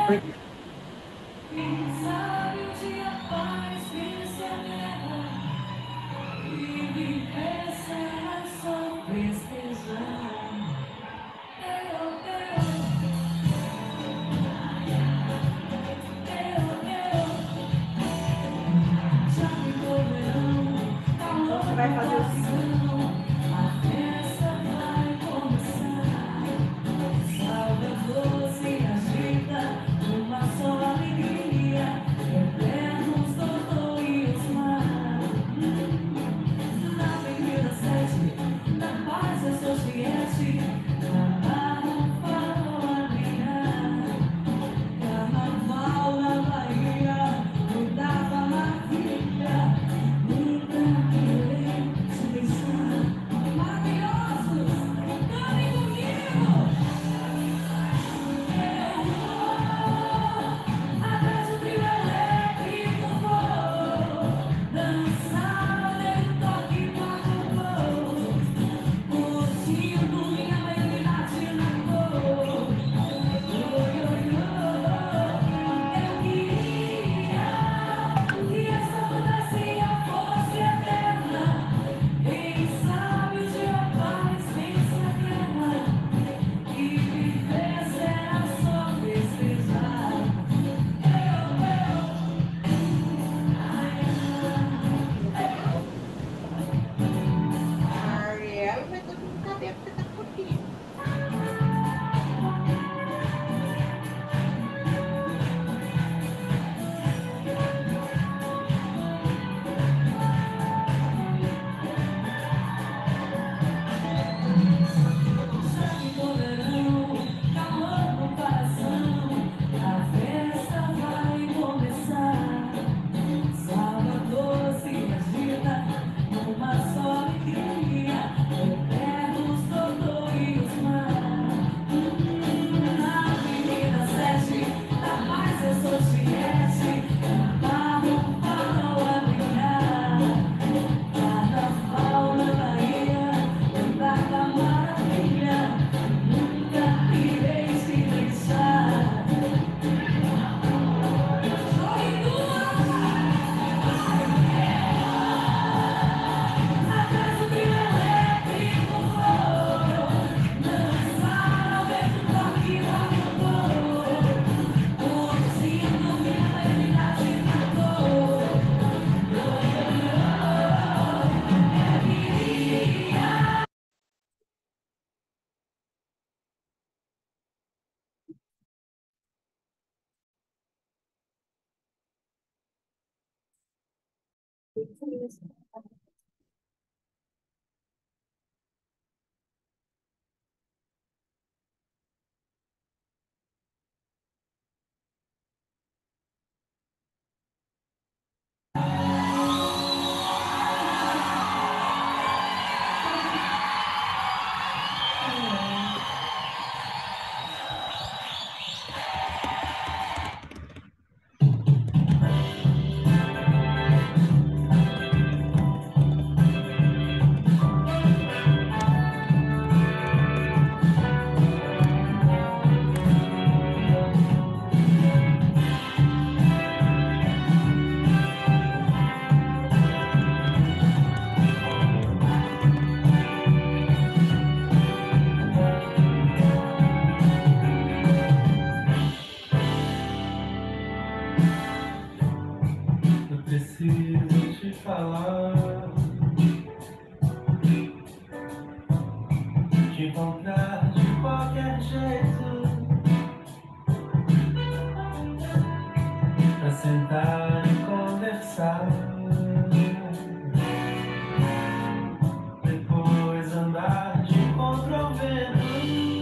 Quem sabe o dia faz vencer a guerra e viver só festejar. Você vai fazer o seguinte. A festa vai começar. Salvador se agita, uma só alegria. Eternos, doutor e Osmar. Na Avenida 7, na paz eu sou Chiete. Na barra um farol a brilhar. Carnaval na Bahia, muita maravilha. Nunca querer te deixar. Maravilhosos, cantem comigo. Eu vou atrás do trio elétrico, vou dançar dentro do toque do agogô, curtindo minha meia-idade na cor. Eu queria que essa fantasia fosse eterna. Quem sabe o dia faz vencer a guerra e viver será só festejar. A Ariel vai ter que saber porque tá pouquinho. Sangue no verão, calor no coração, a festa vai começar. Salvador se agita, numa só alegria, eternos, doutor e Osmar. Na Avenida 7, da paz eu sou Chiete, na barra um farol a brilhar. Carnaval na Bahia, tanta maravilha, nunca irei te deixar. Jogue tudo! Atrás do trio elétrico, vou dançar ao vento do toque do agogô, curtindo minha meia-idade na cor. Eu preciso te falar, te encontrar de qualquer jeito, pra sentar e conversar, depois andar de encontro ao vento.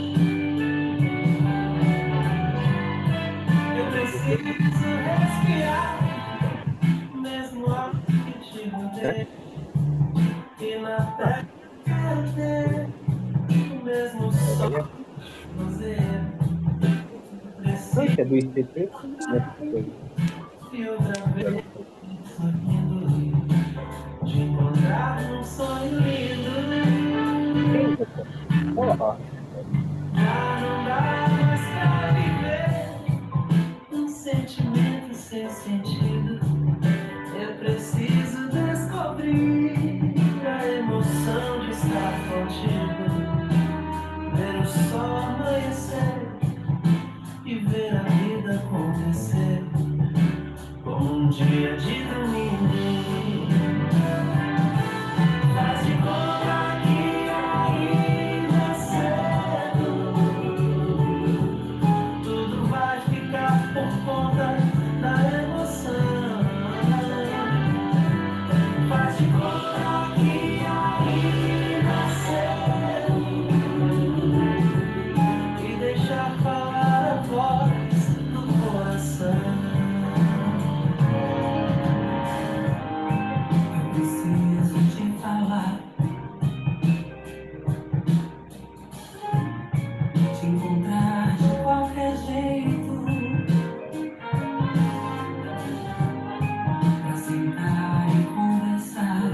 Eu preciso respirar, mesmo ar que te rodeia, e na terra ter o mesmo sol que você. Não, que é do ICT. E outra vez sorrindo, de encontrar num sonho lindo. Olha lá. Já não dá mais pra viver o sentido. Eu preciso descobrir a emoção de estar contigo, ver o sol amanhecer e ver a vida acontecer como um dia de domingo. Faz de conta que ainda é cedo, tudo vai ficar por conta da emoção. Faz de conta que ainda é cedo e deixa falar a voz do coração. Eu preciso te falar, te encontrar de qualquer jeito, pra sentar e conversar.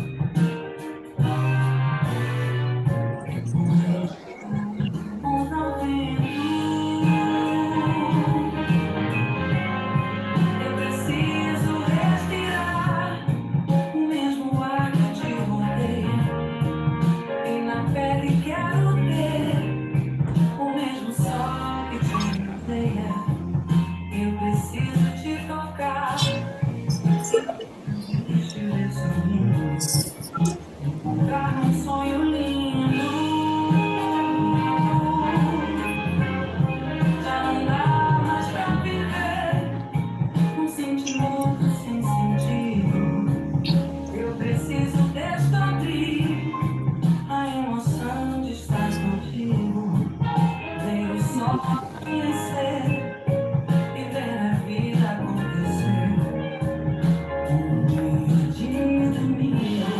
Contra o vento, eu preciso respirar o mesmo ar que te rodeia, e na pele quero ter o mesmo sol que te rodeia. Eu preciso te tocar, deixa eu ver sorrindo, encontrar um sonho lindo. Já não dá mais pra viver um sentimento sem sentido. Eu preciso descobrir a emoção de estar contigo, ver o sol amanhecer e ver a vida acontecer um dia de domingo.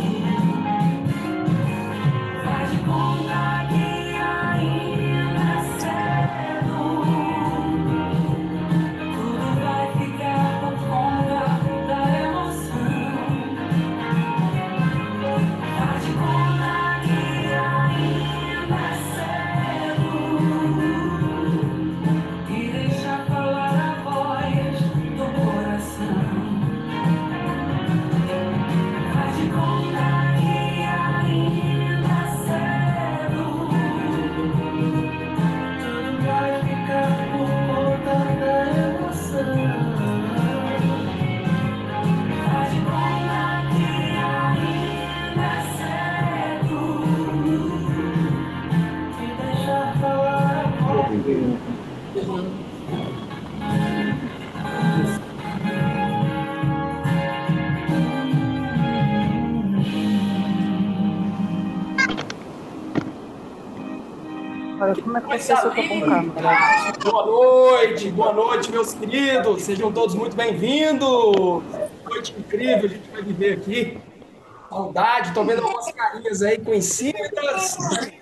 Faz de conta que ainda é cedo, tudo vai ficar por conta da emoção. Faz de conta que ainda é cedo e deixa falar a voz do coração. Faz de conta que ainda é cedo, tudo vai ficar por conta da emoção. Faz de conta que ainda é cedo e deixa falar a voz. Agora, como é que você se eu tô com câmera? Boa noite, meus queridos. Sejam todos muito bem-vindos. Noite incrível, a gente vai viver aqui. Saudade, tô vendo algumas carinhas aí conhecidas,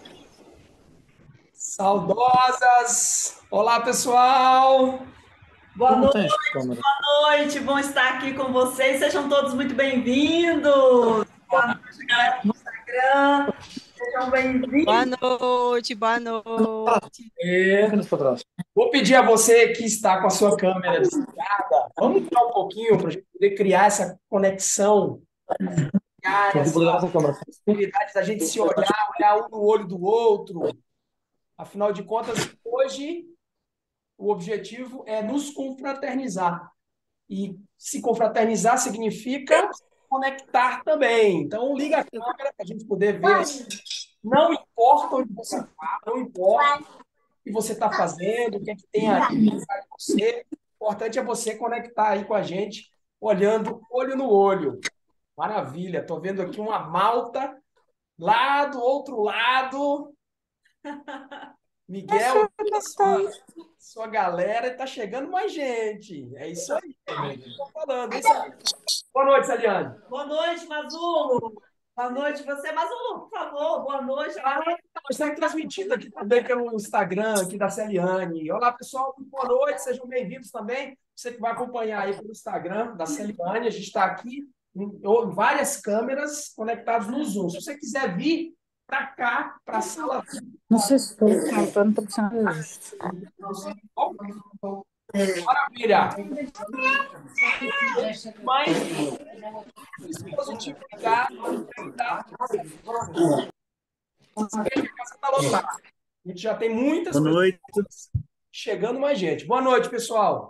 saudosas. Olá, pessoal. Boa Não noite, tem câmera. boa noite, bom estar aqui com vocês. Sejam todos muito bem-vindos. Boa noite, galera do Instagram. Sejam bem-vindos. Boa noite. Menos pra trás. Vou pedir a você que está com a sua câmera desligada, vamos tirar um pouquinho para a gente poder criar essa conexão, criar Tô essa ligado com a câmera. possibilidade da gente se olhar um no olho do outro. Afinal de contas, hoje o objetivo é nos confraternizar. E se confraternizar significa conectar também. Então, liga a câmera para a gente poder ver. Não importa onde você está, não importa o que você está fazendo, o que é que tem aí atrás de você. O importante é você conectar aí com a gente, olhando olho no olho. Maravilha, estou vendo aqui uma malta lá do outro lado. Miguel, sua galera, está chegando mais gente. É isso aí, estou falando. É isso aí. Boa noite, Saliane. Boa noite, Mazulo. Boa noite, você. Mazulo, por favor, boa noite. Está transmitindo aqui também pelo Instagram aqui da Celiane. Olá, pessoal, muito boa noite, sejam bem-vindos também. Você que vai acompanhar aí pelo Instagram da Celiane, a gente está aqui em várias câmeras conectadas no Zoom. Se você quiser vir para cá, para a sala. Não sei se estou, não estou precisando disso. Maravilha. Mas dispositivo ligado, tá? A casa está lotada. A gente já tem muitas Boa noite. pessoas chegando mais gente. Boa noite, pessoal.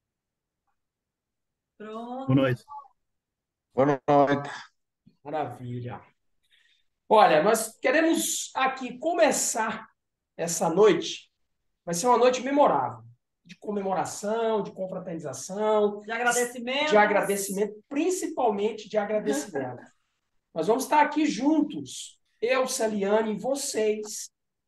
Pronto. Boa noite. Boa noite. Maravilha. Olha, nós queremos aqui começar essa noite. Vai ser uma noite memorável, de comemoração, de confraternização, De agradecimento. principalmente de agradecimento. Nós vamos estar aqui juntos, eu, Celiane e vocês,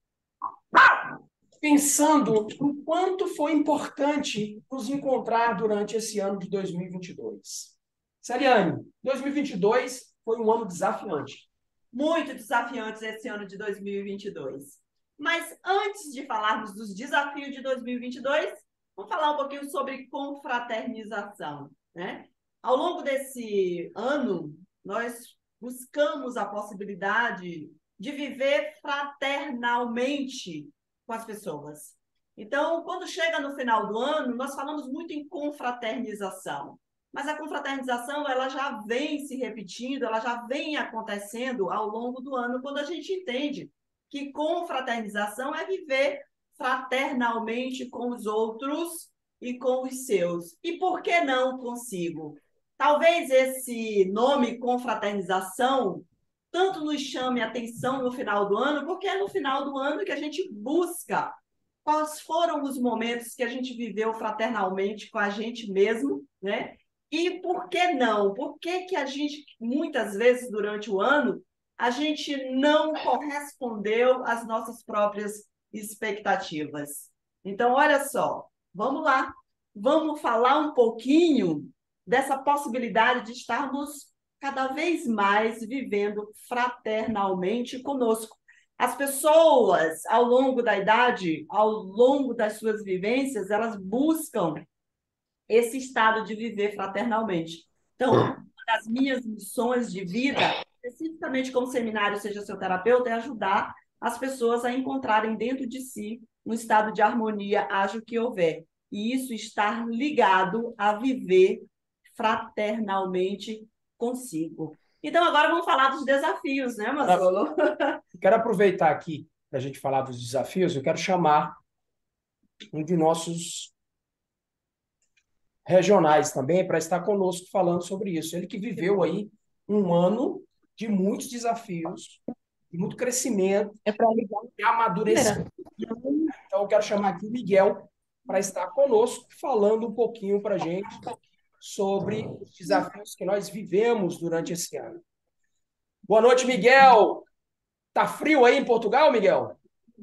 pensando no quanto foi importante nos encontrar durante esse ano de 2022. Celiane, 2022 foi um ano desafiante. Muito desafiantes esse ano de 2022. Mas antes de falarmos dos desafios de 2022, vamos falar um pouquinho sobre confraternização, né? Ao longo desse ano, nós buscamos a possibilidade de viver fraternalmente com as pessoas. Então, quando chega no final do ano, nós falamos muito em confraternização. Mas a confraternização, ela já vem se repetindo, ela já vem acontecendo ao longo do ano, quando a gente entende que confraternização é viver fraternalmente com os outros e com os seus. E por que não consigo? Talvez esse nome confraternização tanto nos chame a atenção no final do ano, porque é no final do ano que a gente busca quais foram os momentos que a gente viveu fraternalmente com a gente mesmo, né? E por que não? Por que que a gente, muitas vezes durante o ano, a gente não correspondeu às nossas próprias expectativas? Então, olha só, vamos lá. Vamos falar um pouquinho dessa possibilidade de estarmos cada vez mais vivendo fraternalmente conosco. As pessoas, ao longo da idade, ao longo das suas vivências, elas buscam esse estado de viver fraternalmente. Então, uma das minhas missões de vida, especificamente como seminário Seja Seu Terapeuta, é ajudar as pessoas a encontrarem dentro de si um estado de harmonia, haja o que houver. E isso estar ligado a viver fraternalmente consigo. Então, agora vamos falar dos desafios, né, Manzolo? Quero aproveitar aqui para a gente falar dos desafios. Eu quero chamar um de nossos regionais também para estar conosco falando sobre isso. Ele que viveu aí um ano de muitos desafios, de muito crescimento, de amadurecimento. Então, eu quero chamar aqui o Miguel para estar conosco falando um pouquinho para a gente sobre os desafios que nós vivemos durante esse ano. Boa noite, Miguel. Tá frio aí em Portugal, Miguel?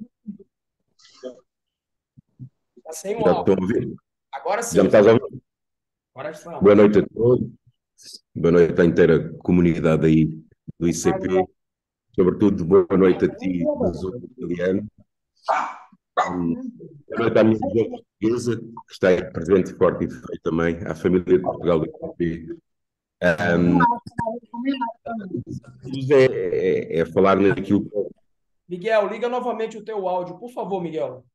Tá sem Já áudio. estão a ouvir? Agora sim. Já me estás a ouvir? Agora estamos. Boa noite a todos. Boa noite à inteira comunidade aí do ICP. Sobretudo, boa noite a ti, Liliane. Boa noite à minha região portuguesa, que está aí presente, forte e feio também, à família de Portugal do ICP. É falar naquilo que... Miguel, liga novamente o teu áudio, por favor, Miguel.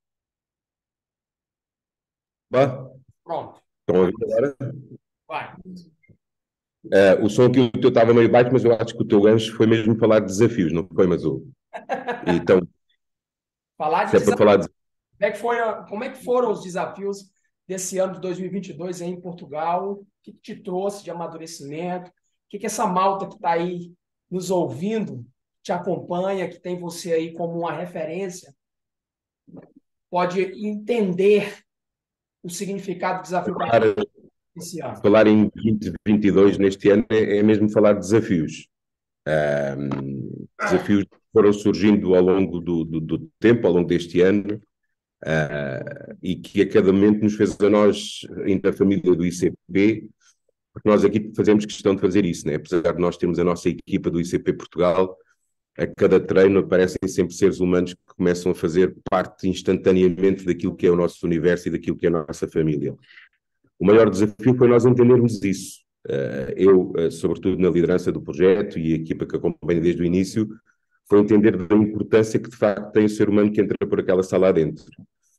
Bah, Pronto, estão a ouvir agora? vai. O som aqui o teu estava meio baixo, mas eu acho que o teu gancho foi mesmo falar de desafios, não foi, Mazul? Então, Falar de se é para falar de... como é que foram os desafios desse ano de 2022 aí em Portugal? O que te trouxe de amadurecimento? O que essa malta que está aí nos ouvindo, te acompanha, que tem você aí como uma referência, pode entender o significado do desafio desse ano? Falar em 2022 neste ano é mesmo falar de desafios. Desafios que foram surgindo ao longo do tempo, ao longo deste ano, e que a cada momento nos fez a nós, entre a família do ICP, porque nós aqui fazemos questão de fazer isso, né? Apesar de nós termos a nossa equipa do ICP Portugal, a cada treino aparecem sempre seres humanos que começam a fazer parte instantaneamente daquilo que é o nosso universo e daquilo que é a nossa família. O maior desafio foi nós entendermos isso. Eu, sobretudo na liderança do projeto e a equipa que acompanha desde o início, foi entender da importância que de facto tem o ser humano que entra por aquela sala adentro.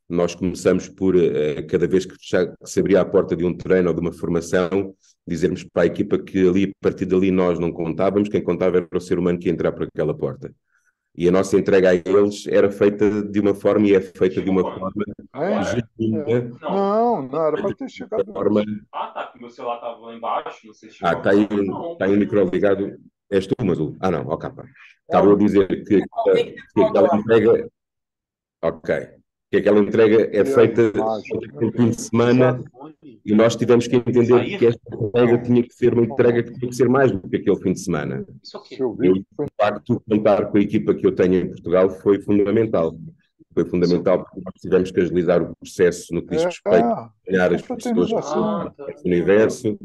Nós começamos por, cada vez que se abria a porta de um treino ou de uma formação, dizermos para a equipa que ali, a partir dali, nós não contávamos, quem contava era o ser humano que ia entrar por aquela porta. E a nossa entrega a eles era feita de uma forma e é feita de uma forma genuína. Não era para ter chegado Forma... antes. Tá, porque meu celular estava lá embaixo, não sei se chegou. Está aí um micro ligado. És tu, Mazul? Não, ok. Estava a dizer que aquela entrega... Ok. Que aquela entrega é feita no fim de semana e nós tivemos que entender que esta entrega tinha que ser uma entrega que tinha que ser mais do que aquele fim de semana. E, de facto, contar com a equipa que eu tenho em Portugal foi fundamental. Foi fundamental porque nós tivemos que agilizar o processo no que diz respeito a ganhar as pessoas nesse universo.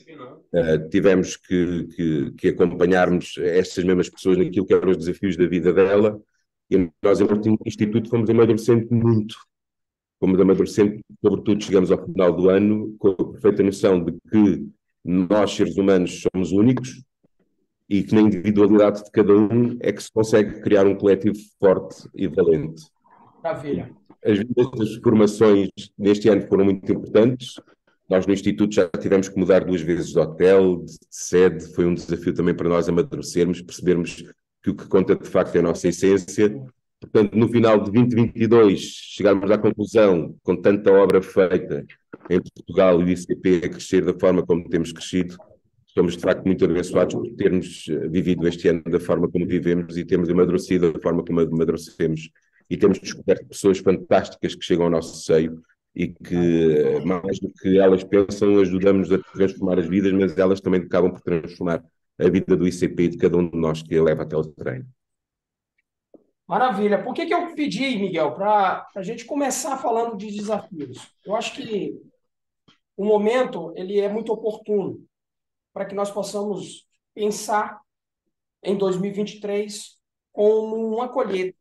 Tivemos que acompanharmos estas mesmas pessoas naquilo que eram os desafios da vida dela. E nós, em Martim Instituto, fomos amadurecendo muito. Fomos amadurecendo, sobretudo, chegamos ao final do ano com a perfeita noção de que nós, seres humanos, somos únicos e que na individualidade de cada um é que se consegue criar um coletivo forte e valente. Maravilha. As vidas das formações neste ano foram muito importantes. Nós no Instituto já tivemos que mudar 2 vezes de hotel, de sede. Foi um desafio também para nós amadurecermos, percebermos que o que conta de facto é a nossa essência. Portanto, no final de 2022, chegarmos à conclusão, com tanta obra feita em Portugal e o ICP a crescer da forma como temos crescido, somos de facto muito abençoados por termos vivido este ano da forma como vivemos e termos amadurecido da forma como amadurecemos e temos descoberto pessoas fantásticas que chegam ao nosso seio e que, mais do que elas pensam, ajudamos a transformar as vidas, mas elas também acabam por transformar a vida do ICP e de cada um de nós que a leva até o treino. Maravilha. Por que eu pedi, Miguel, para a gente começar falando de desafios? Eu acho que o momento ele é muito oportuno para que nós possamos pensar em 2023 como uma colheita.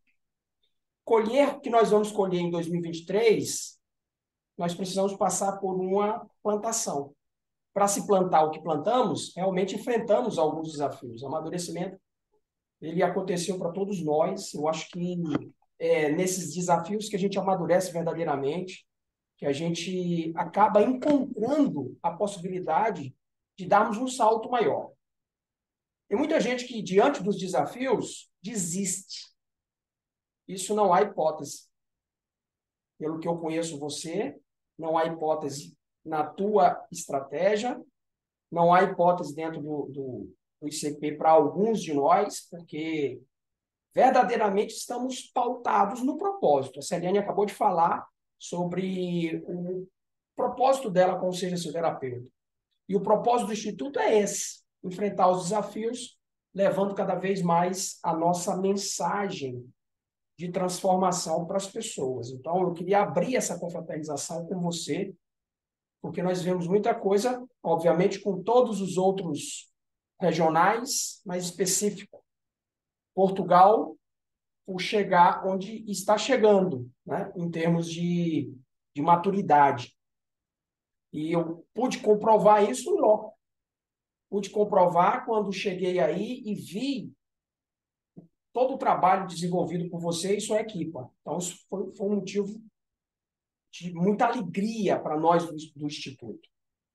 Colher o que nós vamos colher em 2023, nós precisamos passar por uma plantação. Para se plantar o que plantamos, realmente enfrentamos alguns desafios. O amadurecimento, ele aconteceu para todos nós. Eu acho que é nesses desafios que a gente amadurece verdadeiramente, que a gente acaba encontrando a possibilidade de darmos um salto maior. Tem muita gente que, diante dos desafios, desiste. Isso não há hipótese. Pelo que eu conheço você, não há hipótese na tua estratégia, não há hipótese dentro do ICP para alguns de nós, porque verdadeiramente estamos pautados no propósito. A Celiane acabou de falar sobre o propósito dela como Seja Seu Terapeuta. E o propósito do Instituto é esse, enfrentar os desafios, levando cada vez mais a nossa mensagem de transformação para as pessoas. Então, eu queria abrir essa confraternização com você, porque nós vemos muita coisa, obviamente, com todos os outros regionais, mas específico. Portugal, por chegar onde está chegando, né, em termos de maturidade. E eu pude comprovar isso em loco. Pude comprovar quando cheguei aí e vi todo o trabalho desenvolvido por você e sua equipa. Então, isso foi um motivo de muita alegria para nós do Instituto.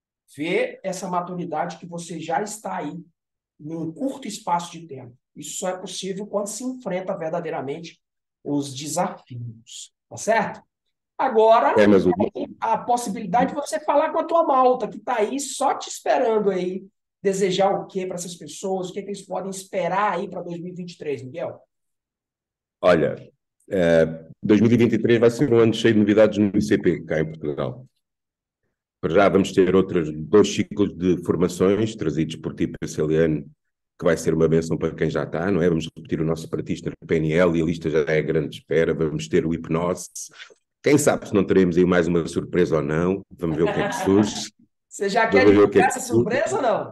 Ver essa maturidade que você já está aí, num curto espaço de tempo. Isso só é possível quando se enfrenta verdadeiramente os desafios. Tá certo? Agora, a possibilidade de você falar com a tua malta, que está aí só te esperando aí, desejar o quê para essas pessoas, o que eles podem esperar aí para 2023, Miguel? Olha, 2023 vai ser um ano cheio de novidades no ICP, cá em Portugal. Para já vamos ter outros 2 ciclos de formações trazidos por ti, Celiane, que vai ser uma bênção para quem já está, não é? Vamos repetir o nosso pratista no PNL e a lista já é grande espera. Vamos ter o hipnose. Quem sabe se não teremos aí mais uma surpresa ou não. Vamos ver o que é que surge. Você já quer divulgar essa surpresa ou não?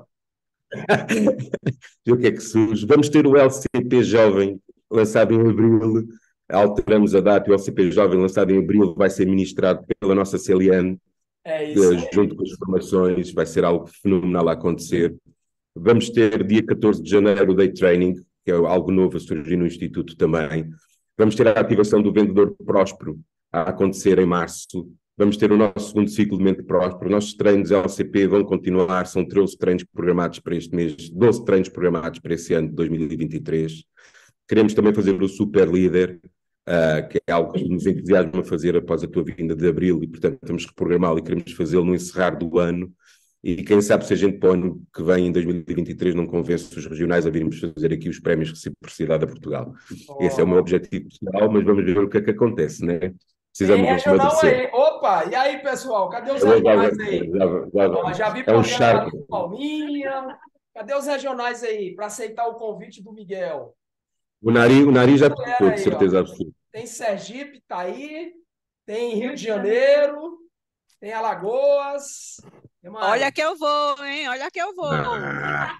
Ver o que é que surge. Vamos ter o LCP Jovem, lançado em abril. Alteramos a data. O LCP Jovem, lançado em abril, vai ser ministrado pela nossa Celiane. É isso. Junto com as formações. Vai ser algo fenomenal a acontecer. Vamos ter dia 14 de janeiro o Day Training, que é algo novo a surgir no Instituto também. Vamos ter a ativação do Vendedor Próspero, a acontecer em março. Vamos ter o nosso segundo ciclo de Mente Próspera. Os nossos treinos LCP vão continuar, são 13 treinos programados para este mês, 12 treinos programados para esse ano de 2023. Queremos também fazer o Super Líder, que é algo que nos entusiasma a fazer após a tua vinda de abril, e portanto vamos reprogramá-lo e queremos fazê-lo no encerrar do ano. E quem sabe se a gente para o ano que vem, em 2023, não convence os regionais a virmos fazer aqui os prémios de reciprocidade a Portugal. Esse é o meu objetivo pessoal, mas vamos ver o que é que acontece, né? Tem Precisamos regional amadurecer. aí. Opa, e aí, pessoal? Cadê os Já vou, regionais aí? Ó, já vi É um programa lá charco. do Palminha. Cadê os regionais aí para aceitar o convite do Miguel? O Nari já Galera tocou, de aí, certeza ó. absoluta. Tem Sergipe, tá aí. Tem Rio de Janeiro. Tem Alagoas. Que mais? Olha que eu vou, hein? Olha que eu vou. Ah.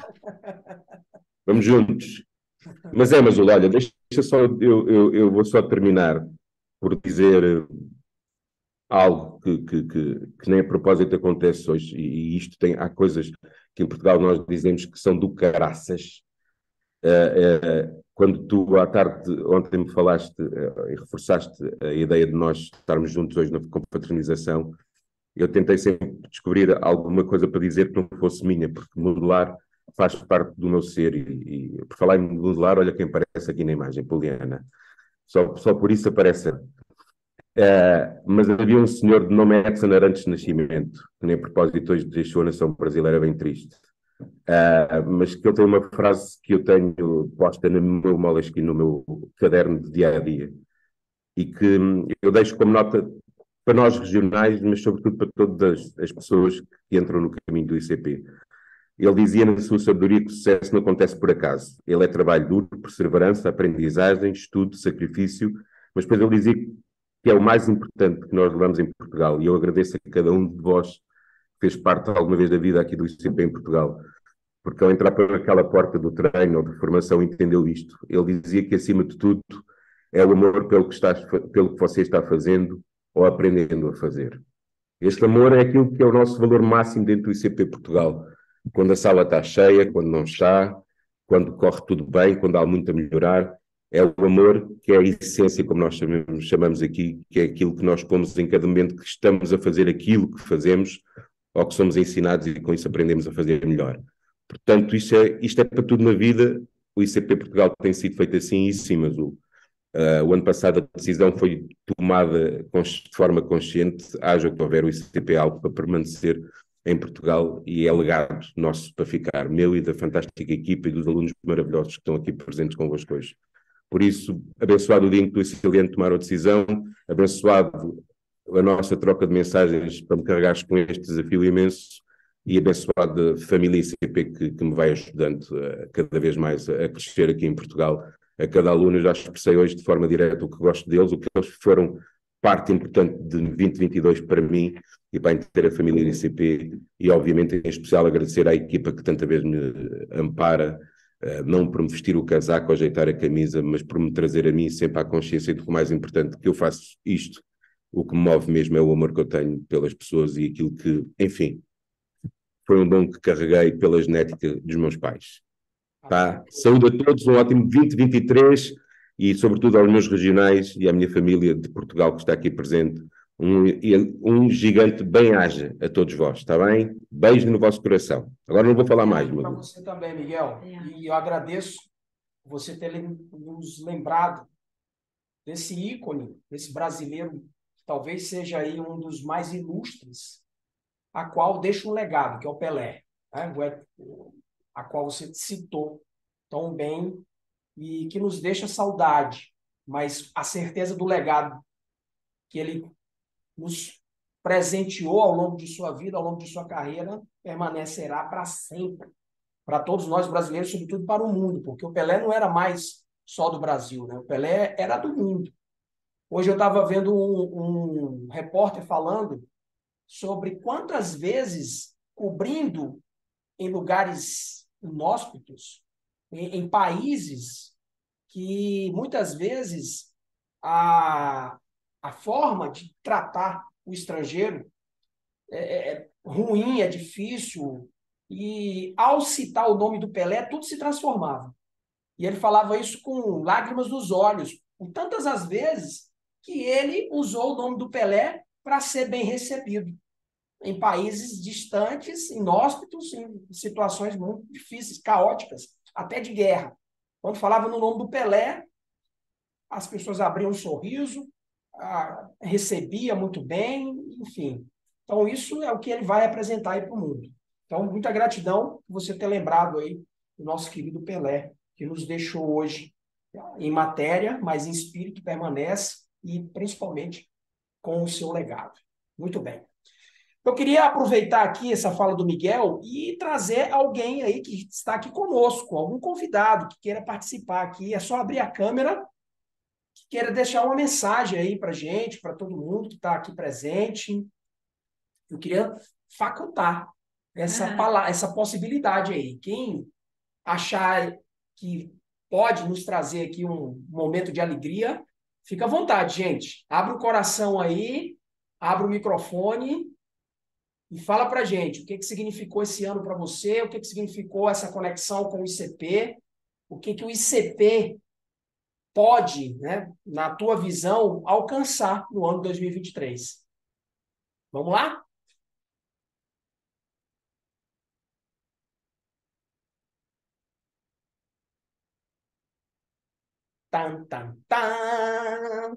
Vamos juntos. Mas olha, deixa só, eu vou só terminar por dizer algo que nem a propósito acontece hoje, e isto há coisas que em Portugal nós dizemos que são do caraças. Quando tu à tarde, ontem me falaste e reforçaste a ideia de nós estarmos juntos hoje na confraternização, eu tentei sempre descobrir alguma coisa para dizer que não fosse minha, porque modelar faz parte do meu ser, e por falar em modelar, olha quem aparece aqui na imagem, Poliana. Só por isso aparece. Mas havia um senhor de nome Edson Arantes de Nascimento, que nem a propósito hoje deixou a nação brasileira bem triste. Mas que ele tem uma frase que eu tenho posta no meu moleskine, no meu caderno de dia a dia, e que eu deixo como nota para nós regionais, mas sobretudo para todas as pessoas que entram no caminho do ICP. Ele dizia na sua sabedoria que o sucesso não acontece por acaso. Ele é trabalho duro, perseverança, aprendizagem, estudo, sacrifício, mas depois ele dizia que é o mais importante que nós levamos em Portugal, e eu agradeço a cada um de vós que fez parte alguma vez da vida aqui do ICP em Portugal, porque ao entrar por aquela porta do treino ou de formação entendeu isto. Ele dizia que acima de tudo é o amor pelo que você está fazendo ou aprendendo a fazer. Este amor é aquilo que é o nosso valor máximo dentro do ICP Portugal. Quando a sala está cheia, quando não está, quando corre tudo bem, quando há muito a melhorar, é o amor que é a essência, como nós chamamos aqui, que é aquilo que nós pomos em cada momento que estamos a fazer aquilo que fazemos ou que somos ensinados e com isso aprendemos a fazer melhor. Portanto, isto é para tudo na vida. O ICP Portugal tem sido feito assim, e sim, mas o ano passado a decisão foi tomada de forma consciente, haja que houver o ICP algo para permanecer em Portugal, e é legado nosso para ficar, meu e da fantástica equipa e dos alunos maravilhosos que estão aqui presentes convosco hoje. Por isso, abençoado o dia em que tu e Ciliano tomaram a decisão, abençoado a nossa troca de mensagens para me carregares com este desafio imenso, e abençoado a família ICP que me vai ajudando cada vez mais a crescer aqui em Portugal. A cada aluno eu já expressei hoje de forma direta o que gosto deles, o que eles foram parte importante de 2022 para mim e para a inteira família do ICP, e obviamente em especial agradecer à equipa que tanta vez me ampara, não por me vestir o casaco ou ajeitar a camisa, mas por me trazer a mim sempre à consciência de que o mais importante que eu faço isto, o que me move mesmo é o amor que eu tenho pelas pessoas e aquilo que, enfim, foi um dom que carreguei pela genética dos meus pais. Tá? Saúde a todos, um ótimo 2023 e sobretudo aos meus regionais e à minha família de Portugal que está aqui presente. Um gigante bem-aja a todos vós, está bem? Beijo no vosso coração. Agora não vou falar mais. Para você também, Miguel. E eu agradeço você ter nos lembrado desse ícone, desse brasileiro, que talvez seja aí um dos mais ilustres, a qual deixa um legado, que é o Pelé, né? A qual você citou tão bem e que nos deixa saudade, mas a certeza do legado que ele nos presenteou ao longo de sua vida, ao longo de sua carreira, permanecerá para sempre, para todos nós brasileiros, sobretudo para o mundo, porque o Pelé não era mais só do Brasil, né? O Pelé era do mundo. Hoje eu estava vendo um repórter falando sobre quantas vezes, cobrindo em lugares inóspitos, em países que muitas vezes a forma de tratar o estrangeiro é ruim, é difícil, e ao citar o nome do Pelé, tudo se transformava. E ele falava isso com lágrimas nos olhos, por tantas as vezes que ele usou o nome do Pelé para ser bem recebido em países distantes, inóspitos, em situações muito difíceis, caóticas, até de guerra. Quando falava no nome do Pelé, as pessoas abriam um sorriso, recebia muito bem, enfim. Então, isso é o que ele vai apresentar aí para o mundo. Então, muita gratidão por você ter lembrado aí do nosso querido Pelé, que nos deixou hoje em matéria, mas em espírito permanece e principalmente com o seu legado. Muito bem. Eu queria aproveitar aqui essa fala do Miguel e trazer alguém aí que está aqui conosco, algum convidado que queira participar aqui. É só abrir a câmera, que queira deixar uma mensagem aí para gente, para todo mundo que está aqui presente. Eu queria facultar essa possibilidade aí. Quem achar que pode nos trazer aqui um momento de alegria, fica à vontade, gente. Abre o coração aí, abre o microfone e fala para gente o que significou esse ano para você, o que significou essa conexão com o ICP, o que o ICP pode, né, na tua visão, alcançar no ano 2023. Vamos lá? Tan, tan, tan.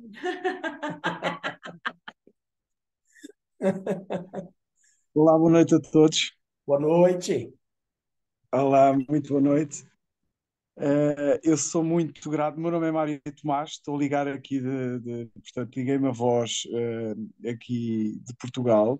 Olá, boa noite a todos. Boa noite. Olá, muito boa noite. Eu sou muito grato. Meu nome é Mário Tomás, estou a ligar aqui portanto, liguei-me a voz aqui de Portugal.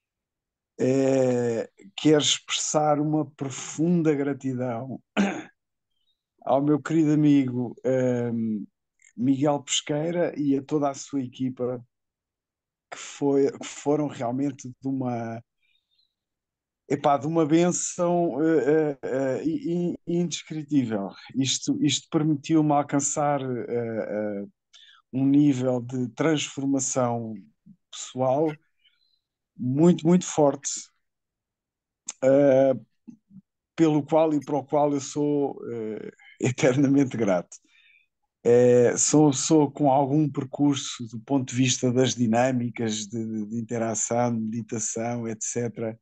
Quero expressar uma profunda gratidão ao meu querido amigo Miguel Pesqueira e a toda a sua equipa que foram realmente de uma benção indescritível. Isto permitiu-me alcançar um nível de transformação pessoal muito, muito forte, pelo qual e para o qual eu sou eternamente grato. Sou com algum percurso do ponto de vista das dinâmicas de interação, de meditação, etc.,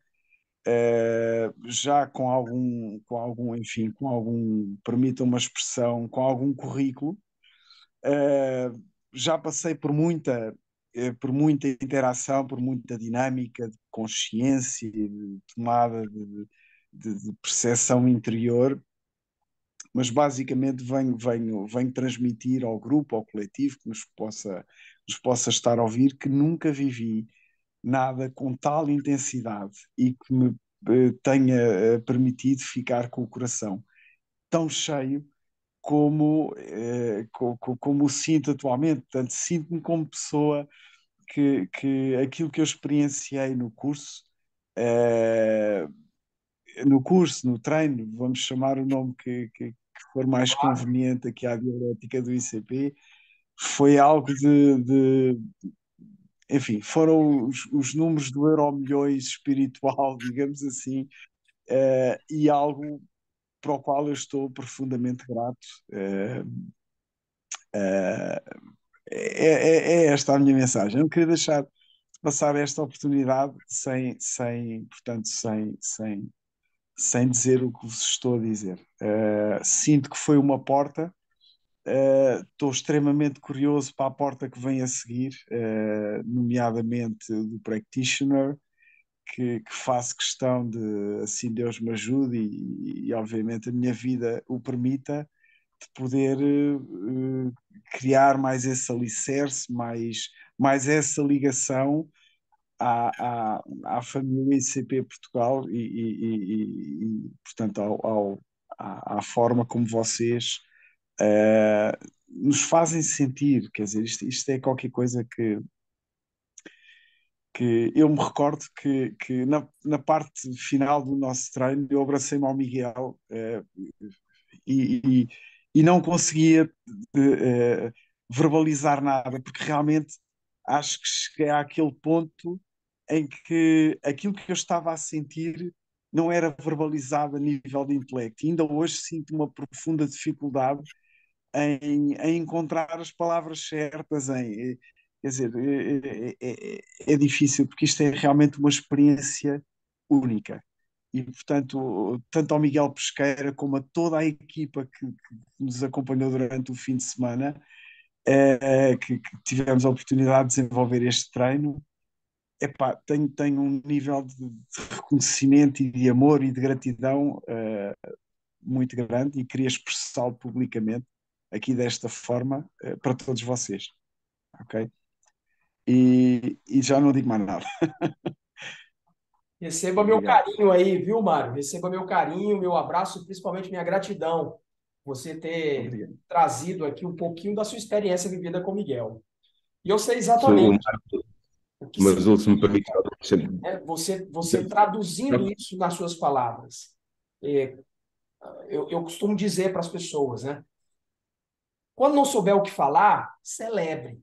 já enfim, permita uma expressão, com algum currículo. Já passei por muita interação, por muita dinâmica de consciência, de tomada de percepção interior, mas basicamente venho transmitir ao grupo, ao coletivo que nos possa estar a ouvir, que nunca vivi nada com tal intensidade e que me tenha permitido ficar com o coração tão cheio como o sinto atualmente. Portanto, sinto-me como pessoa que aquilo que eu experienciei no treino, vamos chamar o nome que for mais conveniente aqui à dialética do ICP, foi algo enfim, foram os números do Euromilhões espiritual, digamos assim, e algo para o qual eu estou profundamente grato. É esta a minha mensagem. Eu não queria deixar passar esta oportunidade portanto, sem dizer o que vos estou a dizer. Sinto que foi uma porta. Estou extremamente curioso para a porta que vem a seguir, nomeadamente do practitioner, que faço questão de, assim Deus me ajude e obviamente a minha vida o permita, de poder criar mais esse alicerce, mais essa ligação à família ICP Portugal portanto, à forma como vocês nos fazem sentir. Quer dizer, isto é qualquer coisa que eu me recordo que na parte final do nosso treino eu abracei-me ao Miguel e, e, e não conseguia verbalizar nada, porque realmente acho que cheguei àquele ponto em que aquilo que eu estava a sentir não era verbalizado a nível de intelecto. E ainda hoje sinto uma profunda dificuldade em encontrar as palavras certas, Quer dizer, é difícil porque isto é realmente uma experiência única. E, portanto, tanto ao Miguel Pesqueira como a toda a equipa que nos acompanhou durante o fim de semana, que tivemos a oportunidade de desenvolver este treino, epá, tenho um nível de reconhecimento e de amor e de gratidão muito grande e queria expressá-lo publicamente aqui desta forma para todos vocês, ok? E já não digo mais nada. Receba meu Obrigado. carinho aí, viu, Mário? Receba meu carinho, meu abraço, principalmente minha gratidão por você ter Obrigado. trazido aqui um pouquinho da sua experiência vivida com o Miguel. E eu sei Se o exatamente Marco, o que mas se me significa, permite, né, você traduzindo isso nas suas palavras. É, eu costumo dizer para as pessoas, né? Quando não souber o que falar, celebre.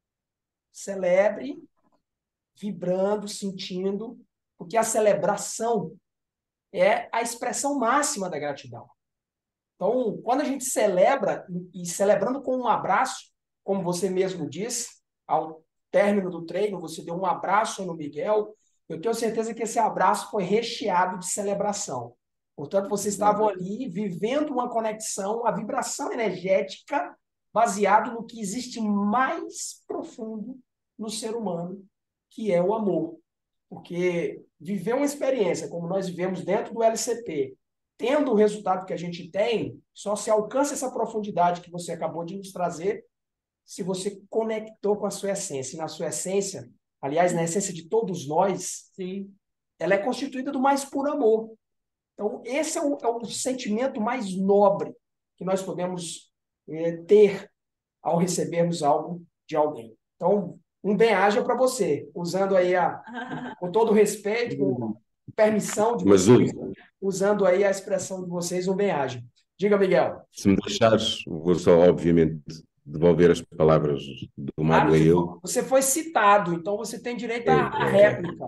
Celebre, vibrando, sentindo, porque a celebração é a expressão máxima da gratidão. Então, quando a gente celebra, e celebrando com um abraço, como você mesmo disse, ao término do treino, você deu um abraço no Miguel, eu tenho certeza que esse abraço foi recheado de celebração. Portanto, vocês estavam ali vivendo uma conexão, uma vibração energética baseado no que existe mais profundo no ser humano, que é o amor. Porque viver uma experiência como nós vivemos dentro do LCP, tendo o resultado que a gente tem, só se alcança essa profundidade que você acabou de nos trazer se você conectou com a sua essência. E na sua essência, aliás, na essência de todos nós, Sim. ela é constituída do mais puro amor. Então, esse é o sentimento mais nobre que nós podemos ter ao recebermos algo de alguém. Então, um bem-aja para você, usando aí com todo respeito, com permissão de mas vocês, usando aí a expressão de vocês, um bem-aja. Diga, Miguel. se me deixares, vou só, obviamente, devolver as palavras do Mário a ele. Você foi citado, então você tem direito à réplica.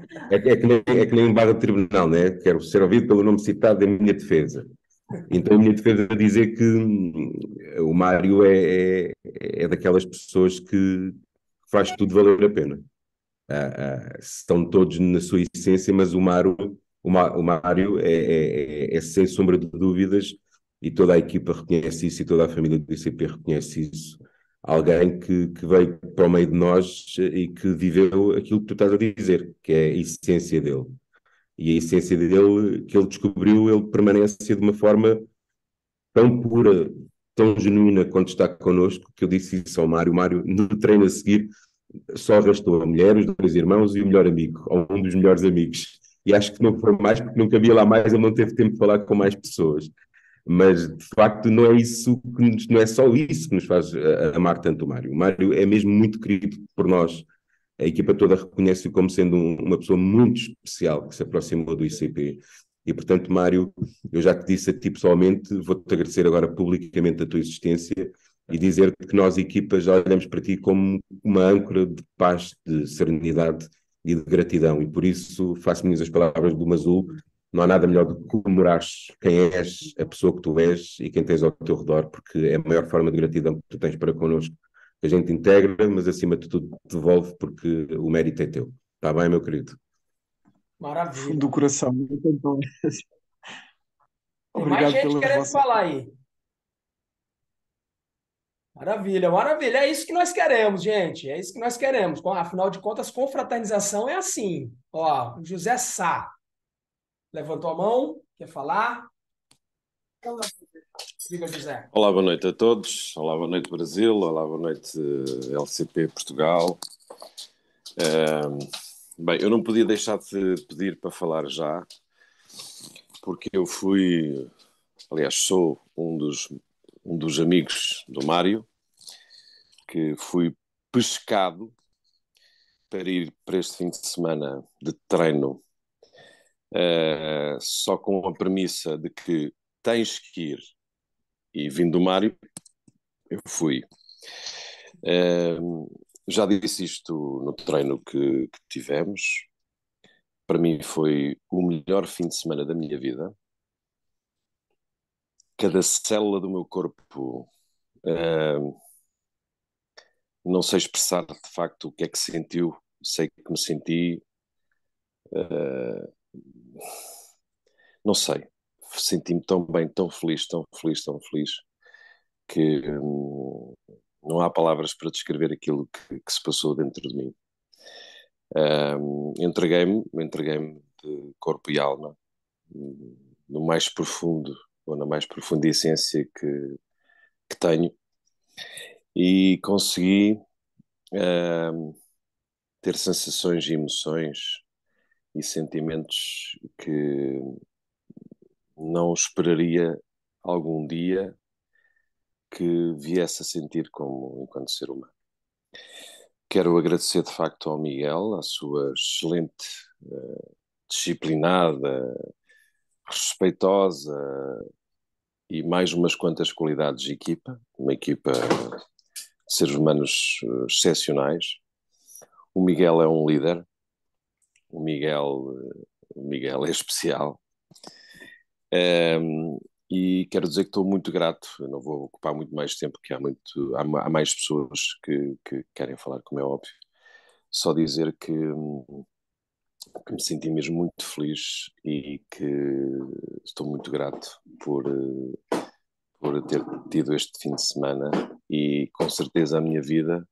É que nem um barra de tribunal, né? Quero ser ouvido pelo nome citado em minha defesa. Então, a minha defesa é dizer que o Mário é daquelas pessoas que faz tudo valer a pena. Estão todos na sua essência, mas o Mário é sem sombra de dúvidas, e toda a equipa reconhece isso e toda a família do ICP reconhece isso. Alguém que veio para o meio de nós e que viveu aquilo que tu estás a dizer, que é a essência dele. E a essência dele, que ele descobriu, ele permanece de uma forma tão pura, tão genuína quando está connosco, que eu disse isso ao Mário. O Mário, no treino a seguir, só restou a mulher, os dois irmãos e o melhor amigo, ou um dos melhores amigos. E acho que não foi mais, porque não cabia lá mais, ele não teve tempo de falar com mais pessoas. Mas, de facto, não é isso não é só isso que nos faz amar tanto o Mário. O Mário é mesmo muito querido por nós. A equipa toda reconhece-o como sendo uma pessoa muito especial que se aproximou do ICP. E, portanto, Mário, eu já te disse a ti pessoalmente, vou-te agradecer agora publicamente a tua existência e dizer-te que nós, equipa, já olhamos para ti como uma âncora de paz, de serenidade e de gratidão. E por isso faço minhas as palavras do Mazul. Não há nada melhor do que comemorares quem és, a pessoa que tu és e quem tens ao teu redor, porque é a maior forma de gratidão que tu tens para connosco. A gente integra, mas acima de tudo devolve, porque o mérito é teu. Está bem, meu querido? Maravilha. Fundo do coração. Então, Tem mais obrigado gente pela querendo vossa. falar aí. Maravilha, maravilha. É isso que nós queremos, gente. É isso que nós queremos. Afinal de contas, confraternização é assim. Ó, o José Sá levantou a mão, quer falar? Diga, José. Olá, boa noite a todos. Olá, boa noite Brasil. Olá, boa noite LCP Portugal. Bem, eu não podia deixar de pedir para falar já, porque eu sou um dos amigos do Mário, que fui pescado para ir para este fim de semana de treino, só com a premissa de que tens que ir. E vindo do Mário, eu fui. Já disse isto no treino que tivemos. Para mim foi o melhor fim de semana da minha vida. Cada célula do meu corpo Não sei expressar de facto o que é que sentiu. Sei que me senti. Não sei. Senti-me tão bem, tão feliz, tão feliz, tão feliz, que não há palavras para descrever aquilo que se passou dentro de mim. Entreguei-me de corpo e alma, no mais profundo, ou na mais profunda essência que tenho, e consegui ter sensações e emoções e sentimentos que não esperaria algum dia que viesse a sentir como enquanto ser humano. Quero agradecer de facto ao Miguel, a sua excelente, disciplinada, respeitosa e mais umas quantas qualidades de equipa, uma equipa de seres humanos excepcionais. O Miguel é um líder, o Miguel é especial. E quero dizer que estou muito grato. Eu não vou ocupar muito mais tempo, porque há mais pessoas que querem falar, como é óbvio. Só dizer que me senti mesmo muito feliz e que estou muito grato por ter tido este fim de semana, e com certeza a minha vida,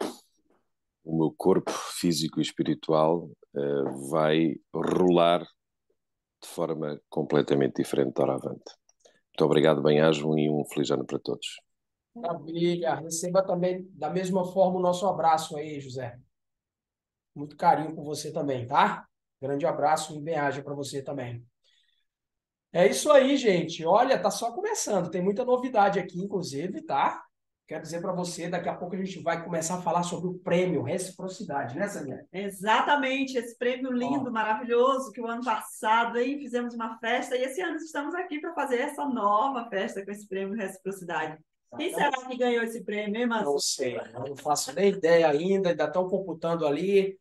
o meu corpo físico e espiritual vai rolar de forma completamente diferente de hora avante. Muito obrigado, bem-ajam, e um feliz ano para todos. Maravilha. Receba também, da mesma forma, o nosso abraço aí, José. Muito carinho por você também, tá? Grande abraço e bem-aja para você também. É isso aí, gente. Olha, tá só começando. Tem muita novidade aqui, inclusive, tá? Quero dizer para você, daqui a pouco a gente vai começar a falar sobre o prêmio Reciprocidade, né, Samia? Exatamente, esse prêmio lindo, maravilhoso, que o ano passado aí fizemos uma festa, e esse ano estamos aqui para fazer essa nova festa com esse prêmio Reciprocidade. Quem será que ganhou esse prêmio, hein, Márcio? Não sei, eu não faço nem ideia ainda estão computando ali,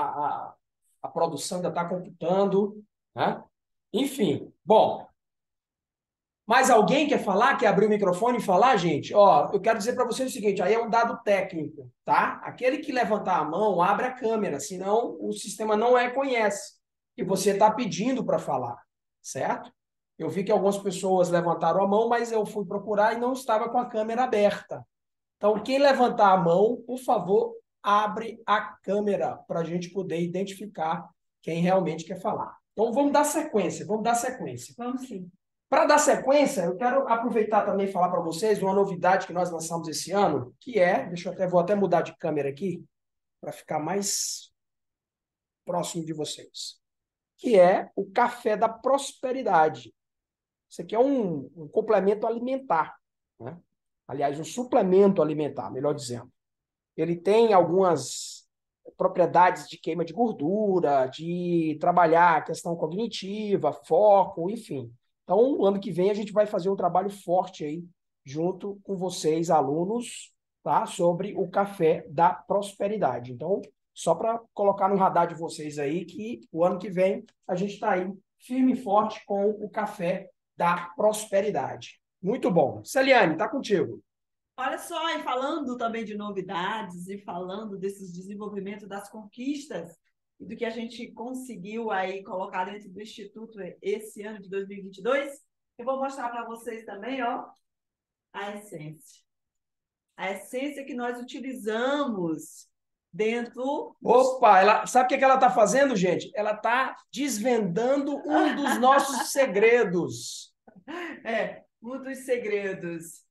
a produção ainda está computando, né? Enfim, bom. Mais alguém quer falar? Quer abrir o microfone e falar, gente? Ó, eu quero dizer para vocês o seguinte, aí é um dado técnico, tá? Aquele que levantar a mão, abre a câmera, senão o sistema não reconhece que você está pedindo para falar, certo? Eu vi que algumas pessoas levantaram a mão, mas eu fui procurar e não estava com a câmera aberta. Então, quem levantar a mão, por favor, abre a câmera para a gente poder identificar quem realmente quer falar. Então, vamos dar sequência. Vamos sim. Para dar sequência, eu quero aproveitar também e falar para vocês uma novidade que nós lançamos esse ano, que é, vou até mudar de câmera aqui, para ficar mais próximo de vocês, que é o Café da Prosperidade. Isso aqui é um complemento alimentar, né? Aliás, um suplemento alimentar, melhor dizendo. Ele tem algumas propriedades de queima de gordura, de trabalhar a questão cognitiva, foco, enfim. Então, no ano que vem, a gente vai fazer um trabalho forte aí, junto com vocês, alunos, tá? Sobre o Café da Prosperidade. Então, só para colocar no radar de vocês aí, que o ano que vem a gente está aí firme e forte com o Café da Prosperidade. Muito bom. Celiane, está contigo. Olha só, e falando também de novidades e falando desses desenvolvimentos das conquistas e do que a gente conseguiu aí colocar dentro do Instituto esse ano de 2022, eu vou mostrar para vocês também, ó, a essência. A essência que nós utilizamos dentro... Opa, sabe o que ela está fazendo, gente? Ela está desvendando um dos nossos segredos. Um dos segredos.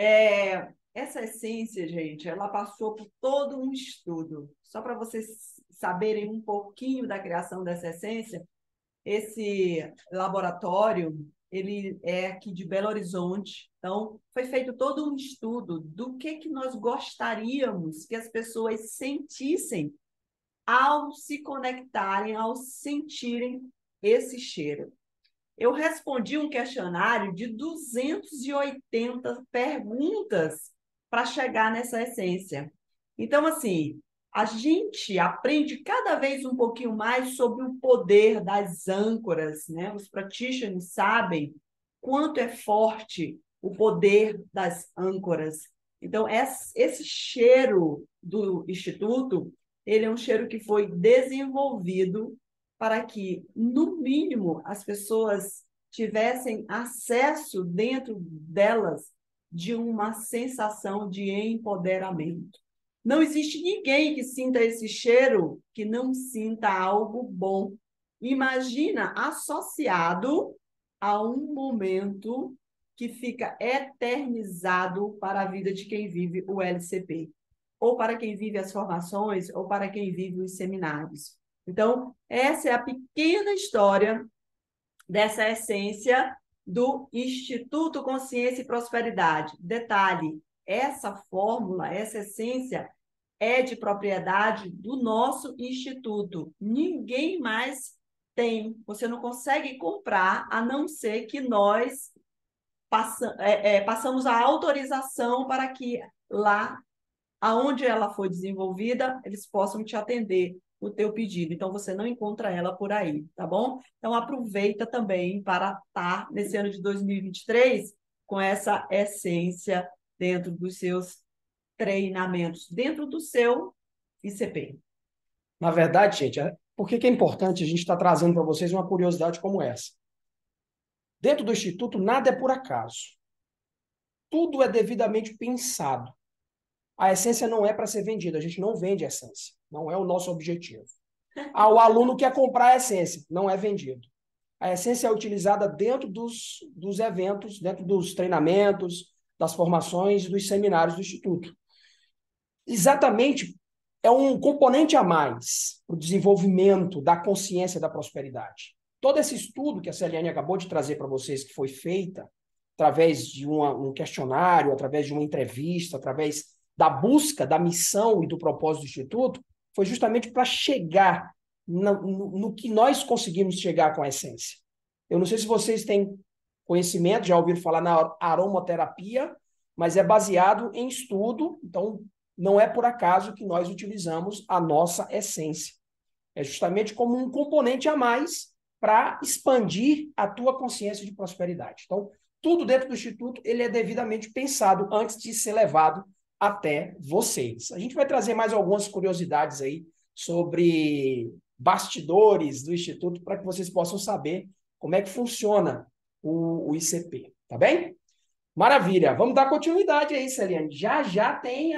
Essa essência, gente, ela passou por todo um estudo. Só para vocês saberem um pouquinho da criação dessa essência, esse laboratório, ele é aqui de Belo Horizonte. Então, foi feito todo um estudo do que nós gostaríamos que as pessoas sentissem ao se conectarem, ao sentirem esse cheiro. Eu respondi um questionário de 280 perguntas para chegar nessa essência. Então, assim, a gente aprende cada vez um pouquinho mais sobre o poder das âncoras, né? Os practitioners sabem quanto é forte o poder das âncoras. Então, esse cheiro do Instituto, ele é um cheiro que foi desenvolvido para que, no mínimo, as pessoas tivessem acesso dentro delas de uma sensação de empoderamento. Não existe ninguém que sinta esse cheiro que não sinta algo bom. Imagina associado a um momento que fica eternizado para a vida de quem vive o LCP, ou para quem vive as formações, ou para quem vive os seminários. Então, essa é a pequena história dessa essência do Instituto Consciência e Prosperidade. Detalhe, essa fórmula, essa essência é de propriedade do nosso instituto. Ninguém mais tem. Você não consegue comprar, a não ser que nós passamos a autorização para que lá, aonde ela foi desenvolvida, eles possam te atender o teu pedido. Então, você não encontra ela por aí, tá bom? Então, aproveita também para estar nesse ano de 2023 com essa essência dentro dos seus treinamentos, dentro do seu ICP. Na verdade, gente, por que é importante a gente estar trazendo para vocês uma curiosidade como essa? Dentro do Instituto, nada é por acaso. Tudo é devidamente pensado. A essência não é para ser vendida, a gente não vende a essência. Não é o nosso objetivo. O aluno quer comprar a essência, não é vendido. A essência é utilizada dentro dos eventos, dentro dos treinamentos, das formações, dos seminários do Instituto. Exatamente, é um componente a mais para o desenvolvimento da consciência da prosperidade. Todo esse estudo que a Celiane acabou de trazer para vocês, que foi feita através de um questionário, através de uma entrevista, através da busca da missão e do propósito do Instituto, foi justamente para chegar no que nós conseguimos chegar com a essência. Eu não sei se vocês têm conhecimento, já ouviram falar na aromaterapia, mas é baseado em estudo, então não é por acaso que nós utilizamos a nossa essência. É justamente como um componente a mais para expandir a tua consciência de prosperidade. Então, tudo dentro do Instituto ele é devidamente pensado antes de ser levado até vocês. A gente vai trazer mais algumas curiosidades aí sobre bastidores do Instituto para que vocês possam saber como é que funciona o ICP, tá bem? Maravilha. Vamos dar continuidade aí, Celiane. Já tem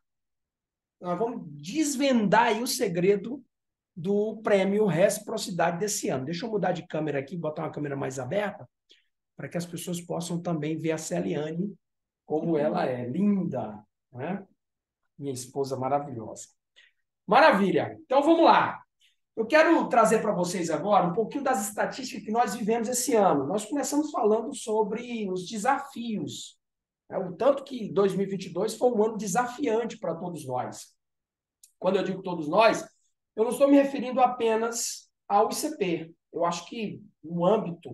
nós vamos desvendar aí o segredo do prêmio Reciprocidade desse ano. Deixa eu mudar de câmera aqui, botar uma câmera mais aberta, para que as pessoas possam também ver a Celiane como ela é. Linda, né? Minha esposa maravilhosa. Maravilha. Então, vamos lá. Eu quero trazer para vocês agora um pouquinho das estatísticas que nós vivemos esse ano. Nós começamos falando sobre os desafios, né? O tanto que 2022 foi um ano desafiante para todos nós. Quando eu digo todos nós, eu não estou me referindo apenas ao ICP. Eu acho que no âmbito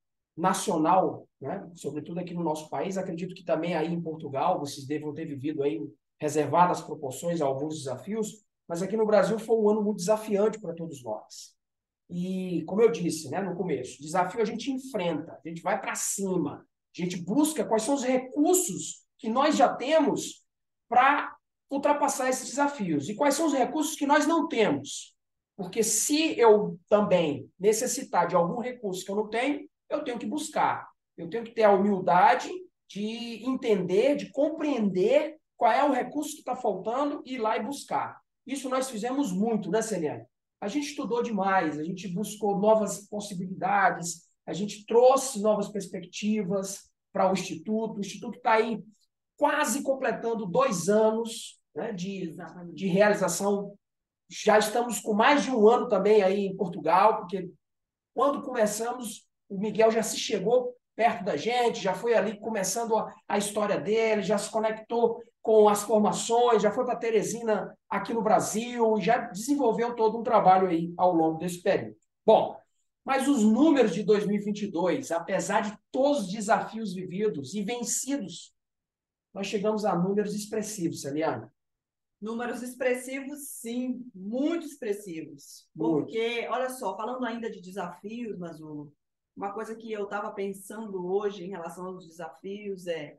nacional, né, sobretudo aqui no nosso país, acredito que também aí em Portugal, vocês devam ter vivido aí reservadas proporções a alguns desafios, mas aqui no Brasil foi um ano muito desafiante para todos nós. E, como eu disse, né, no começo, desafio a gente enfrenta, a gente vai para cima, a gente busca quais são os recursos que nós já temos para ultrapassar esses desafios. E quais são os recursos que nós não temos? Porque se eu também necessitar de algum recurso que eu não tenho, eu tenho que buscar. Eu tenho que ter a humildade de entender, de compreender qual é o recurso que está faltando e ir lá e buscar. Isso nós fizemos muito, né, Celiane? A gente estudou demais, a gente buscou novas possibilidades, a gente trouxe novas perspectivas para o Instituto. O Instituto está aí quase completando 2 anos, né, de realização. Já estamos com mais de 1 ano também aí em Portugal, porque quando começamos, o Miguel já se chegou perto da gente, já foi ali começando a história dele, já se conectou com as formações, já foi para Teresina aqui no Brasil, já desenvolveu todo um trabalho aí ao longo desse período. Bom, mas os números de 2022, apesar de todos os desafios vividos e vencidos, nós chegamos a números expressivos, Celiane. Números expressivos, sim, muito expressivos. Porque, olha só, falando ainda de desafios, Mazulo, uma coisa que eu estava pensando hoje em relação aos desafios é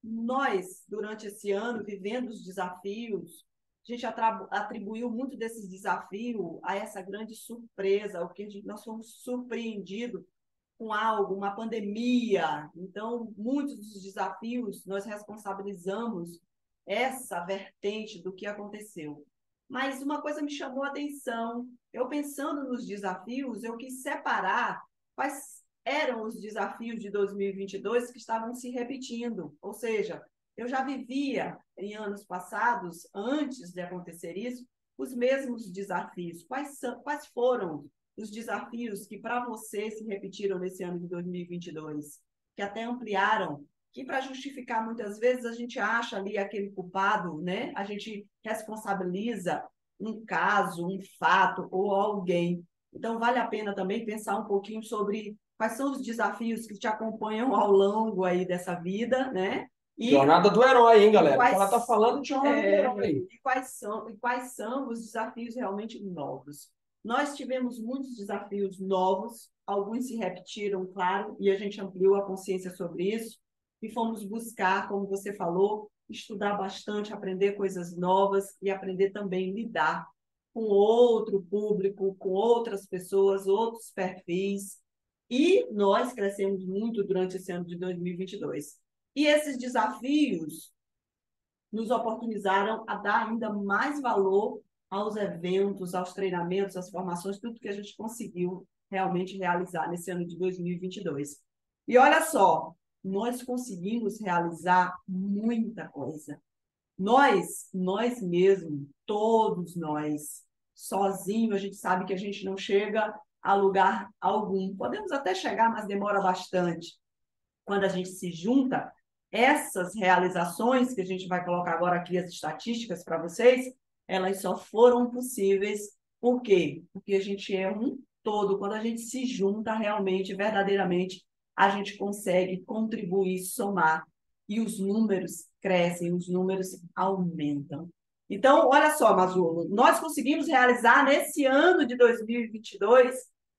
nós, durante esse ano, vivendo os desafios, a gente atribuiu muito desse desafio a essa grande surpresa, o que nós fomos surpreendidos com algo, uma pandemia. Então, muitos dos desafios nós responsabilizamos essa vertente do que aconteceu. Mas uma coisa me chamou a atenção. Eu pensando nos desafios, eu quis separar quais eram os desafios de 2022 que estavam se repetindo. Ou seja, eu já vivia em anos passados, antes de acontecer isso, os mesmos desafios. Quais foram os desafios que para você se repetiram nesse ano de 2022, que até ampliaram, que para justificar muitas vezes a gente acha ali aquele culpado, né? A gente responsabiliza um caso, um fato ou alguém. Então vale a pena também pensar um pouquinho sobre quais são os desafios que te acompanham ao longo aí dessa vida, né? E Jornada do herói, hein, galera? quais, Ela está falando de jornada do herói. e quais são os desafios realmente novos. Nós tivemos muitos desafios novos, alguns se repetiram, claro, e a gente ampliou a consciência sobre isso, e fomos buscar, como você falou, estudar bastante, aprender coisas novas e aprender também a lidar com outro público, com outras pessoas, outros perfis. E nós crescemos muito durante esse ano de 2022. E esses desafios nos oportunizaram a dar ainda mais valor aos eventos, aos treinamentos, às formações, tudo que a gente conseguiu realmente realizar nesse ano de 2022. E olha só, nós conseguimos realizar muita coisa. Nós mesmos, todos nós, sozinho, a gente sabe que a gente não chega a lugar algum. Podemos até chegar, mas demora bastante. Quando a gente se junta, essas realizações, que a gente vai colocar agora aqui as estatísticas para vocês, elas só foram possíveis. Por quê? Porque a gente é um todo. Quando a gente se junta realmente, verdadeiramente, a gente consegue contribuir, somar. E os números crescem, os números aumentam. Então, olha só, Mazzulo, nós conseguimos realizar nesse ano de 2022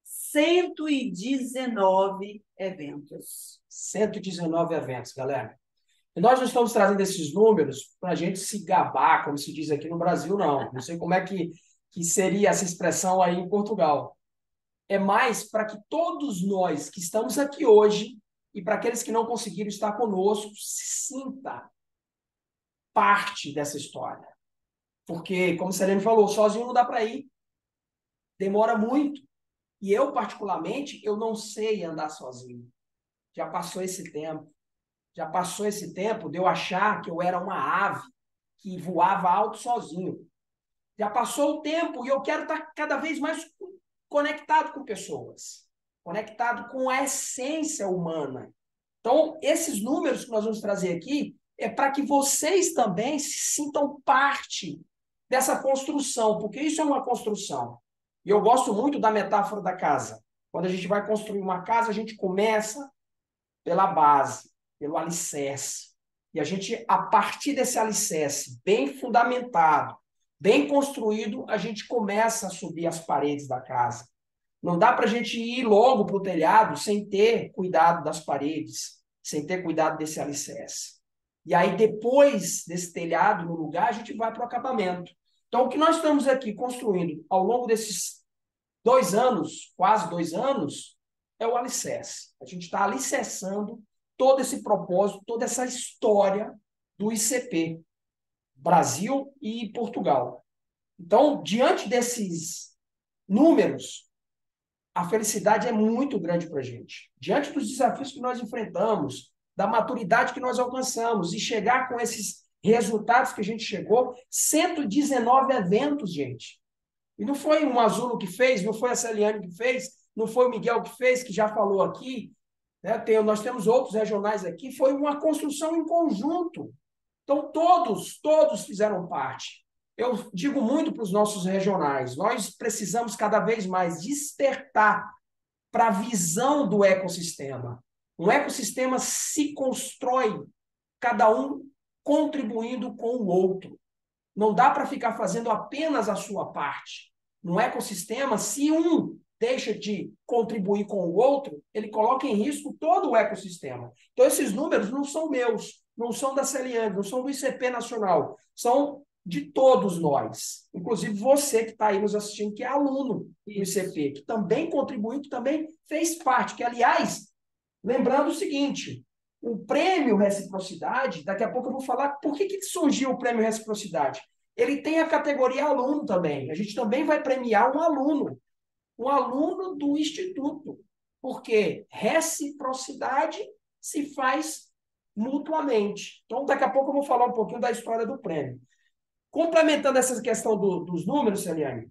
119 eventos. 119 eventos, galera. E nós não estamos trazendo esses números para a gente se gabar, como se diz aqui no Brasil, não. Não sei como é que seria essa expressão aí em Portugal. É mais para que todos nós que estamos aqui hoje e para aqueles que não conseguiram estar conosco se sinta parte dessa história. Porque, como a Selene falou, sozinho não dá para ir. Demora muito. E eu, particularmente, eu não sei andar sozinho. Já passou esse tempo. Já passou esse tempo de eu achar que eu era uma ave que voava alto sozinho. Já passou o tempo e eu quero estar cada vez mais conectado com pessoas, conectado com a essência humana. Então, esses números que nós vamos trazer aqui é para que vocês também se sintam parte dessa construção, porque isso é uma construção. E eu gosto muito da metáfora da casa. Quando a gente vai construir uma casa, a gente começa pela base, pelo alicerce. E a gente, a partir desse alicerce bem fundamentado, bem construído, a gente começa a subir as paredes da casa. Não dá para a gente ir logo para o telhado sem ter cuidado das paredes, sem ter cuidado desse alicerce. E aí, depois desse telhado no lugar, a gente vai para o acabamento. Então, o que nós estamos aqui construindo ao longo desses 2 anos, quase 2 anos, é o alicerce. A gente está alicerçando todo esse propósito, toda essa história do ICP, Brasil e Portugal. Então, diante desses números, a felicidade é muito grande para a gente. Diante dos desafios que nós enfrentamos, da maturidade que nós alcançamos e chegar com esses resultados que a gente chegou, 119 eventos, gente. E não foi o Mazzulo que fez, não foi a Celiane que fez, não foi o Miguel que fez, que já falou aqui, né? Nós temos outros regionais aqui, foi uma construção em conjunto. Então, todos fizeram parte. Eu digo muito para os nossos regionais, nós precisamos cada vez mais despertar para a visão do ecossistema. Um ecossistema se constrói, cada um contribuindo com o outro. Não dá para ficar fazendo apenas a sua parte. No ecossistema, se um deixa de contribuir com o outro, ele coloca em risco todo o ecossistema. Então, esses números não são meus, não são da Celiane, não são do ICP Nacional, são de todos nós, inclusive você que está aí nos assistindo, que é aluno do ICP, que também contribuiu, que também fez parte, que, aliás, lembrando o seguinte, o prêmio Reciprocidade, daqui a pouco eu vou falar por que surgiu o prêmio Reciprocidade. Ele tem a categoria aluno também, a gente também vai premiar um aluno do Instituto, porque reciprocidade se faz mutuamente. Então, daqui a pouco eu vou falar um pouquinho da história do prêmio. Complementando essa questão dos números, Celiane,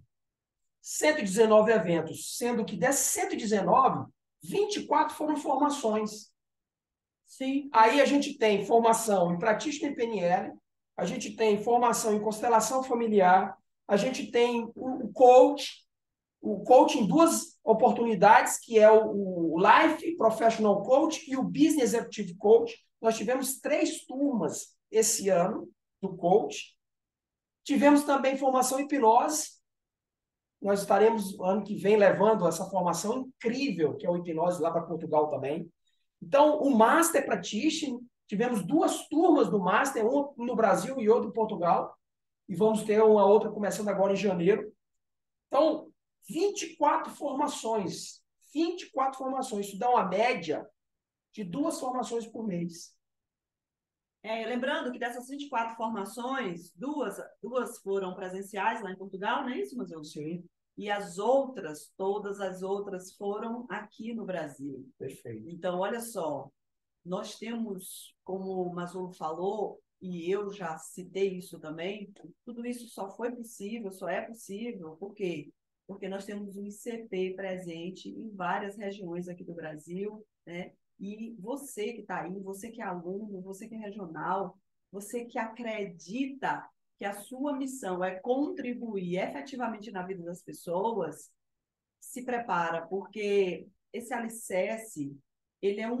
119 eventos, sendo que desses 119, 24 foram formações. Sim. Aí a gente tem formação em Practitioner e PNL, a gente tem formação em constelação familiar, a gente tem o coach em duas oportunidades, que é o Life Professional Coach e o Business Executive Coach. Nós tivemos 3 turmas esse ano do coach. Tivemos também formação em hipnose. Nós estaremos, ano que vem, levando essa formação incrível, que é o hipnose, lá para Portugal também. Então, o Master Practitioner, tivemos 2 turmas do Master, uma no Brasil e outra em Portugal. E vamos ter uma outra começando agora em janeiro. Então, 24 formações. 24 formações. Isso dá uma média de 2 formações por mês. Lembrando que dessas 24 formações, duas foram presenciais lá em Portugal, não é isso, Mazul? Sim. E as outras, todas as outras foram aqui no Brasil. Perfeito. Então, olha só, nós temos, como o Mazul falou, e eu já citei isso também, tudo isso só foi possível, só é possível, por quê? Porque nós temos um ICP presente em várias regiões aqui do Brasil, né? E você que está aí, você que é aluno, você que é regional, você que acredita que a sua missão é contribuir efetivamente na vida das pessoas, se prepara, porque esse alicerce, ele é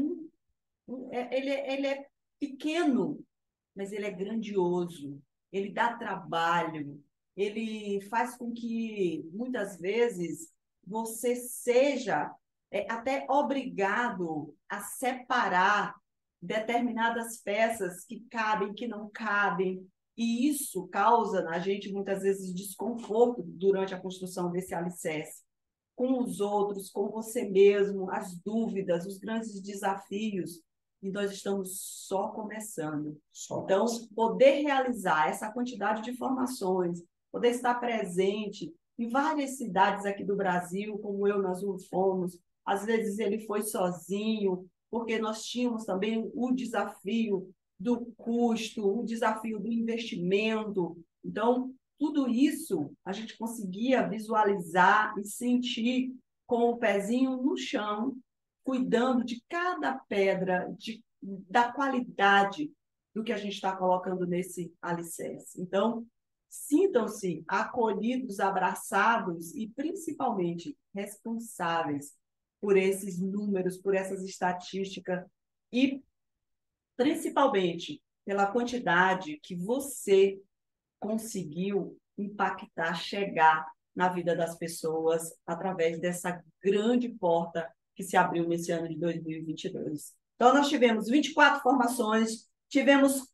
ele é pequeno, mas ele é grandioso, ele dá trabalho, ele faz com que, muitas vezes, você seja até obrigado a separar determinadas peças que cabem, que não cabem, e isso causa na gente, muitas vezes, desconforto durante a construção desse alicerce, com os outros, com você mesmo, as dúvidas, os grandes desafios, e nós estamos só começando. Então, poder realizar essa quantidade de formações, poder estar presente em várias cidades aqui do Brasil, como eu, nós fomos, às vezes ele foi sozinho, porque nós tínhamos também o desafio do custo, o desafio do investimento. Então, tudo isso a gente conseguia visualizar e sentir com o pezinho no chão, cuidando de cada pedra, da qualidade do que a gente está colocando nesse alicerce. Então, sintam-se acolhidos, abraçados e, principalmente, responsáveis por esses números, por essas estatísticas e, principalmente, pela quantidade que você conseguiu impactar, chegar na vida das pessoas através dessa grande porta que se abriu nesse ano de 2022. Então, nós tivemos 24 formações, tivemos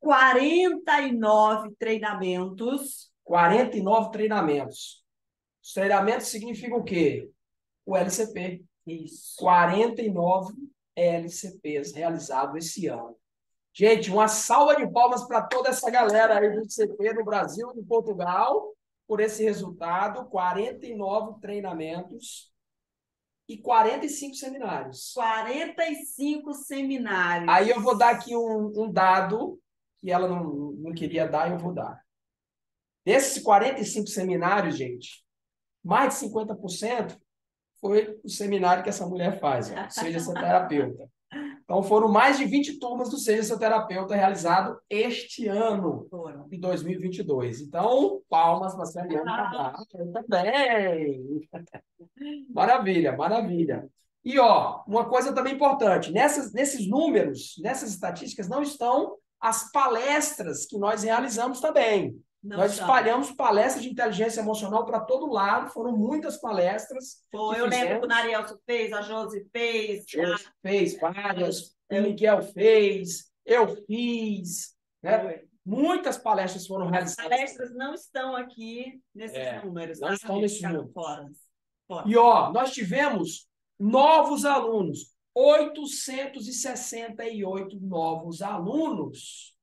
49 treinamentos. 49 treinamentos. Os treinamentos significam o quê? O LCP. Isso. 49 LCPs realizados esse ano. Gente, uma salva de palmas para toda essa galera aí do LCP no Brasil e em Portugal por esse resultado. 49 treinamentos e 45 seminários. 45 seminários. Aí eu vou dar aqui um dado que ela não queria dar, eu vou dar. Desses 45 seminários, gente, mais de 50% foi o seminário que essa mulher faz, ó, Seja Seu Terapeuta. Então, foram mais de 20 turmas do Seja Seu Terapeuta realizado este ano, de 2022. Então, palmas para a Celiane Cabral também. Maravilha, maravilha. E, ó, uma coisa também importante, nesses números, nessas estatísticas, não estão as palestras que nós realizamos também. Nós espalhamos palestras de inteligência emocional para todo lado, foram muitas palestras. Eu lembro que o Narielso fez, a Josi fez. Fez várias, o Miguel fez, eu fiz, né? Muitas palestras foram As realizadas. palestras não estão aqui nesses números, não tá? estão nesses Ficaram números. fora. E, nós tivemos novos alunos, 868 novos alunos.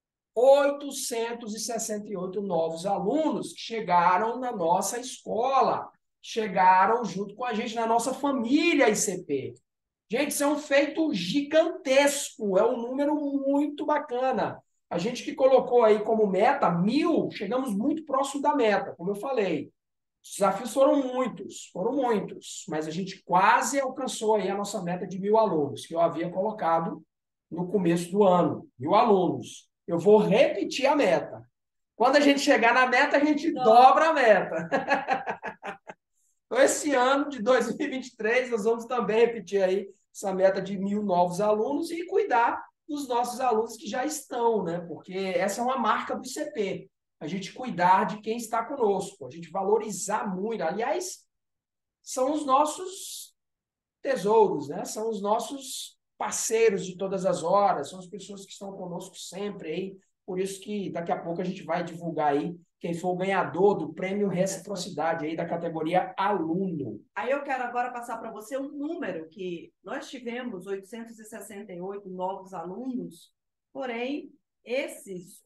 868 novos alunos que chegaram na nossa escola, chegaram junto com a gente na nossa família ICP. Gente, isso é um feito gigantesco, é um número muito bacana. A gente que colocou aí como meta 1.000, chegamos muito próximo da meta, como eu falei. Os desafios foram muitos, mas a gente quase alcançou aí a nossa meta de 1.000 alunos, que eu havia colocado no começo do ano, 1.000 alunos. Eu vou repetir a meta. Quando a gente chegar na meta, a gente dobra a meta. Então, esse ano de 2023, nós vamos também repetir aí essa meta de 1.000 novos alunos e cuidar dos nossos alunos que já estão, né? Porque essa é uma marca do ICP. A gente cuidar de quem está conosco, a gente valorizar muito. Aliás, são os nossos tesouros, né? São os nossos parceiros de todas as horas, são as pessoas que estão conosco sempre aí. Por isso que daqui a pouco a gente vai divulgar aí quem for o ganhador do prêmio Reciprocidade aí da categoria aluno. Aí eu quero agora passar para você um número que nós tivemos 868 novos alunos, porém, esses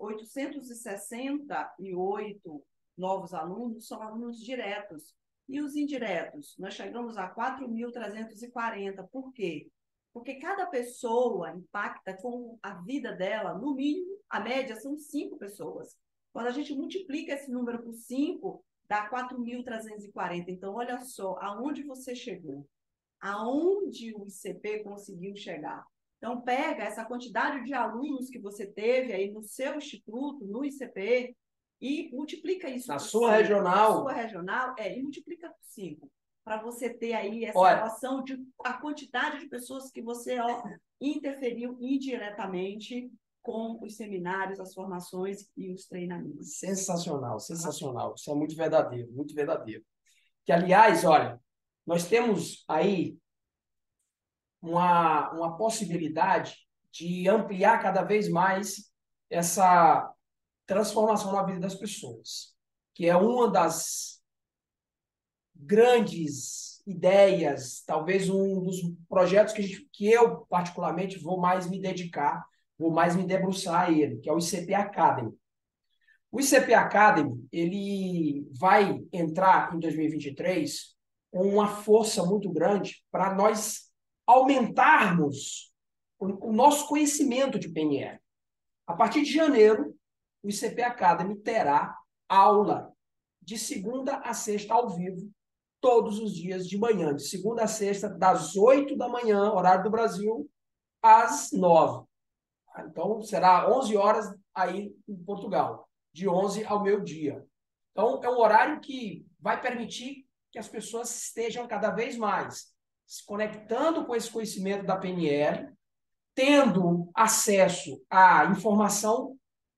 868 novos alunos são alunos diretos. E os indiretos? Nós chegamos a 4.340. Por quê? Porque cada pessoa impacta com a vida dela, no mínimo, a média são 5 pessoas. Quando a gente multiplica esse número por 5, dá 4.340. Então, olha só, aonde você chegou, aonde o ICP conseguiu chegar. Então, pega essa quantidade de alunos que você teve aí no seu instituto, no ICP, e multiplica isso na por sua 5. regional. Na sua regional, e multiplica por 5. Para você ter aí essa noção de a quantidade de pessoas que você interferiu indiretamente com os seminários, as formações e os treinamentos. Sensacional, sensacional. Isso é muito verdadeiro, muito verdadeiro. Que, aliás, olha, nós temos aí uma possibilidade de ampliar cada vez mais essa transformação na vida das pessoas, que é uma das grandes ideias, talvez um dos projetos que eu, particularmente, vou mais me dedicar, vou mais me debruçar a ele, que é o ICP Academy. O ICP Academy, ele vai entrar em 2023 com uma força muito grande para nós aumentarmos o nosso conhecimento de PNL. A partir de janeiro, o ICP Academy terá aula de segunda a sexta ao vivo, todos os dias de manhã, de segunda a sexta, das 8 da manhã, horário do Brasil, às 9. Então, será 11 horas aí em Portugal, de 11 ao meio-dia. Então, é um horário que vai permitir que as pessoas estejam cada vez mais se conectando com esse conhecimento da PNL, tendo acesso à informação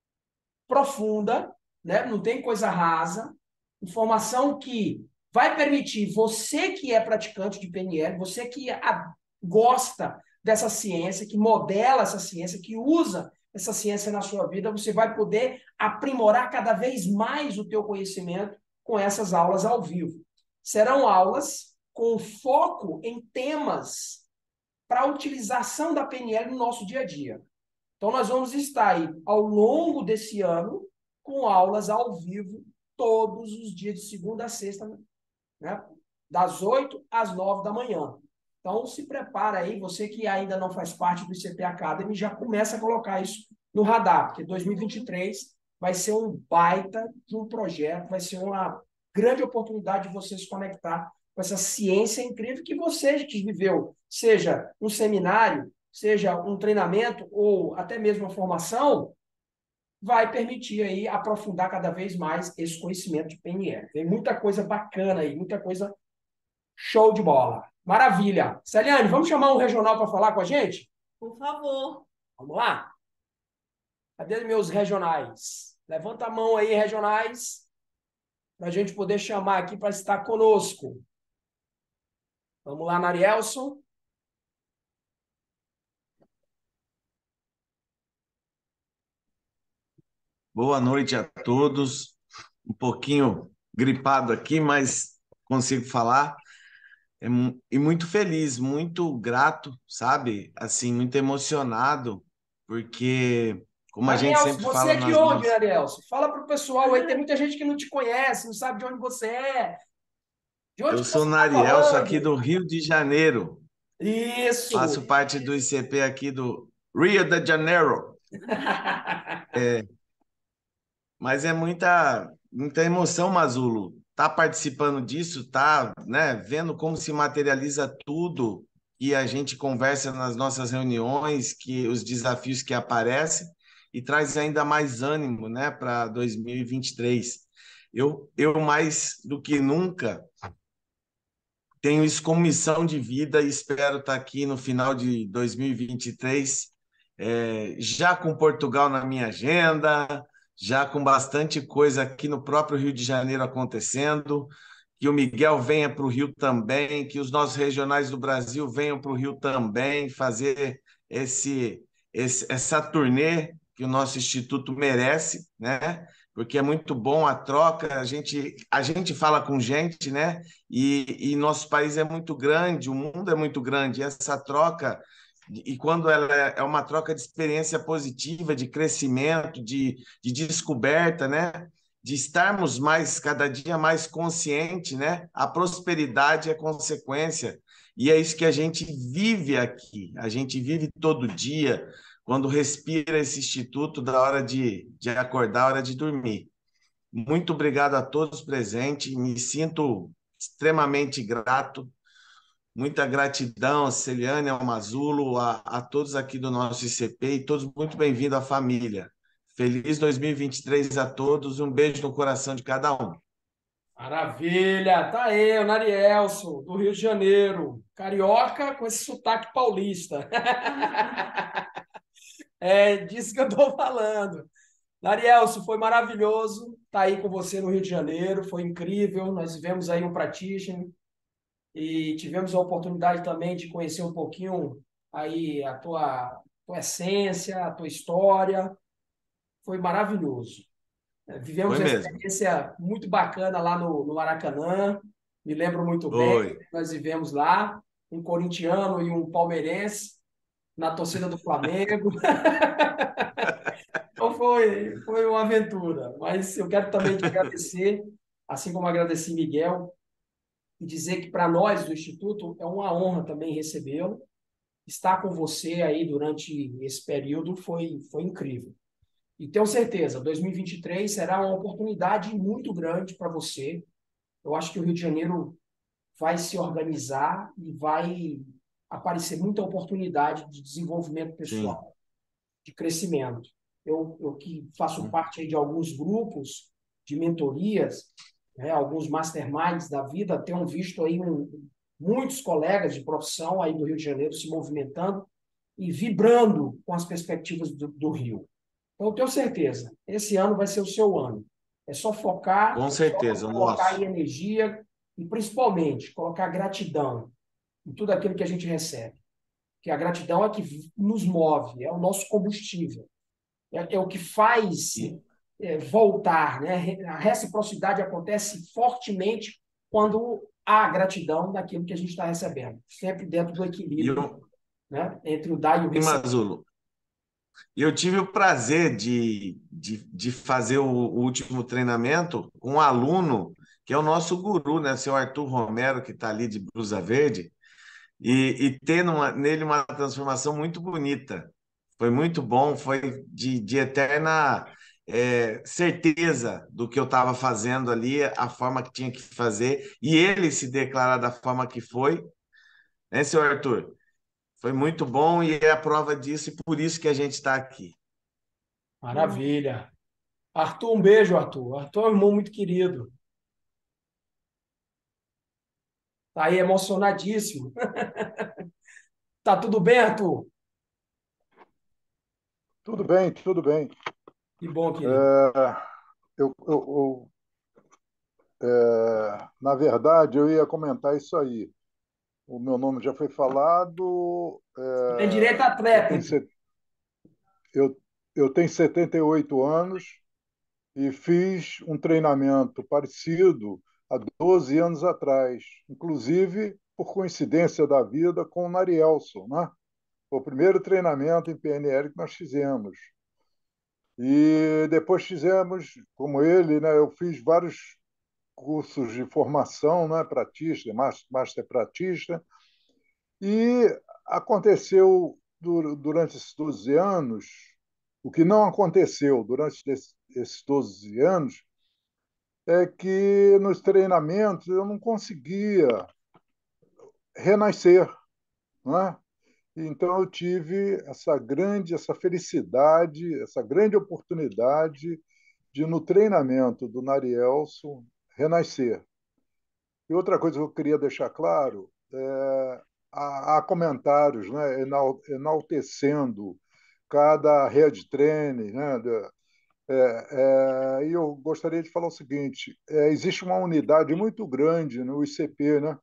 profunda, né? Não tem coisa rasa, informação que vai permitir você que é praticante de PNL, você que gosta dessa ciência, que modela essa ciência, que usa essa ciência na sua vida, você vai poder aprimorar cada vez mais o teu conhecimento com essas aulas ao vivo. Serão aulas com foco em temas para a utilização da PNL no nosso dia a dia. Então, nós vamos estar aí, ao longo desse ano, com aulas ao vivo, todos os dias, de segunda a sexta, né? Das 8 às 9 da manhã. Então, se prepara aí, você que ainda não faz parte do ICP Academy, já começa a colocar isso no radar, porque 2023 vai ser um baita de um projeto, vai ser uma grande oportunidade de você se conectar com essa ciência incrível que você que viveu, seja um seminário, seja um treinamento ou até mesmo uma formação, vai permitir aí aprofundar cada vez mais esse conhecimento de PNL. Tem muita coisa bacana aí, muita coisa show de bola. Maravilha. Celiane, vamos chamar um regional para falar com a gente? Por favor. Vamos lá? Cadê meus regionais? Levanta a mão aí, regionais, para a gente poder chamar aqui para estar conosco. Vamos lá, Narielson. Boa noite a todos. Um pouquinho gripado aqui, mas consigo falar. E muito feliz, muito grato, sabe? Assim, muito emocionado, porque, como a gente Arielson, sempre você fala é de nas onde, nossas. Arielson? Fala para o pessoal aí, tem muita gente que não te conhece, não sabe de onde você é. De onde Eu que sou você está Nariel, aqui falando? do Rio de Janeiro. Isso! Faço parte do ICP aqui do Rio de Janeiro. Mas é muita emoção, Mazulo. Tá participando disso, tá, né, vendo como se materializa tudo que a gente conversa nas nossas reuniões, que os desafios que aparecem e traz ainda mais ânimo, né, para 2023. Eu mais do que nunca tenho isso como missão de vida e espero estar aqui no final de 2023, já com Portugal na minha agenda, já com bastante coisa aqui no próprio Rio de Janeiro acontecendo, que o Miguel venha para o Rio também, que os nossos regionais do Brasil venham para o Rio também, fazer essa turnê que o nosso instituto merece, né? Porque é muito bom a troca, a gente fala com gente, né? E nosso país é muito grande, o mundo é muito grande, e essa troca, e quando ela é uma troca de experiência positiva, de crescimento, de descoberta, né? De estarmos mais, cada dia mais consciente, né? A prosperidade é consequência, e é isso que a gente vive aqui, a gente vive todo dia, quando respira esse instituto, da hora de acordar, hora de dormir. Muito obrigado a todos presentes, me sinto extremamente grato. Muita gratidão a Celiane, ao Mazulo, a todos aqui do nosso ICP e todos muito bem-vindos à família. Feliz 2023 a todos e um beijo no coração de cada um. Maravilha! Tá aí, o Narielson, do Rio de Janeiro. Carioca com esse sotaque paulista. É disso que eu estou falando. Narielson, foi maravilhoso estar aí com você no Rio de Janeiro, foi incrível. Nós vivemos aí um practitioner e tivemos a oportunidade também de conhecer um pouquinho aí a tua essência, a tua história. Foi maravilhoso. Vivemos Foi uma mesmo. experiência muito bacana lá no Maracanã. Me lembro muito bem, Foi. nós vivemos lá, um corintiano e um palmeirense na torcida do Flamengo. Então foi uma aventura. Mas eu quero também te agradecer, assim como agradeci Miguel, e dizer que para nós do Instituto é uma honra também recebê-lo. Estar com você aí durante esse período foi incrível. E tenho certeza, 2023 será uma oportunidade muito grande para você. Eu acho que o Rio de Janeiro vai se organizar e vai aparecer muita oportunidade de desenvolvimento Sim. pessoal, de crescimento. Eu que faço parte aí de alguns grupos de mentorias, né, alguns masterminds da vida, tenho visto aí muitos colegas de profissão aí do Rio de Janeiro se movimentando e vibrando com as perspectivas do Rio. Então, eu tenho certeza, esse ano vai ser o seu ano. É só focar, Com é só certeza, o colocar nosso. aí energia e, principalmente, colocar gratidão em tudo aquilo que a gente recebe. Porque a gratidão é que nos move, é o nosso combustível, é o que faz E, voltar, né? A reciprocidade acontece fortemente quando há gratidão daquilo que a gente está recebendo, sempre dentro do e, equilíbrio, eu, né? Entre o dar e o e receber. Mazulo, eu tive o prazer de fazer o último treinamento com um aluno que é o nosso guru, né? O seu Arthur Romero, que está ali de blusa verde, e ter nele uma transformação muito bonita. Foi muito bom, foi de eterna certeza do que eu estava fazendo ali, a forma que tinha que fazer, e ele se declarar da forma que foi, né, seu Arthur? Foi muito bom e é a prova disso, e por isso que a gente está aqui. Maravilha. Arthur, um beijo, Arthur. Arthur é um irmão muito querido. Tá aí emocionadíssimo. Tá tudo bem, Arthur? Tudo bem, tudo bem. Que bom, querido. É, na verdade, eu ia comentar isso aí. O meu nome já foi falado. Você tem direito à Eu tenho, tréplica. eu tenho 78 anos. e fiz um treinamento parecido há 12 anos atrás, inclusive por coincidência da vida com o Narielson, né? Foi o primeiro treinamento em PNL que nós fizemos. E depois fizemos, como ele, né, eu fiz vários cursos de formação, né, pratista, master pratista, e aconteceu durante esses 12 anos, o que não aconteceu durante esses 12 anos é que nos treinamentos eu não conseguia renascer, né? Então eu tive essa felicidade, essa grande oportunidade de no treinamento do Narielson renascer. E outra coisa que eu queria deixar claro, há comentários, né, enaltecendo cada head training, né, e eu gostaria de falar o seguinte: existe uma unidade muito grande no ICP, né?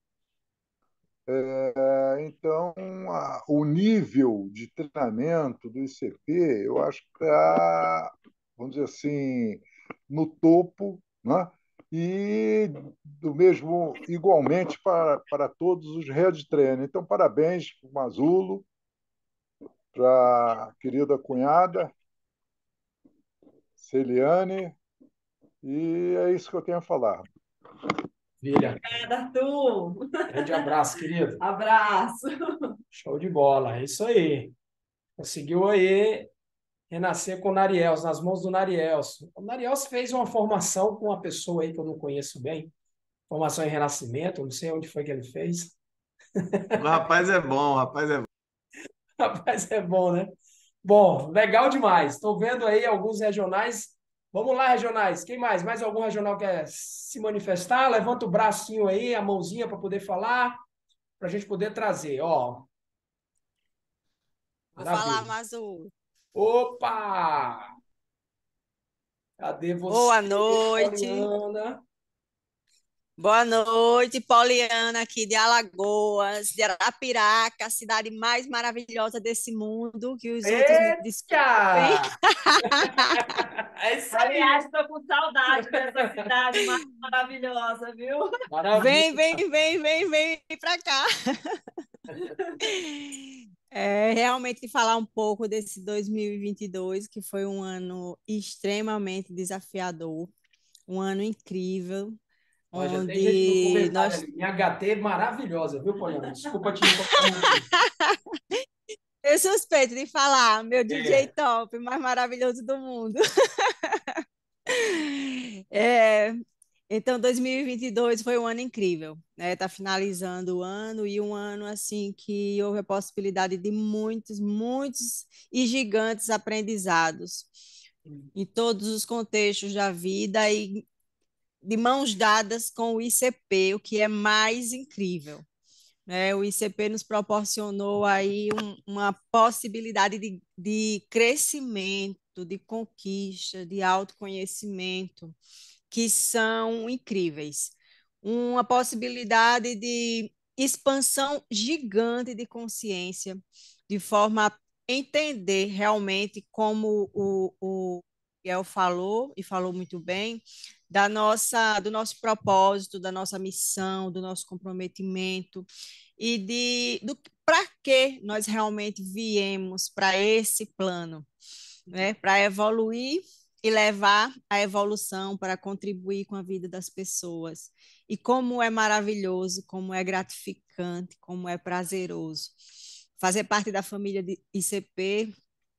Então, o nível de treinamento do ICP, eu acho que está, vamos dizer assim, no topo, né? E do mesmo, igualmente para todos os head trainers. Então, parabéns para o Mazulo, para a querida cunhada, Celiane, e é isso que eu tenho a falar. Filha, Obrigada, Arthur. grande abraço, querido. Abraço. Show de bola, é isso aí. Conseguiu aí renascer com o Narielso, nas mãos do Narielso. O Narielso fez uma formação com uma pessoa aí que eu não conheço bem, formação em renascimento, não sei onde foi que ele fez. O rapaz é bom, o rapaz é bom. Rapaz, é bom, né? Bom, legal demais. Estou vendo aí alguns regionais. Vamos lá, regionais. Quem mais? Mais algum regional quer se manifestar? Levanta o bracinho aí, a mãozinha para poder falar, para a gente poder trazer. Ó, Vou falar, maravilha. Mazu. Opa! Cadê você, Boa noite. Poliana? Boa noite, Poliana, aqui de Alagoas, de Arapiraca, a cidade mais maravilhosa desse mundo, que os outros me desculpem. Eita! É isso aí. Aliás, estou com saudade dessa cidade maravilhosa, viu? Vem, Maravilha. vem, vem, vem, vem para cá. Realmente falar um pouco desse 2022, que foi um ano extremamente desafiador, um ano incrível, Ó, já tem gente no onde comentário nós... ali. Minha HT maravilhosa, viu, Poliana? Desculpa te interromper. Eu suspeito de falar, meu DJ É. top, mais maravilhoso do mundo. É, então, 2022 foi um ano incrível, né? Tá finalizando o ano e um ano assim que houve a possibilidade de muitos, muitos e gigantes aprendizados em todos os contextos da vida e de mãos dadas com o ICP, o que é mais incrível, né? O ICP nos proporcionou aí uma possibilidade de crescimento, de conquista, de autoconhecimento, que são incríveis. Uma possibilidade de expansão gigante de consciência, de forma a entender realmente como o Miguel falou, e falou muito bem, do nosso propósito, da nossa missão, do nosso comprometimento e do para que nós realmente viemos para esse plano, né? Para evoluir e levar a evolução para contribuir com a vida das pessoas. E como é maravilhoso, como é gratificante, como é prazeroso. Fazer parte da família de ICP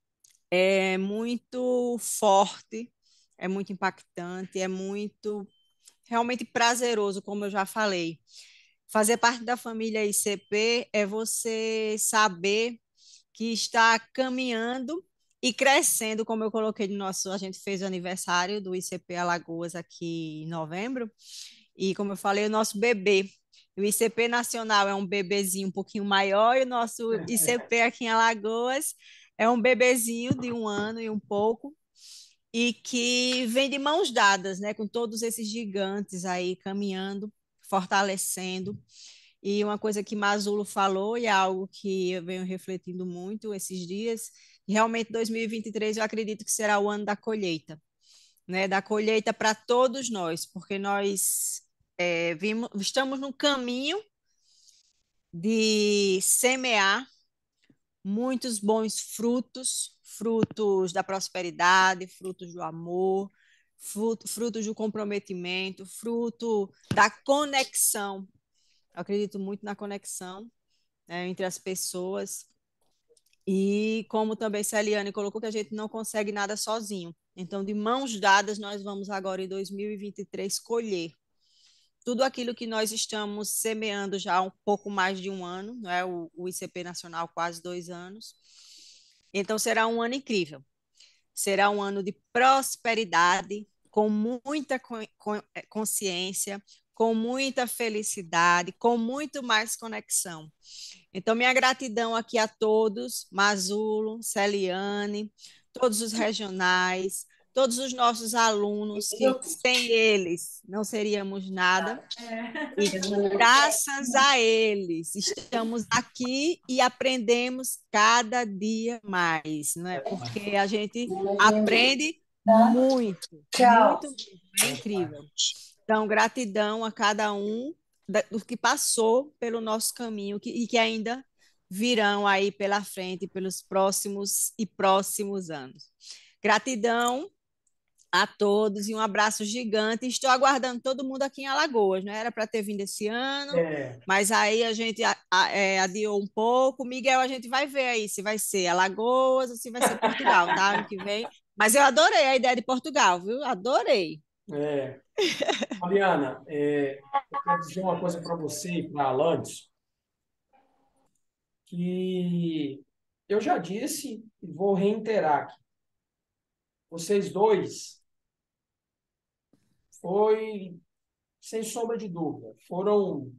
é muito forte, é muito impactante, é muito realmente prazeroso, como eu já falei. Fazer parte da família ICP é você saber que está caminhando e crescendo, como eu coloquei no nosso, a gente fez o aniversário do ICP Alagoas aqui em novembro, e como eu falei, o nosso bebê. O ICP Nacional é um bebezinho um pouquinho maior, e o nosso ICP aqui em Alagoas é um bebezinho de 1 ano e um pouco, e que vem de mãos dadas, né, com todos esses gigantes aí caminhando, fortalecendo. E uma coisa que Masulo falou, e é algo que eu venho refletindo muito esses dias, realmente 2023 eu acredito que será o ano da colheita, né, da colheita para todos nós, porque nós estamos no caminho de semear muitos bons frutos, frutos da prosperidade, frutos do amor, frutos do comprometimento, fruto da conexão. Eu acredito muito na conexão, né, entre as pessoas. E como também Celiane colocou, que a gente não consegue nada sozinho. Então, de mãos dadas, nós vamos agora em 2023 colher tudo aquilo que nós estamos semeando já há um pouco mais de um ano, não é? O ICP Nacional quase 2 anos. Então, será um ano incrível. Será um ano de prosperidade, com muita consciência, com muita felicidade, com muito mais conexão. Então, minha gratidão aqui a todos, Masulo, Celiane, todos os regionais, todos os nossos alunos, que sem eles não seríamos nada. E graças a eles estamos aqui e aprendemos cada dia mais, não é? Porque a gente aprende muito, muito, é incrível. Então, gratidão a cada um do que passou pelo nosso caminho e que ainda virão aí pela frente, pelos próximos e próximos anos. Gratidão a todos e um abraço gigante. Estou aguardando todo mundo aqui em Alagoas, não era para ter vindo esse ano, mas aí a gente adiou um pouco. Miguel, a gente vai ver aí se vai ser Alagoas ou se vai ser Portugal, tá? Ano que vem. Mas eu adorei a ideia de Portugal, viu? Adorei. Mariana, eu quero dizer uma coisa para você e para a Alanis, que eu já disse e vou reiterar aqui. Vocês dois sem sombra de dúvida, foram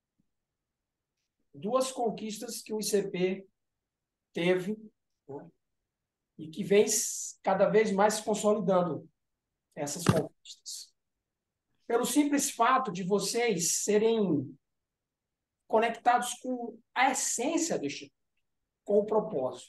duas conquistas que o ICP teve, né, e que vem cada vez mais se consolidando essas conquistas. Pelo simples fato de vocês serem conectados com a essência do Instituto, com o propósito.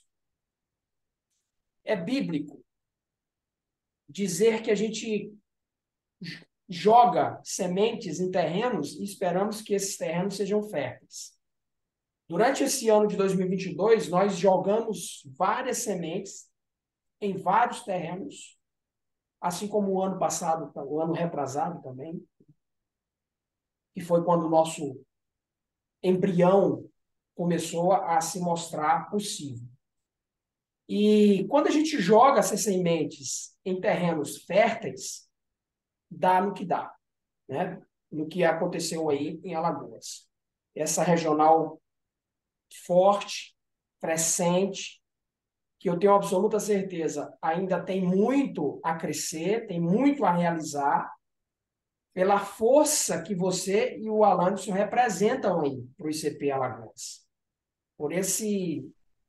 É bíblico dizer que a gente joga sementes em terrenos e esperamos que esses terrenos sejam férteis. Durante esse ano de 2022, nós jogamos várias sementes em vários terrenos, assim como o ano passado, o ano retrasado também, que foi quando o nosso embrião começou a se mostrar possível. E quando a gente joga essas sementes em terrenos férteis, dá no que dá, né? No que aconteceu aí em Alagoas. Essa regional forte, crescente, que eu tenho absoluta certeza ainda tem muito a crescer, tem muito a realizar, pela força que você e o Alanson representam aí para o ICP Alagoas. Por esse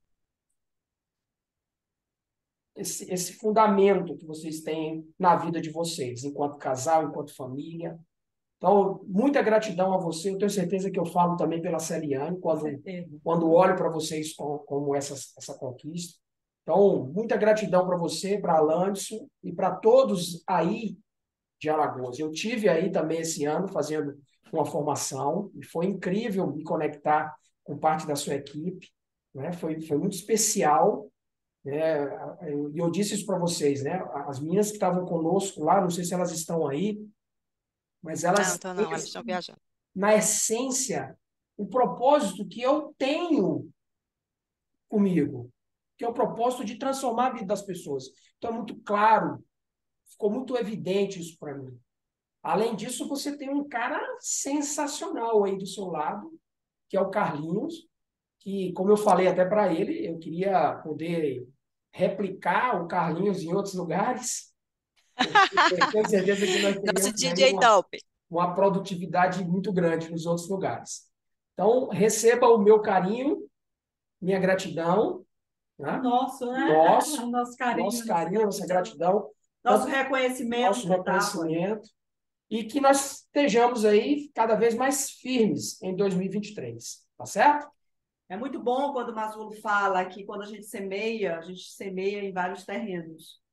fundamento que vocês têm na vida de vocês, enquanto casal, enquanto família. Então, muita gratidão a você. Eu tenho certeza que eu falo também pela Celiane, quando olho para vocês como essa conquista. Então, muita gratidão para você, para a Alanson e para todos aí de Alagoas. Eu tive aí também esse ano fazendo uma formação e foi incrível me conectar com parte da sua equipe, né? Foi muito especial. Eu disse isso para vocês, né? As meninas que estavam conosco lá, não sei se elas estão aí, mas elas elas estão viajando. Na essência, o propósito que eu tenho comigo, que é o propósito de transformar a vida das pessoas. Então, é muito claro, ficou muito evidente isso para mim. Além disso, você tem um cara sensacional aí do seu lado, que é o Carlinhos, que, como eu falei até para ele, eu queria poder replicar o Carlinhos em outros lugares. Eu tenho certeza que nós teríamos uma produtividade muito grande nos outros lugares. Então, receba o meu carinho, minha gratidão. Né? Nosso, né? Nosso carinho, nossa gratidão. Nosso reconhecimento. Nosso reconhecimento. E que nós estejamos aí cada vez mais firmes em 2023. Tá certo? É muito bom quando o Masulo fala que quando a gente semeia em vários terrenos.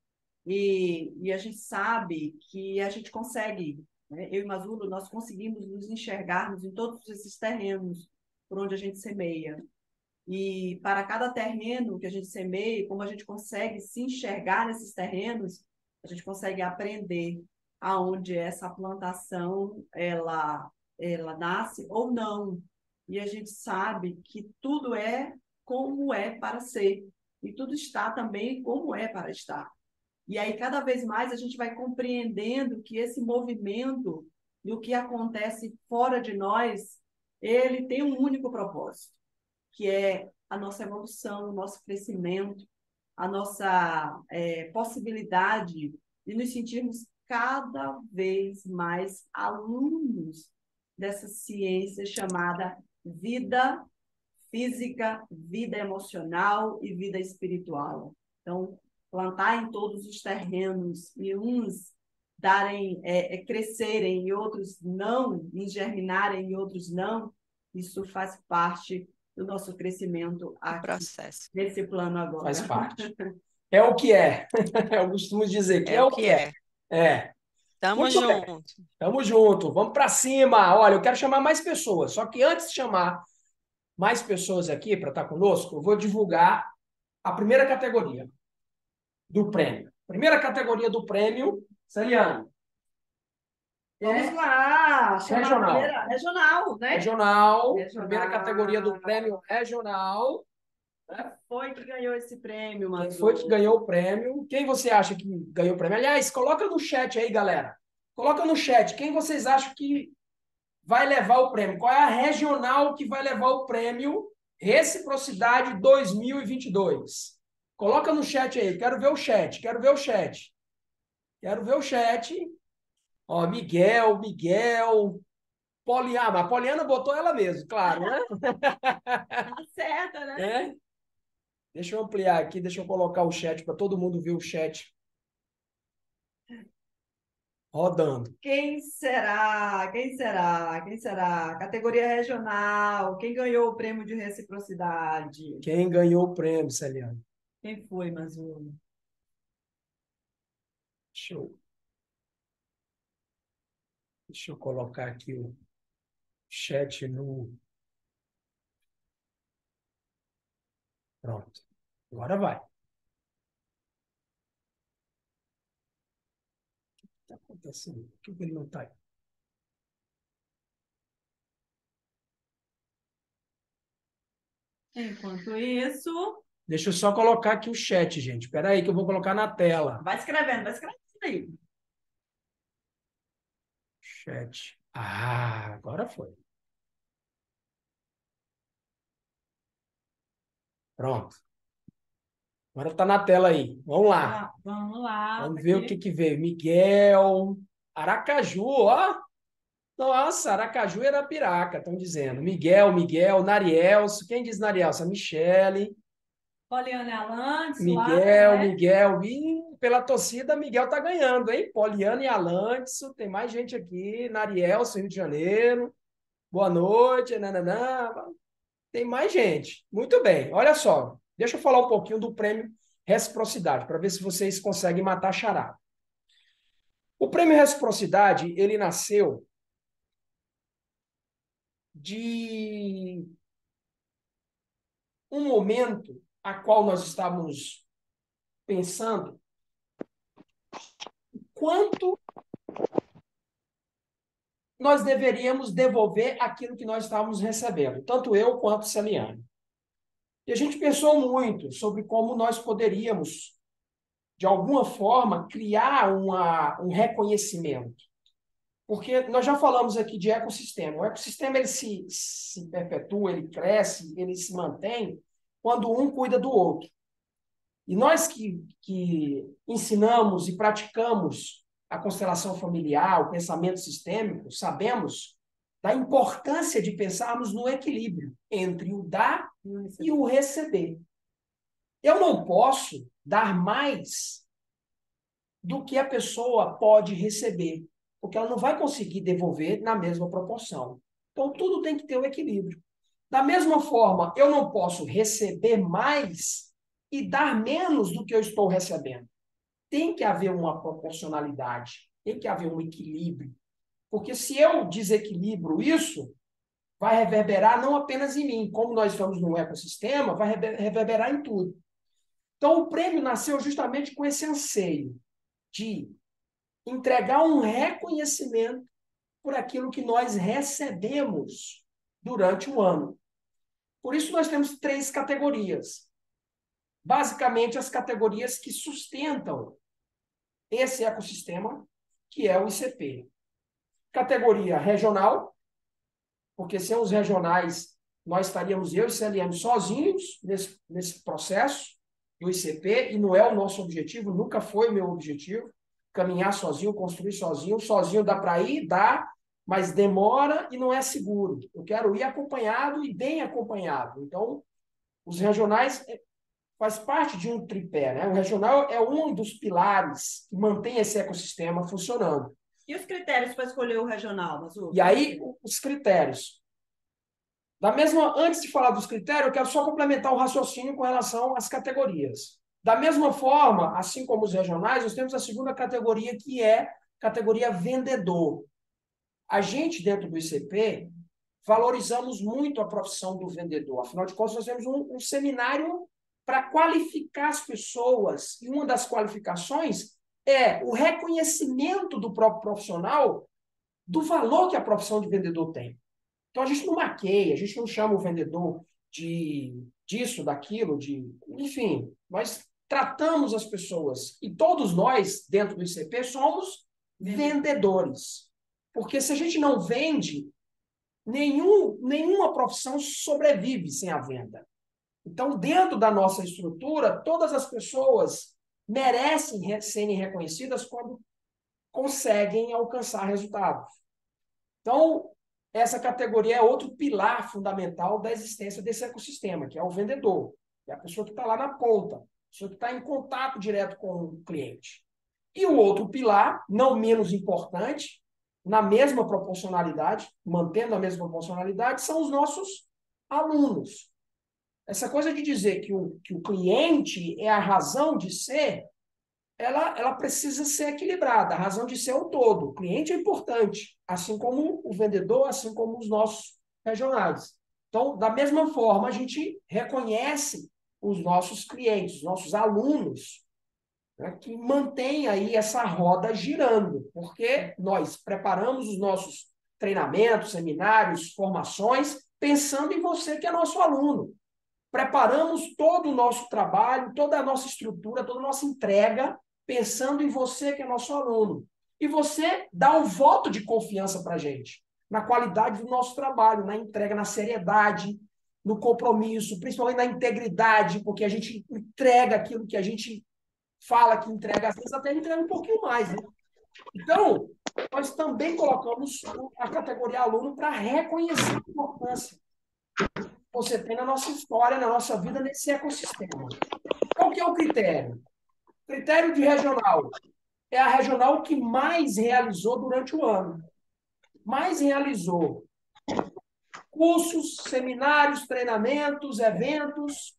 E a gente sabe que a gente consegue, né? Eu e Masulo, nós conseguimos nos enxergarmos em todos esses terrenos por onde a gente semeia. E para cada terreno que a gente semeia, como a gente consegue se enxergar nesses terrenos, a gente consegue aprender aonde essa plantação ela nasce ou não. E a gente sabe que tudo é como é para ser. E tudo está também como é para estar. E aí, cada vez mais, a gente vai compreendendo que esse movimento e o que acontece fora de nós, ele tem um único propósito, que é a nossa evolução, o nosso crescimento, a nossa possibilidade de nos sentirmos cada vez mais alunos dessa ciência chamada vida física, vida emocional e vida espiritual. Então, plantar em todos os terrenos e uns crescerem e outros não, e germinarem e outros não, isso faz parte do nosso crescimento aqui, processo. nesse plano agora. Faz parte. É o que é. Eu costumo dizer que é o que é. É. Tamo Muito bem. junto. Tamo junto. Vamos para cima. Olha, eu quero chamar mais pessoas. Só que antes de chamar mais pessoas aqui para estar conosco, eu vou divulgar a primeira categoria do prêmio. Primeira categoria do prêmio, Celiane. Vamos lá, Regional. Regional, né? Regional. Primeira categoria do prêmio regional. Foi que ganhou esse prêmio, Quem Manu? foi que ganhou o prêmio? Quem você acha que ganhou o prêmio? Aliás, coloca no chat aí, galera. Coloca no chat. Quem vocês acham que vai levar o prêmio? Qual é a regional que vai levar o prêmio Reciprocidade 2022? Coloca no chat aí. Quero ver o chat. Quero ver o chat. Quero ver o chat. Ó, Miguel. Poliana. A Poliana botou ela mesmo, claro, né? Acerta, né? É? Deixa eu ampliar aqui, deixa eu colocar o chat para todo mundo ver o chat rodando. Quem será? Quem será? Quem será? Categoria regional. Quem ganhou o prêmio de reciprocidade? Quem ganhou o prêmio, Celiane? Quem foi, Masulo? Deixa eu colocar aqui o chat no... Pronto. Agora vai. O que está acontecendo? Por que ele não está aí? Enquanto isso... Deixa eu só colocar aqui o chat, gente. Espera aí que eu vou colocar na tela. Vai escrevendo aí. Chat. Ah, agora foi. Pronto. Agora está na tela aí. Vamos lá. Vamos lá. Vamos ver o que veio. Miguel. Aracaju, ó. Nossa, Aracaju e Arapiraca, estão dizendo. Miguel, Narielso. Quem diz Narielso? A Michele. Poliana Alantes. Miguel. E pela torcida, Miguel tá ganhando, hein? Poliana e Alantes. Tem mais gente aqui. Narielso, Rio de Janeiro. Boa noite. Nananã. Tem mais gente. Muito bem. Olha só. Deixa eu falar um pouquinho do prêmio Reciprocidade, para ver se vocês conseguem matar a charada. O prêmio Reciprocidade, ele nasceu de um momento a qual nós estávamos pensando quanto nós deveríamos devolver aquilo que nós estávamos recebendo, tanto eu quanto Celiane. E a gente pensou muito sobre como nós poderíamos, de alguma forma, criar um reconhecimento. Porque nós já falamos aqui de ecossistema. O ecossistema ele se perpetua, ele cresce, ele se mantém quando um cuida do outro. E nós que ensinamos e praticamos a constelação familiar, o pensamento sistêmico, sabemos da importância de pensarmos no equilíbrio entre o dar e o receber. Eu não posso dar mais do que a pessoa pode receber, porque ela não vai conseguir devolver na mesma proporção. Então, tudo tem que ter o equilíbrio. Da mesma forma, eu não posso receber mais e dar menos do que eu estou recebendo. tem que haver uma proporcionalidade, tem que haver um equilíbrio. Porque se eu desequilibro isso, vai reverberar não apenas em mim, como nós estamos num ecossistema, vai reverberar em tudo. Então, o prêmio nasceu justamente com esse anseio de entregar um reconhecimento por aquilo que nós recebemos durante o ano. Por isso, nós temos 3 categorias. Basicamente, as categorias que sustentam esse ecossistema, que é o ICP. Categoria regional, porque sem os regionais, nós estaríamos, eu e CLM, sozinhos nesse processo do ICP, e não é o nosso objetivo, nunca foi o meu objetivo, caminhar sozinho, construir sozinho. Sozinho dá para ir, dá, mas demora e não é seguro. Eu quero ir acompanhado e bem acompanhado. Então, os regionais faz parte de um tripé, né? O regional é um dos pilares que mantém esse ecossistema funcionando. E os critérios para escolher o regional, Mazzuco? E aí, os critérios. Antes de falar dos critérios, eu quero só complementar o raciocínio com relação às categorias. Da mesma forma, assim como os regionais, nós temos a segunda categoria, que é categoria vendedor. A gente, dentro do ICP, valorizamos muito a profissão do vendedor. Afinal de contas, nós temos um seminário para qualificar as pessoas, e uma das qualificações é o reconhecimento do próprio profissional do valor que a profissão de vendedor tem. Então, a gente não maqueia, a gente não chama o vendedor disso, daquilo, enfim, nós tratamos as pessoas, e todos nós, dentro do ICP, somos vendedores. Porque se a gente não vende, nenhuma profissão sobrevive sem a venda. Então, dentro da nossa estrutura, todas as pessoas merecem serem reconhecidas quando conseguem alcançar resultados. Então, essa categoria é outro pilar fundamental da existência desse ecossistema, que é o vendedor, que é a pessoa que está lá na ponta, a pessoa que está em contato direto com o cliente. E o outro pilar, não menos importante, na mesma proporcionalidade, mantendo a mesma proporcionalidade, são os nossos alunos. Essa coisa de dizer que o cliente é a razão de ser, ela precisa ser equilibrada. A razão de ser é o todo. O cliente é importante, assim como o vendedor, assim como os nossos regionais. Então, da mesma forma, a gente reconhece os nossos clientes, os nossos alunos, né, que mantém aí essa roda girando, porque nós preparamos os nossos treinamentos, seminários, formações, pensando em você que é nosso aluno. Preparamos todo o nosso trabalho, toda a nossa estrutura, toda a nossa entrega, pensando em você que é nosso aluno. E você dá um voto de confiança para a gente, na qualidade do nosso trabalho, na entrega, na seriedade, no compromisso, principalmente na integridade, porque a gente entrega aquilo que a gente fala que entrega, às vezes até entrega um pouquinho mais, né? Então, nós também colocamos a categoria aluno para reconhecer a importância que você tem na nossa história, na nossa vida, nesse ecossistema. Qual que é o critério? O critério de regional é a regional que mais realizou durante o ano. Mais realizou cursos, seminários, treinamentos, eventos,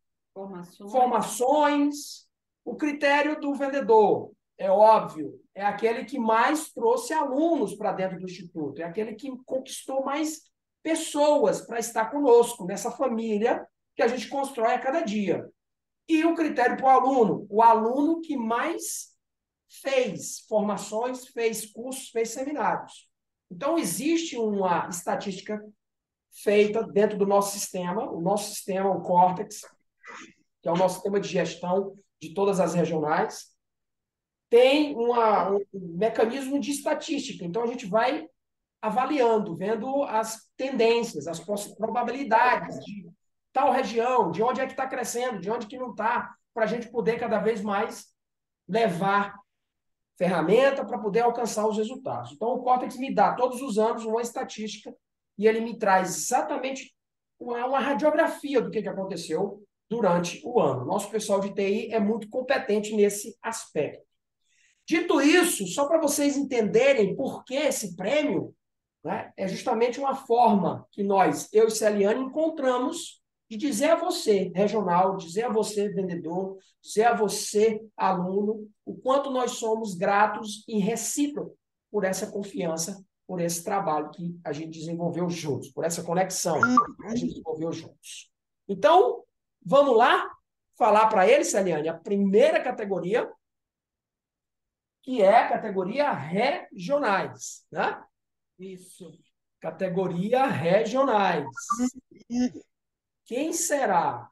formações. O critério do vendedor, é óbvio, é aquele que mais trouxe alunos para dentro do Instituto, é aquele que conquistou mais pessoas para estar conosco, nessa família que a gente constrói a cada dia. E o critério para o aluno que mais fez formações, fez cursos, fez seminários. Então, existe uma estatística feita dentro do nosso sistema, o Córtex, que é o nosso sistema de gestão de todas as regionais, tem um mecanismo de estatística. Então, a gente vai avaliando, vendo as tendências, as probabilidades de tal região, de onde é que está crescendo, de onde que não está, para a gente poder cada vez mais levar ferramenta para poder alcançar os resultados. Então, o Córtex me dá todos os anos uma estatística e ele me traz exatamente uma radiografia do que aconteceu durante o ano. Nosso pessoal de TI é muito competente nesse aspecto. Dito isso, só para vocês entenderem por que esse prêmio, né, é justamente uma forma que nós, eu e Celiane, encontramos de dizer a você, regional, dizer a você, vendedor, dizer a você, aluno, o quanto nós somos gratos e recíprocos por essa confiança, por esse trabalho que a gente desenvolveu juntos, por essa conexão que a gente desenvolveu juntos. Então, vamos lá falar para ele, Celiane, a primeira categoria, que é a categoria regionais, né? Isso. Categoria regionais. Quem será?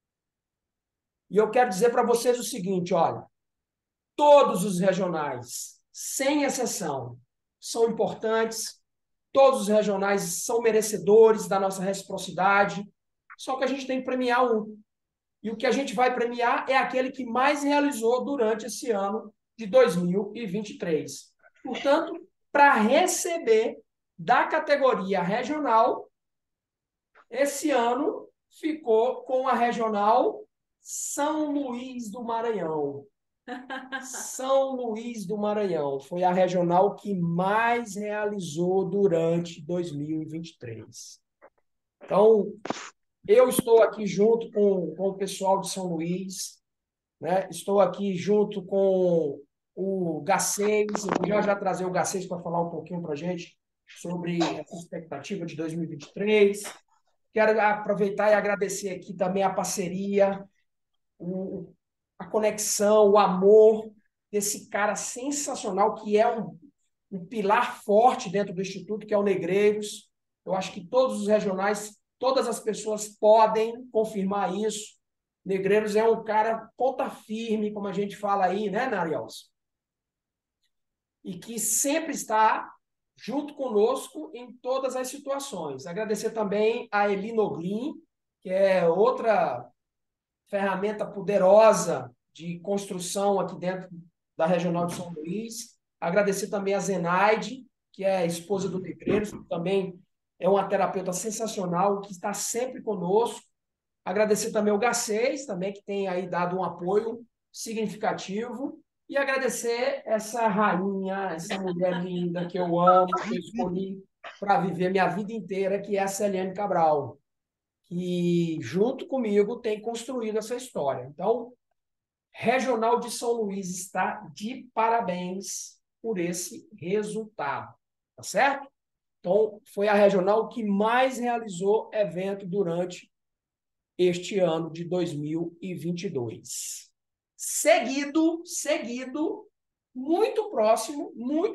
E eu quero dizer para vocês o seguinte, olha, todos os regionais, sem exceção, são importantes, todos os regionais são merecedores da nossa reciprocidade, só que a gente tem que premiar um. E o que a gente vai premiar é aquele que mais realizou durante esse ano de 2023. Portanto, para receber da categoria regional, esse ano ficou com a regional São Luís do Maranhão. São Luís do Maranhão foi a regional que mais realizou durante 2023. Então, eu estou aqui junto com o pessoal de São Luís, né? Estou aqui junto com o Gacês, eu vou já trazer o Gacês para falar um pouquinho para a gente sobre essa expectativa de 2023. Quero aproveitar e agradecer aqui também a parceria, a conexão, o amor desse cara sensacional, que é um pilar forte dentro do Instituto, que é o Negreiros. Eu acho que todos os regionais, todas as pessoas podem confirmar isso. Negreiros é um cara ponta firme, como a gente fala aí, né, Narielson? E que sempre está junto conosco em todas as situações. Agradecer também a Eli Noglin, que é outra ferramenta poderosa de construção aqui dentro da Regional de São Luís. Agradecer também a Zenaide, que é a esposa do Negreiros, que também é uma terapeuta sensacional, que está sempre conosco. Agradecer também ao Gacês, também, que tem aí dado um apoio significativo. E agradecer essa rainha, essa mulher linda que eu amo, que eu escolhi para viver minha vida inteira, que é a Celiane Cabral, que, junto comigo, tem construído essa história. Então, Regional de São Luís está de parabéns por esse resultado, tá certo? Então, foi a regional que mais realizou evento durante este ano de 2022. Seguido, muito próximo,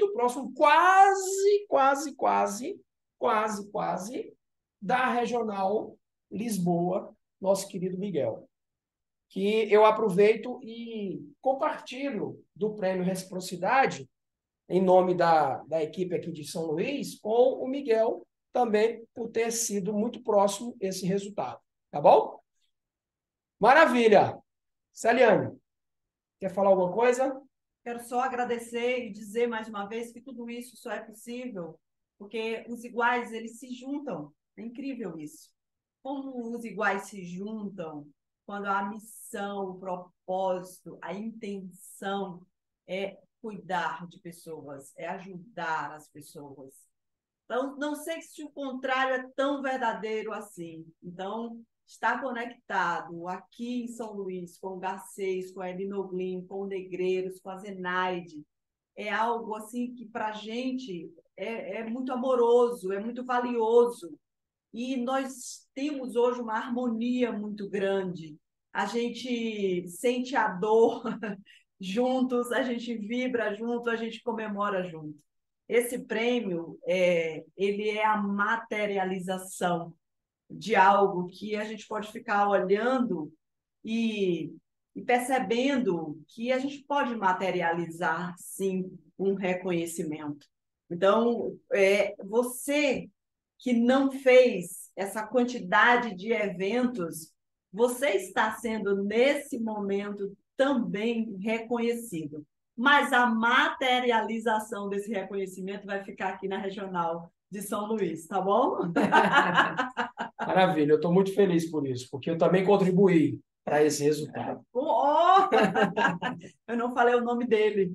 quase, da regional Lisboa, nosso querido Miguel, que eu aproveito e compartilho do Prêmio Reciprocidade, em nome da equipe aqui de São Luís, com o Miguel, também por ter sido muito próximo esse resultado. Tá bom? Maravilha! Celiane, quer falar alguma coisa? Quero só agradecer e dizer mais uma vez que tudo isso só é possível porque os iguais, eles se juntam. É incrível isso. Como os iguais se juntam quando a missão, o propósito, a intenção é cuidar de pessoas, é ajudar as pessoas. Então, não sei se o contrário é tão verdadeiro assim. Então, estar conectado aqui em São Luís, com o Garcês, com a Elinoglin, com o Negreiros, com a Zenaide, é algo assim que para a gente é muito amoroso, é muito valioso. E nós temos hoje uma harmonia muito grande. A gente sente a dor juntos, a gente vibra junto, a gente comemora junto. Esse prêmio, ele é a materialização de algo que a gente pode ficar olhando e percebendo que a gente pode materializar, sim, um reconhecimento. Então, você que não fez essa quantidade de eventos, você está sendo, nesse momento, também reconhecido. Mas a materialização desse reconhecimento vai ficar aqui na Regional de São Luís, tá bom? Maravilha, eu estou muito feliz por isso, porque eu também contribuí para esse resultado. Oh! Eu não falei o nome dele.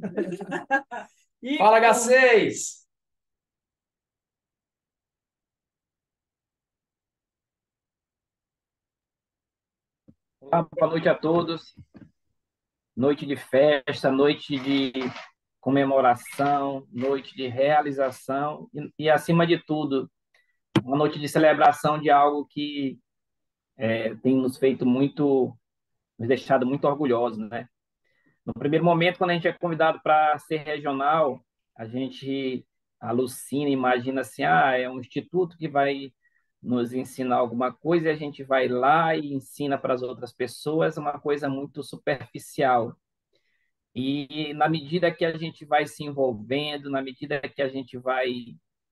Fala, Gacês! Boa noite a todos. Noite de festa, noite de comemoração, noite de realização e acima de tudo, uma noite de celebração de algo que tem nos feito muito, nos deixado muito orgulhosos, né? No primeiro momento, quando a gente é convidado para ser regional, a gente alucina, imagina assim, é um instituto que vai nos ensinar alguma coisa e a gente vai lá e ensina para as outras pessoas uma coisa muito superficial. E na medida que a gente vai se envolvendo, na medida que a gente vai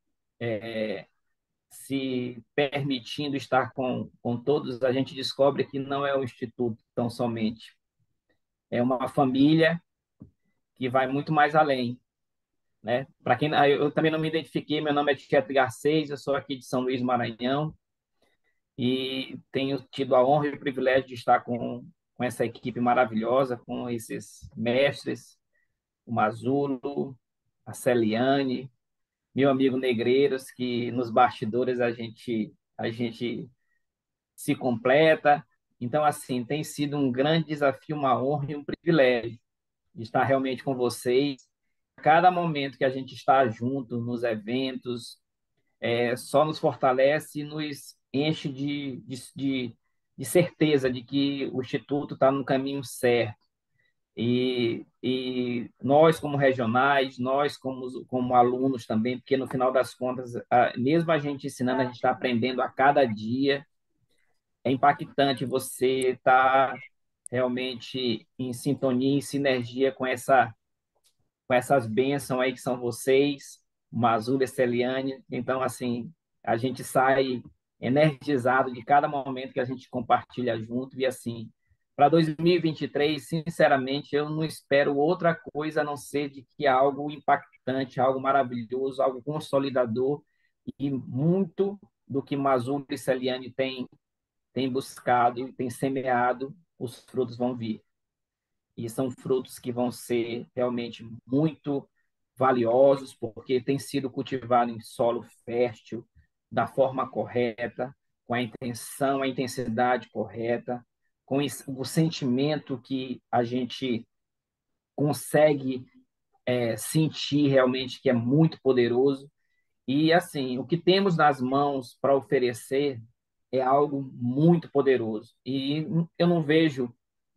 se permitindo estar com todos, a gente descobre que não é um instituto tão somente. É uma família que vai muito mais além, né? Para quem eu também não me identifiquei, meu nome é Tieto Garcês, eu sou aqui de São Luís, Maranhão, e tenho tido a honra e o privilégio de estar com essa equipe maravilhosa, com esses mestres, o Mazulo, a Celiane, meu amigo Negreiros, que nos bastidores a gente se completa. Então, assim, tem sido um grande desafio, uma honra e um privilégio de estar realmente com vocês. Cada momento que a gente está junto nos eventos, só nos fortalece e nos enche de certeza de que o Instituto está no caminho certo. E nós, como regionais, nós, como alunos também, porque no final das contas, mesmo a gente ensinando, a gente está aprendendo a cada dia. É impactante você estar realmente em sintonia, em sinergia com essas bênçãos aí que são vocês, Mazula e Celiane. Então, assim, a gente sai energizado de cada momento que a gente compartilha junto. E, assim, para 2023, sinceramente, eu não espero outra coisa a não ser de que algo impactante, algo maravilhoso, algo consolidador e muito do que Mazula e Celiane têm buscado e têm semeado, os frutos vão vir. E são frutos que vão ser realmente muito valiosos, porque tem sido cultivado em solo fértil, da forma correta, com a intenção, a intensidade correta, com o sentimento que a gente consegue sentir realmente que é muito poderoso. E, assim, o que temos nas mãos para oferecer é algo muito poderoso. E eu não vejo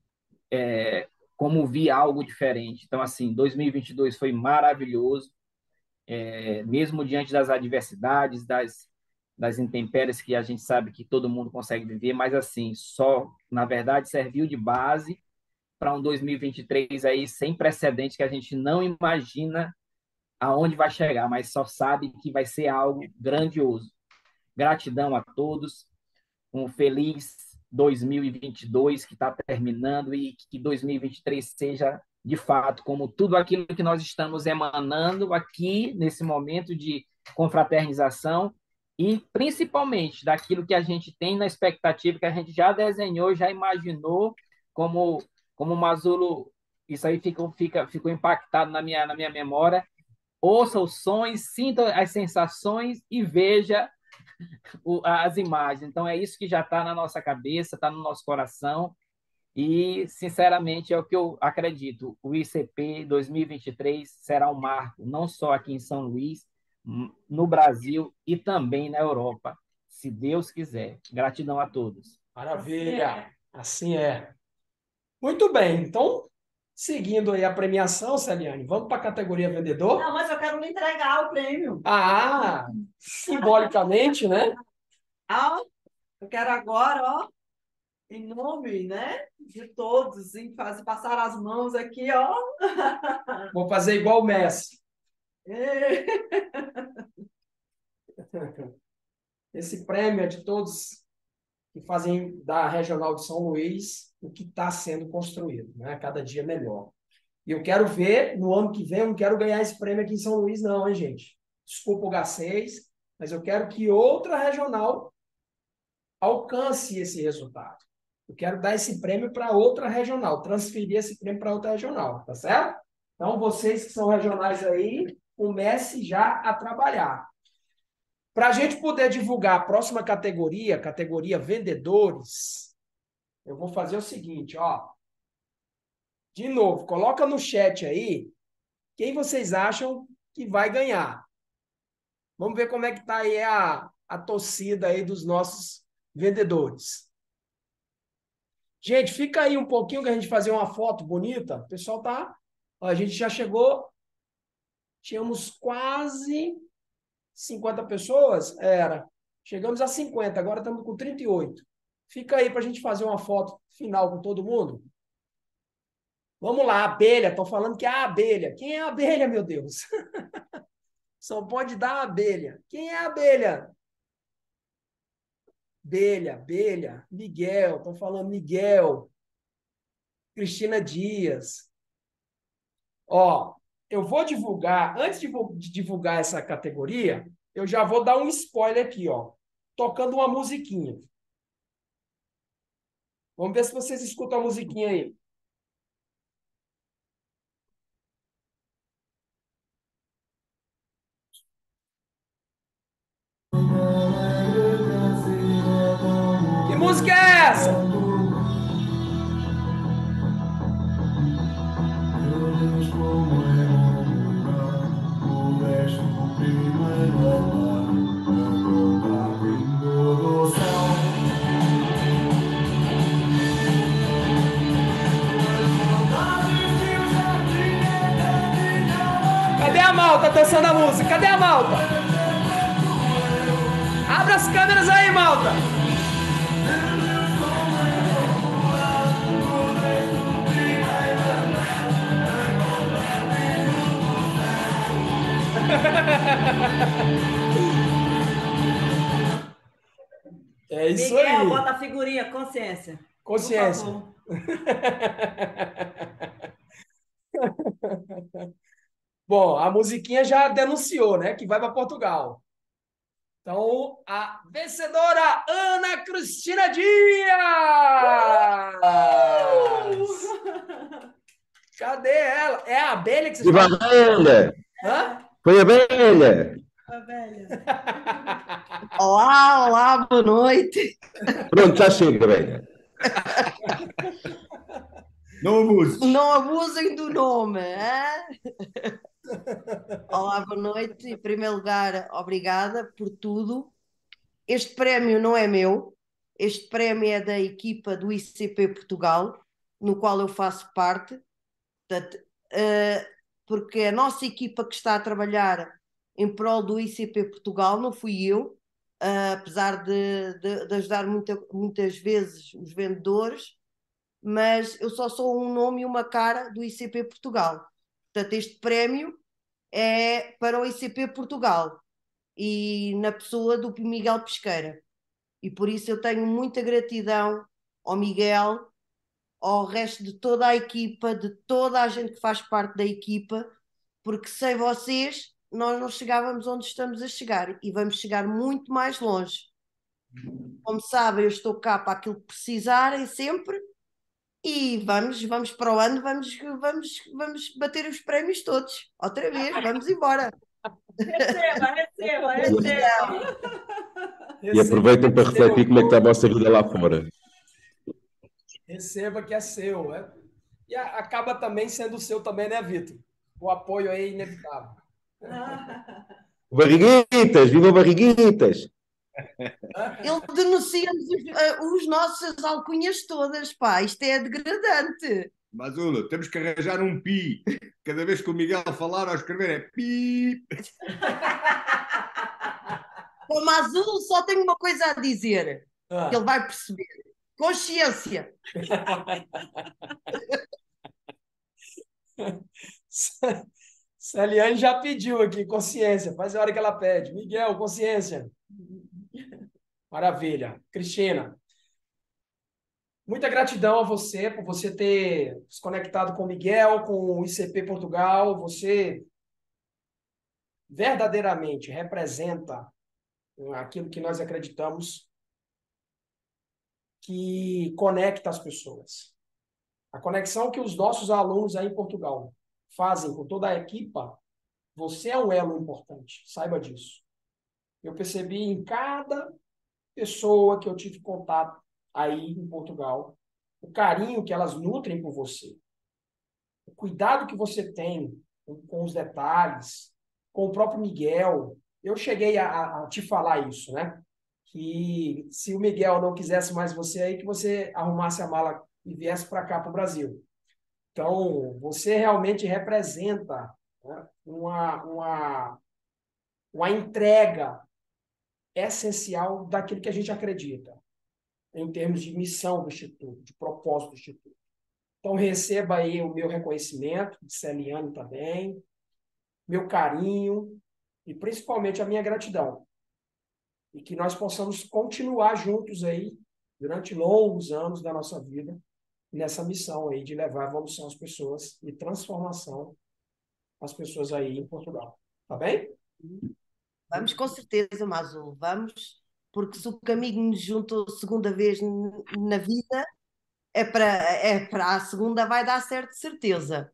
como vi algo diferente. Então, assim, 2022 foi maravilhoso, mesmo diante das adversidades, das intempéries que a gente sabe que todo mundo consegue viver, mas, assim, só, na verdade, serviu de base para um 2023 aí sem precedentes que a gente não imagina aonde vai chegar, mas só sabe que vai ser algo grandioso. Gratidão a todos, um feliz 2022 que está terminando e que 2023 seja, de fato, como tudo aquilo que nós estamos emanando aqui nesse momento de confraternização e, principalmente, daquilo que a gente tem na expectativa, que a gente já desenhou, já imaginou, como o Mazulo, isso aí ficou impactado na minha memória. Ouça os sons, sinta as sensações e veja as imagens. Então, é isso que já está na nossa cabeça, está no nosso coração. E, sinceramente, é o que eu acredito. O ICP 2023 será um marco, não só aqui em São Luís, no Brasil e também na Europa, se Deus quiser. Gratidão a todos. Maravilha! Assim é. Muito bem, então, seguindo aí a premiação, Celiane, vamos para a categoria vendedor? Não, mas eu quero lhe entregar o prêmio. Simbolicamente, né? Eu quero agora, ó, em nome, né, de todos, passar as mãos aqui, ó. Vou fazer igual o Messi. Esse prêmio é de todos que fazem da Regional de São Luís o que está sendo construído, né? Cada dia melhor. E eu quero ver, no ano que vem, eu não quero ganhar esse prêmio aqui em São Luís, não, hein, gente? Desculpa o G6, mas eu quero que outra regional alcance esse resultado. Eu quero dar esse prêmio para outra regional, transferir esse prêmio para outra regional, tá certo? Então, vocês que são regionais aí, comece já a trabalhar. Para a gente poder divulgar a próxima categoria, categoria vendedores, eu vou fazer o seguinte, ó. De novo, coloca no chat aí quem vocês acham que vai ganhar. Vamos ver como é que tá aí a torcida aí dos nossos vendedores. Gente, fica aí um pouquinho que a gente fazer uma foto bonita. O pessoal tá... Ó, a gente já chegou... Tínhamos quase 50 pessoas? Era. Chegamos a 50, agora estamos com 38. Fica aí para a gente fazer uma foto final com todo mundo. Vamos lá, abelha. Estão falando que é a abelha. Quem é a abelha, meu Deus? Só pode dar a abelha. Quem é a abelha? Abelha, abelha. Miguel. Estão falando Miguel. Cristina Dias. Ó, eu vou divulgar, antes de divulgar essa categoria, eu já vou dar um spoiler aqui, ó. Tocando uma musiquinha. Vamos ver se vocês escutam a musiquinha aí. Que música é essa? Cadê a malta dançando a música? Cadê a malta? Abra as câmeras aí, malta! É isso Miguel, aí. bota a figurinha, consciência. Consciência. Por favor. Bom, a musiquinha já denunciou, né? Que vai para Portugal. Então, a vencedora, Ana Cristina Dias! Cadê ela? É a abelha que vocês Viva a falam? abelha! Hã? Foi a abelha! A velha. Olá, olá, boa noite. Pronto, já chega, abelha. Não abuses. Não abusem do nome. Hein? Olá, boa noite. Em primeiro lugar, obrigada por tudo. Este prémio não é meu. Este prémio é da equipa do ICP Portugal, no qual eu faço parte. Portanto, porque a nossa equipa que está a trabalhar em prol do ICP Portugal não fui eu, apesar de ajudar muitas vezes os vendedores, mas eu só sou um nome e uma cara do ICP Portugal. Portanto, este prémio é para o ICP Portugal e na pessoa do Miguel Pesqueira. E por isso eu tenho muita gratidão ao Miguel, ao resto de toda a equipa, de toda a gente que faz parte da equipa, porque sem vocês nós não chegávamos onde estamos a chegar e vamos chegar muito mais longe. Como sabem, eu estou cá para aquilo que precisarem sempre e vamos para o ano, vamos bater os prémios todos, outra vez, vamos embora. Receba. E aproveitem para refletir como é que está a vossa vida lá fora. Receba que é seu, né? E acaba também sendo seu também, né, Vitor? O apoio aí é inevitável. Barriguitas! Viva Barriguitas! Ele denuncia-nos os nossos alcunhas todas, pá. Isto é degradante. Mas, Ula, temos que arranjar um pi. Cada vez que o Miguel falar ou escrever é pi. Como azul, só tenho uma coisa a dizer. Que ele vai perceber. Consciência. Celiane já pediu aqui, consciência. Faz a hora que ela pede. Miguel, consciência. Maravilha. Cristina, muita gratidão a você por você ter se conectado com o Miguel, com o ICP Portugal. Você verdadeiramente representa aquilo que nós acreditamos que conecta as pessoas. A conexão que os nossos alunos aí em Portugal fazem com toda a equipa, você é um elo importante, saiba disso. Eu percebi em cada pessoa que eu tive contato aí em Portugal, o carinho que elas nutrem por você, o cuidado que você tem com os detalhes, com o próprio Miguel. Eu cheguei a te falar isso, né? Que se o Miguel não quisesse mais você aí, que você arrumasse a mala e viesse para cá, para o Brasil. Então, você realmente representa, né, uma entrega essencial daquilo que a gente acredita, em termos de missão do Instituto, de propósito do Instituto. Então, receba aí o meu reconhecimento, de Celiane também, meu carinho e principalmente a minha gratidão. E que nós possamos continuar juntos aí durante longos anos da nossa vida nessa missão aí de levar evolução às pessoas e transformação às pessoas aí em Portugal. Tá bem? Vamos com certeza, Mazul, vamos, porque se o caminho nos juntou segunda vez na vida, é para a segunda vai dar certo, de certeza.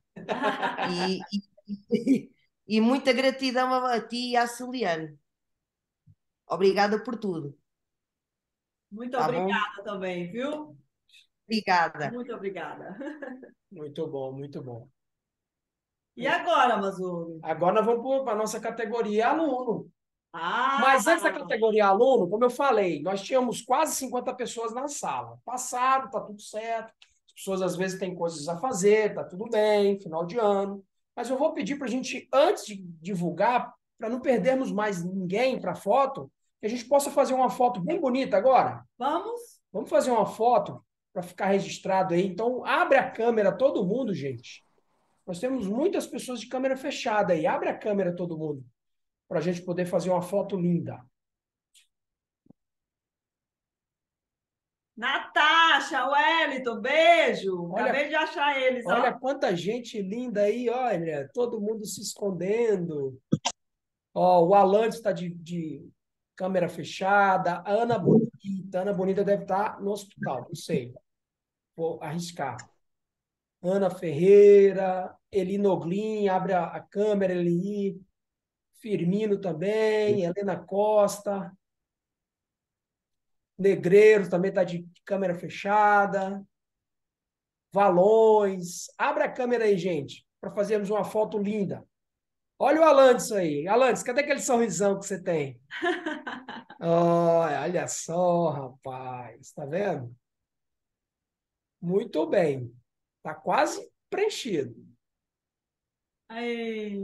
E muita gratidão a ti e à Celiane. Obrigada por tudo. Muito Tá bom? obrigada também, viu? Obrigada. Muito obrigada. Muito bom, muito bom. E agora, Mazul? Agora nós vamos para a nossa categoria aluno. Ah! Mas antes da categoria aluno, como eu falei, nós tínhamos quase 50 pessoas na sala. Passaram, tá tudo certo. As pessoas às vezes têm coisas a fazer, tá tudo bem, final de ano. Mas eu vou pedir para a gente, antes de divulgar, para não perdermos mais ninguém para a foto, que a gente possa fazer uma foto bem bonita agora. Vamos? Vamos fazer uma foto para ficar registrado aí. Então, abre a câmera todo mundo, gente. Nós temos muitas pessoas de câmera fechada aí. Abre a câmera todo mundo, para a gente poder fazer uma foto linda. Natasha, Wellington, beijo. Olha, Acabei de achar eles, olha ó. quanta gente linda aí, olha, todo mundo se escondendo. Ó, o Alan está de câmera fechada. A Ana Bonita. A Ana Bonita deve estar no hospital, não sei. Vou arriscar. Ana Ferreira, Eli Noglin, abre a câmera, Eli. Firmino também, Helena Costa. Negreiros também está de câmera fechada. Valões. Abre a câmera aí, gente, para fazermos uma foto linda. Olha o Alantes aí. Alantes, cadê aquele sorrisão que você tem? Olha só, rapaz. Tá vendo? Muito bem. Tá quase preenchido. Aí.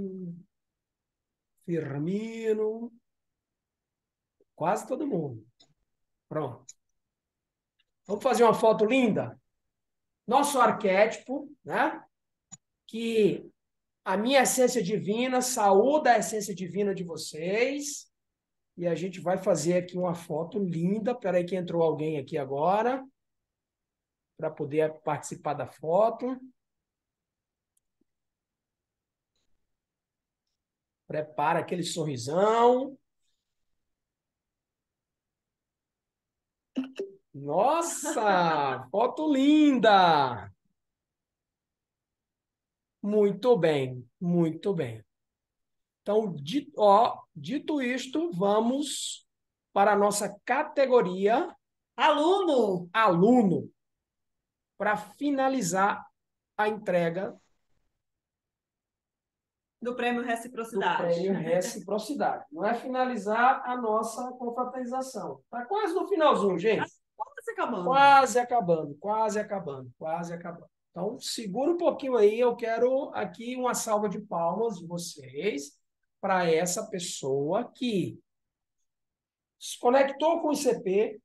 Firmino. Quase todo mundo. Pronto. Vamos fazer uma foto linda? Nosso arquétipo, né? Que a minha essência divina saúda a essência divina de vocês. E a gente vai fazer aqui uma foto linda. Espera aí que entrou alguém aqui agora para poder participar da foto. Prepara aquele sorrisão. Nossa, foto linda! Muito bem, muito bem. Então, dito isto, vamos para a nossa categoria aluno, para finalizar a entrega do Prêmio Reciprocidade. Do Prêmio Reciprocidade. Não é finalizar a nossa confraternização. Está quase no finalzinho, gente. Quase acabando. Quase acabando, quase acabando, quase acabando. Então, segura um pouquinho aí. Eu quero aqui uma salva de palmas de vocês para essa pessoa que se conectou com o ICP,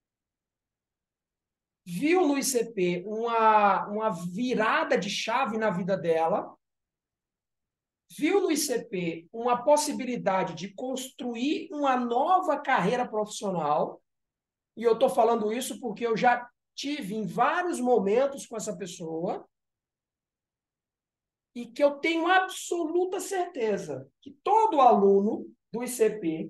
viu no ICP uma virada de chave na vida dela, viu no ICP uma possibilidade de construir uma nova carreira profissional, e eu estou falando isso porque eu já tive em vários momentos com essa pessoa, e que eu tenho absoluta certeza que todo aluno do ICP,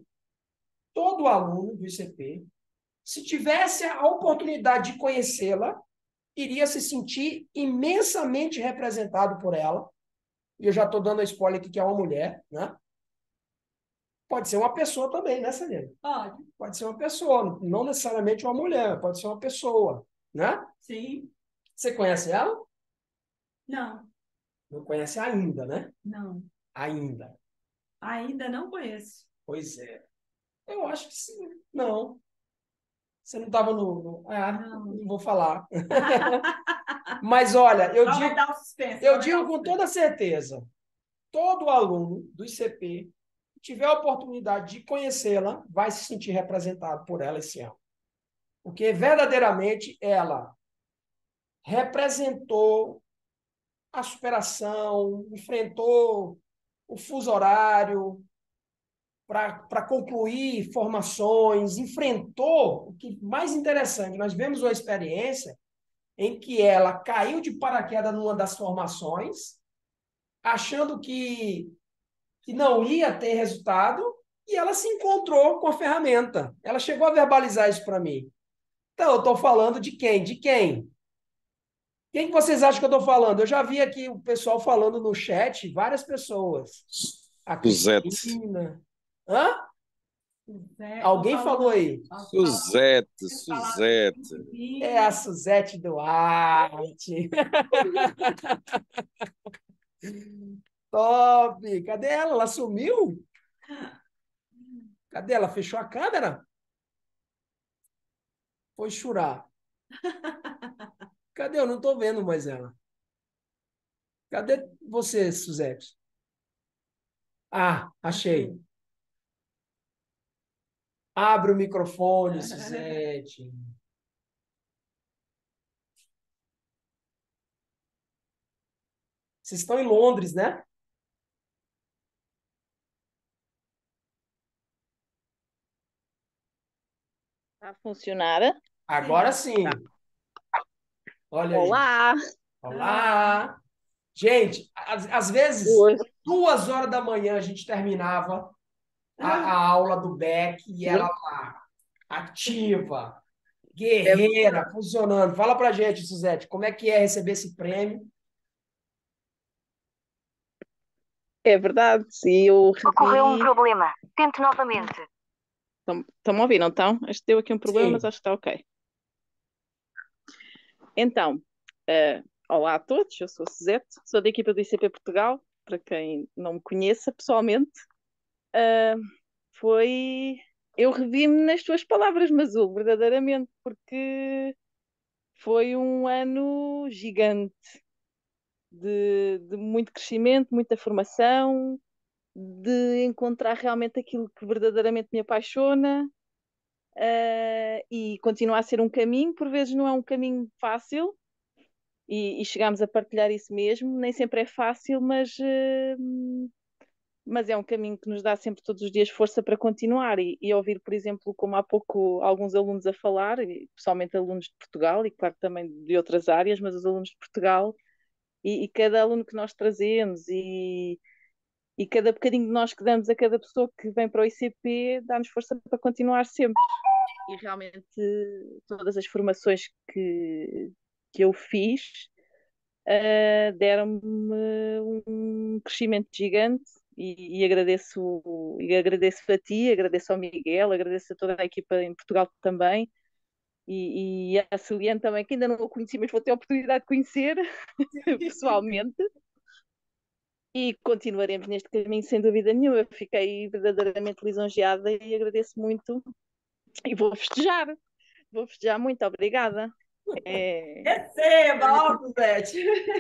se tivesse a oportunidade de conhecê-la, iria se sentir imensamente representado por ela. E eu já estou dando a spoiler aqui que é uma mulher, né? Pode ser uma pessoa também, né, Celina? Pode ser uma pessoa, não necessariamente uma mulher, pode ser uma pessoa, né? Sim. Você conhece ela? Não, Não conhece ainda, né? não. Ainda. Ainda não conheço. Pois é. Eu acho que sim. Não. Você não estava não vou falar. Mas olha, Vai aumentar o suspense. eu digo com toda certeza, todo aluno do ICP que tiver a oportunidade de conhecê-la vai se sentir representado por ela esse ano. Porque verdadeiramente ela representou a superação, enfrentou o fuso horário para concluir formações, enfrentou o que mais interessante, nós vemos uma experiência em que ela caiu de paraquedas numa das formações, achando que não ia ter resultado, e ela se encontrou com a ferramenta. Ela chegou a verbalizar isso para mim. Então, eu estou falando de quem? De quem? Quem que vocês acham que eu estou falando? Eu já vi aqui o pessoal falando no chat, várias pessoas. A Suzete. Cristina. Hã? Suzete, Alguém falou aí? Suzete, Suzete. É a Suzete Duarte. Top! Cadê ela? Ela sumiu? Cadê ela? Fechou a câmera? Foi chorar. Cadê? Eu não estou vendo mais ela. Cadê você, Suzete? Ah, achei. Abre o microfone, Suzete. Vocês estão em Londres, né? Está a funcionar? Agora sim. Olha aí. Olá! Olá! Gente, às vezes, 2 horas da manhã a gente terminava a aula do Beck e ela lá, ativa, guerreira, funcionando. Fala pra gente, Suzete, como é que é receber esse prêmio? É verdade, e eu Ocorreu um revi. problema. Tente novamente. Estão-me a ouvir, não estão? Acho que deu aqui um problema, mas acho que está ok. Então, olá a todos, eu sou a Suzete, sou da equipa do ICP Portugal, para quem não me conheça pessoalmente. Eu revi-me nas tuas palavras, Mazul, verdadeiramente, porque foi um ano gigante de muito crescimento, muita formação, de encontrar realmente aquilo que verdadeiramente me apaixona, e continua a ser um caminho, por vezes não é um caminho fácil, e chegámos a partilhar isso mesmo, nem sempre é fácil, mas é um caminho que nos dá sempre todos os dias força para continuar e ouvir, por exemplo, como há pouco alguns alunos a falar, e pessoalmente alunos de Portugal e claro também de outras áreas, mas os alunos de Portugal e cada aluno que nós trazemos e cada bocadinho de nós que damos a cada pessoa que vem para o ICP dá-nos força para continuar sempre. E realmente todas as formações que eu fiz deram-me um crescimento gigante e agradeço a ti, agradeço ao Miguel, agradeço a toda a equipa em Portugal também e a Celiane também, que ainda não a conheci, mas vou ter a oportunidade de conhecer pessoalmente. E continuaremos neste caminho sem dúvida nenhuma. Eu fiquei verdadeiramente lisonjeada e agradeço muito. E vou festejar muito, obrigada. Receba, ó, Suzete.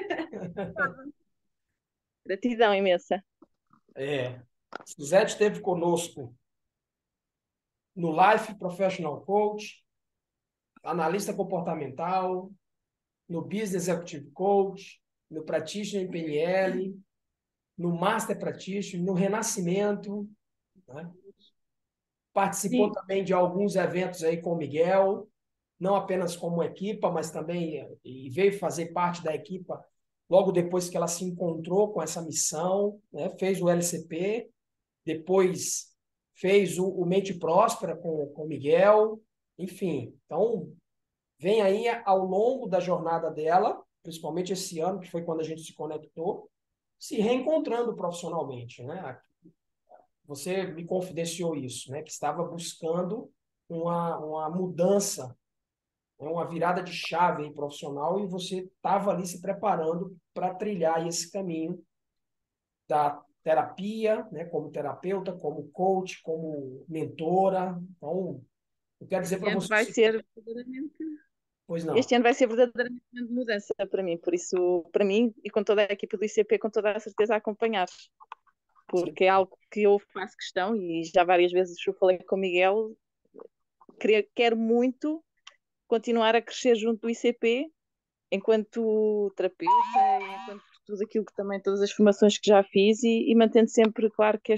Gratidão imensa. Suzete esteve conosco no Life Professional Coach, analista comportamental, no Business Executive Coach, no Practitioner em PNL, no Master Practitioner, no Renascimento, né? Participou também de alguns eventos aí com o Miguel, não apenas como equipa, mas também e veio fazer parte da equipa logo depois que ela se encontrou com essa missão, né? Fez o LCP, depois fez o Mente Próspera com o Miguel, enfim. Então, vem aí ao longo da jornada dela, principalmente esse ano, que foi quando a gente se conectou, se reencontrando profissionalmente, né? Você me confidenciou isso, né? Que estava buscando uma mudança É uma virada de chave aí profissional e você estava ali se preparando para trilhar esse caminho da terapia, né, como terapeuta, como coach, como mentora. Então, eu quero dizer Este para ano você, vai ser verdadeiramente, pois não. este ano vai ser verdadeiramente uma grande mudança para mim, por isso, para mim e com toda a equipa do ICP, com toda a certeza a acompanhar, porque é algo que eu faço questão e já várias vezes eu falei com o Miguel, quero muito continuar a crescer junto do ICP enquanto terapeuta, enquanto tudo aquilo que também, todas as formações que já fiz e mantendo sempre, claro, que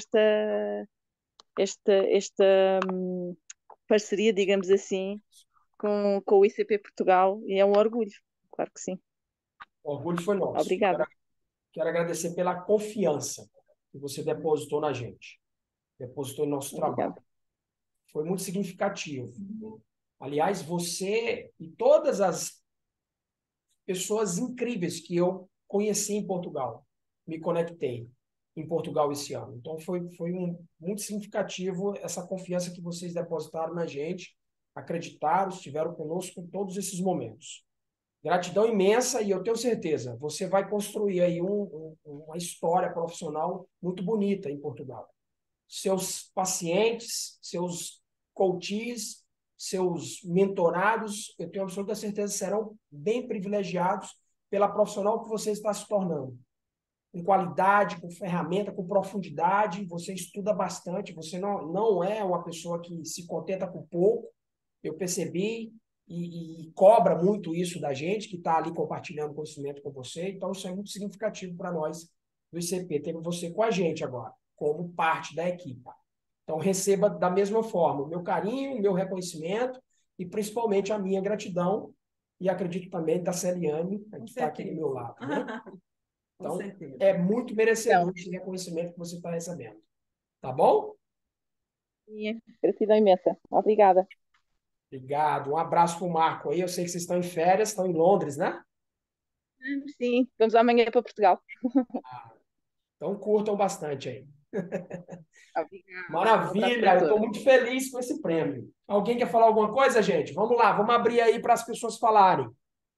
esta parceria, digamos assim, com o ICP Portugal e é um orgulho, claro que sim. O orgulho foi nosso. Obrigada. Quero agradecer pela confiança que você depositou na gente, depositou em nosso trabalho. Foi muito significativo. Aliás, você e todas as pessoas incríveis que eu conheci em Portugal, me conectei em Portugal esse ano. Então, foi muito significativo essa confiança que vocês depositaram na gente, acreditaram, estiveram conosco em todos esses momentos. Gratidão imensa e eu tenho certeza, você vai construir aí uma história profissional muito bonita em Portugal. Seus pacientes, seus coaches, seus mentorados, eu tenho absoluta certeza serão bem privilegiados pela profissional que você está se tornando. Com qualidade, com ferramenta, com profundidade, você estuda bastante, você não é uma pessoa que se contenta com pouco, eu percebi, e cobra muito isso da gente, que está ali compartilhando conhecimento com você, então isso é muito significativo para nós do ICP, ter você com a gente agora, como parte da equipe. Então, receba da mesma forma o meu carinho, o meu reconhecimento e principalmente a minha gratidão e acredito também da Celiane, que está aqui do meu lado. Né? Então, é muito merecedor esse reconhecimento que você está recebendo. Tá bom? Sim, gratidão imensa. Obrigada. Obrigado. Um abraço para o Marco aí. Eu sei que vocês estão em férias, estão em Londres, né? Sim, vamos amanhã para Portugal. Então, curtam bastante aí. Obrigada. Maravilha, eu estou muito feliz com esse prêmio. Alguém quer falar alguma coisa, gente? Vamos lá, vamos abrir aí para as pessoas falarem.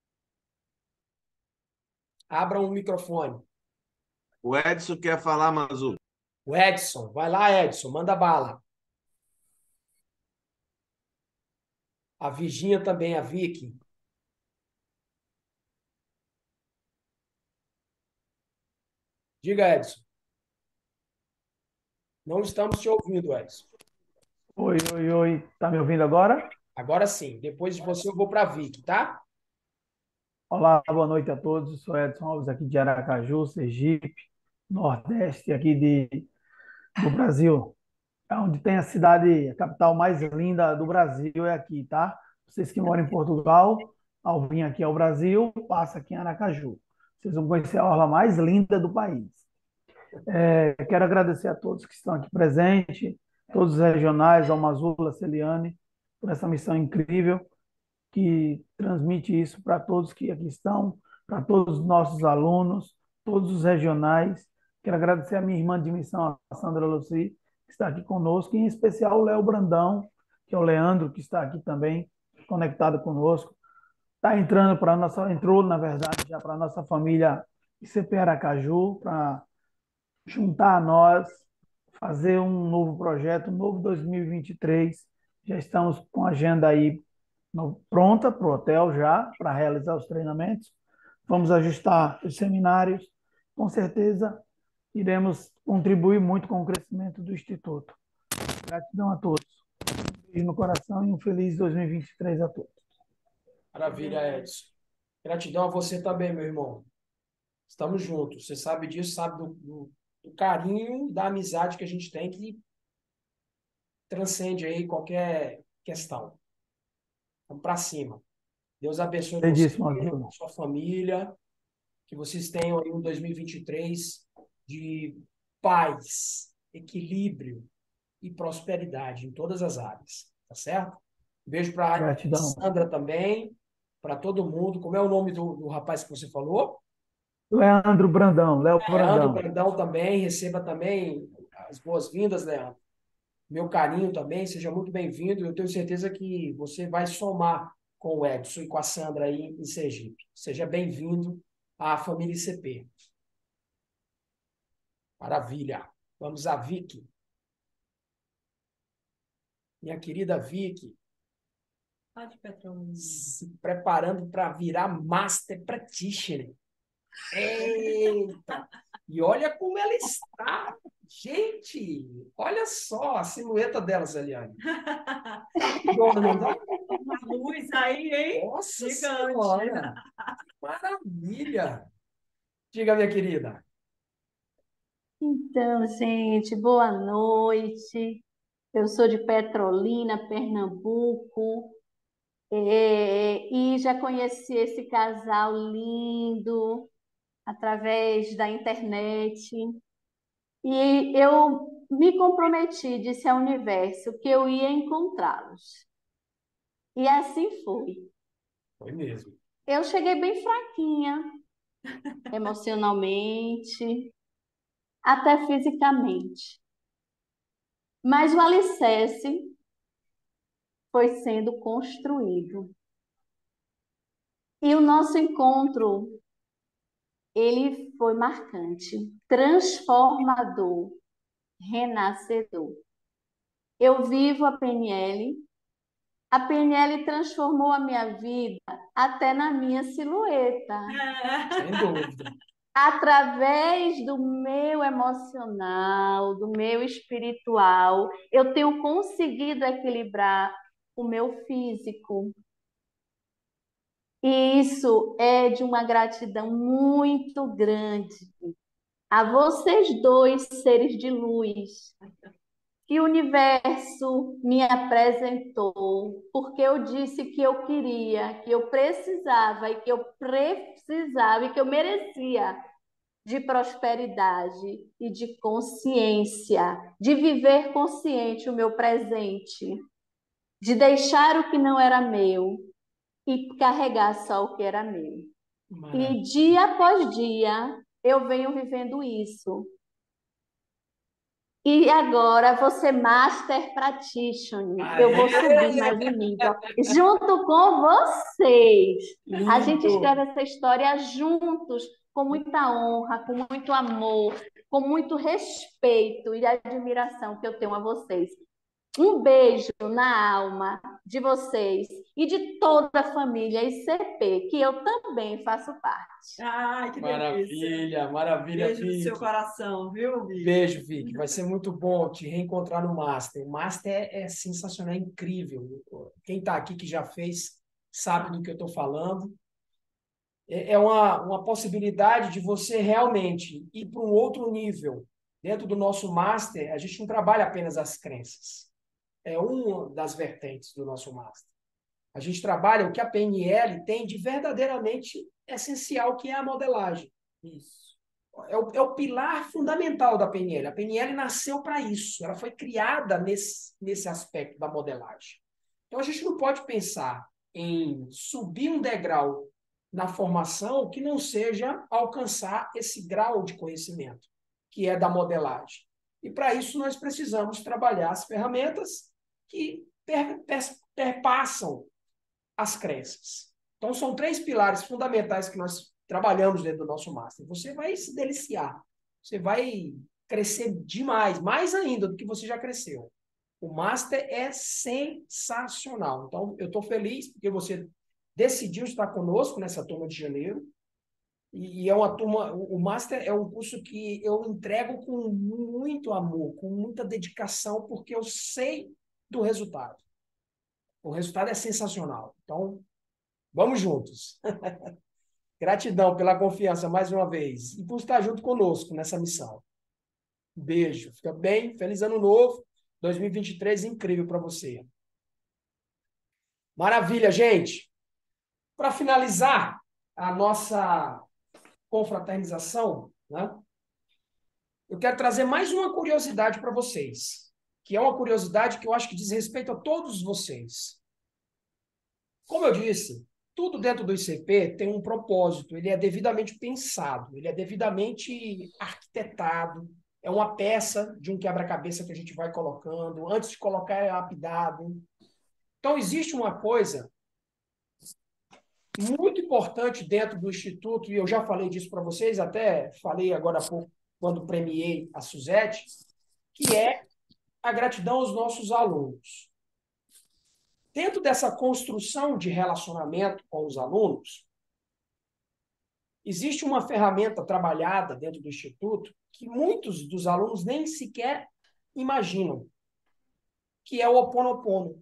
Abram o microfone. O Edson quer falar, Mazu. O Edson, vai lá, Edson, manda bala. A Virgínia também, a Vicky. Diga, Edson. Não estamos te ouvindo, Edson. Oi, oi, oi. Tá me ouvindo agora? Agora sim. Depois de você, eu vou para a Vicky, tá? Olá, boa noite a todos. Eu sou Edson Alves, aqui de Aracaju, Sergipe, Nordeste, aqui do Brasil. É onde tem a cidade, a capital mais linda do Brasil é aqui, tá? Vocês que moram em Portugal, ao vir aqui ao Brasil, passa aqui em Aracaju. Vocês vão conhecer a orla mais linda do país. Quero agradecer a todos que estão aqui presentes, todos os regionais, ao Mazula, Celiane, por essa missão incrível que transmite isso para todos que aqui estão, para todos os nossos alunos, todos os regionais. Quero agradecer a minha irmã de missão, a Sandra Luci, que está aqui conosco, e em especial o Léo Brandão, que é o Leandro, que está aqui também, conectado conosco. Entrou, na verdade, já para a nossa família ICP Aracaju, para juntar a nós, fazer um novo projeto, um novo 2023. Já estamos com a agenda aí pronta para o hotel já, para realizar os treinamentos. Vamos ajustar os seminários. Com certeza, iremos contribuir muito com o crescimento do Instituto. Gratidão a todos. Um beijo no coração e um feliz 2023 a todos. Maravilha, Edson. Gratidão a você também, meu irmão. Estamos juntos. Você sabe disso, sabe do carinho, da amizade que a gente tem, que transcende aí qualquer questão. Vamos para cima. Deus abençoe você, a sua família, que vocês tenham aí um 2023 de paz, equilíbrio e prosperidade em todas as áreas, tá certo? Um beijo para a Sandra também, para todo mundo. Como é o nome do rapaz que você falou? Leandro Brandão, Léo Brandão. Leandro Brandão também, receba também as boas-vindas, Leandro. Meu carinho também, seja muito bem-vindo. Eu tenho certeza que você vai somar com o Edson e com a Sandra aí em Sergipe. Seja bem-vindo à família ICP. Maravilha. Vamos a Vicky. Minha querida Vicky, se preparando para virar Master Practitioner. Eita! E olha como ela está. Gente, olha só a silhueta delas, Eliane. Não dá? Uma luz aí, hein? Nossa Gigante. Senhora! Maravilha! Diga, minha querida. Então, gente, boa noite. Eu sou de Petrolina, Pernambuco, e já conheci esse casal lindo através da internet. E eu me comprometi, disse ao universo, que eu ia encontrá-los. E assim foi. Foi mesmo. Eu cheguei bem fraquinha, emocionalmente, até fisicamente. Mas o alicerce foi sendo construído. E o nosso encontro, ele foi marcante, transformador, renascedor. Eu vivo a PNL transformou a minha vida até na minha silhueta. Sem dúvida. Através do meu emocional, do meu espiritual, eu tenho conseguido equilibrar o meu físico. E isso é de uma gratidão muito grande a vocês dois, seres de luz, que o universo me apresentou, porque eu disse que eu queria, que eu precisava e que eu merecia de prosperidade e de consciência, de viver consciente o meu presente, de deixar o que não era meu e carregar só o que era meu. E dia após dia eu venho vivendo isso. E agora vou ser Master Practitioner. Eu vou subir mais um nível junto com vocês. A gente escreve essa história juntos, com muita honra, com muito amor, com muito respeito e admiração que eu tenho a vocês. Um beijo na alma de vocês e de toda a família ICP, que eu também faço parte. Ai, que delícia. Maravilha, Beijo no Vicky. seu coração, viu, Vicky? Beijo, Vicky. Vai ser muito bom te reencontrar no Master. O Master é sensacional, é incrível. Quem está aqui que já fez sabe do que eu estou falando. É uma possibilidade de você realmente ir para um outro nível. Dentro do nosso Master, a gente não trabalha apenas as crenças. É uma das vertentes do nosso Master. A gente trabalha o que a PNL tem de verdadeiramente essencial, que é a modelagem. Isso. É o pilar fundamental da PNL. A PNL nasceu para isso. Ela foi criada nesse aspecto da modelagem. Então, a gente não pode pensar em subir um degrau na formação que não seja alcançar esse grau de conhecimento, que é da modelagem. E, para isso, nós precisamos trabalhar as ferramentas que perpassam as crenças. Então, são 3 pilares fundamentais que nós trabalhamos dentro do nosso Master. Você vai se deliciar. Você vai crescer demais, mais ainda do que você já cresceu. O Master é sensacional. Então, eu estou feliz porque você decidiu estar conosco nessa turma de janeiro. E é uma turma... O Master é um curso que eu entrego com muito amor, com muita dedicação, porque eu sei do resultado. O resultado é sensacional. Então, vamos juntos. Gratidão pela confiança mais uma vez e por estar junto conosco nessa missão. Um beijo. Fica bem. Feliz ano novo. 2023 incrível para você. Maravilha, gente. Para finalizar a nossa confraternização, né? Eu quero trazer mais uma curiosidade para vocês, que é uma curiosidade que eu acho que diz respeito a todos vocês. Como eu disse, tudo dentro do ICP tem um propósito, ele é devidamente pensado, ele é devidamente arquitetado, é uma peça de um quebra-cabeça que a gente vai colocando, antes de colocar é lapidado. Então, existe uma coisa muito importante dentro do Instituto, e eu já falei disso para vocês, até falei agora há pouco, quando premiei a Suzete, que é a gratidão aos nossos alunos. Dentro dessa construção de relacionamento com os alunos, existe uma ferramenta trabalhada dentro do Instituto que muitos dos alunos nem sequer imaginam, que é o Ho Oponopono.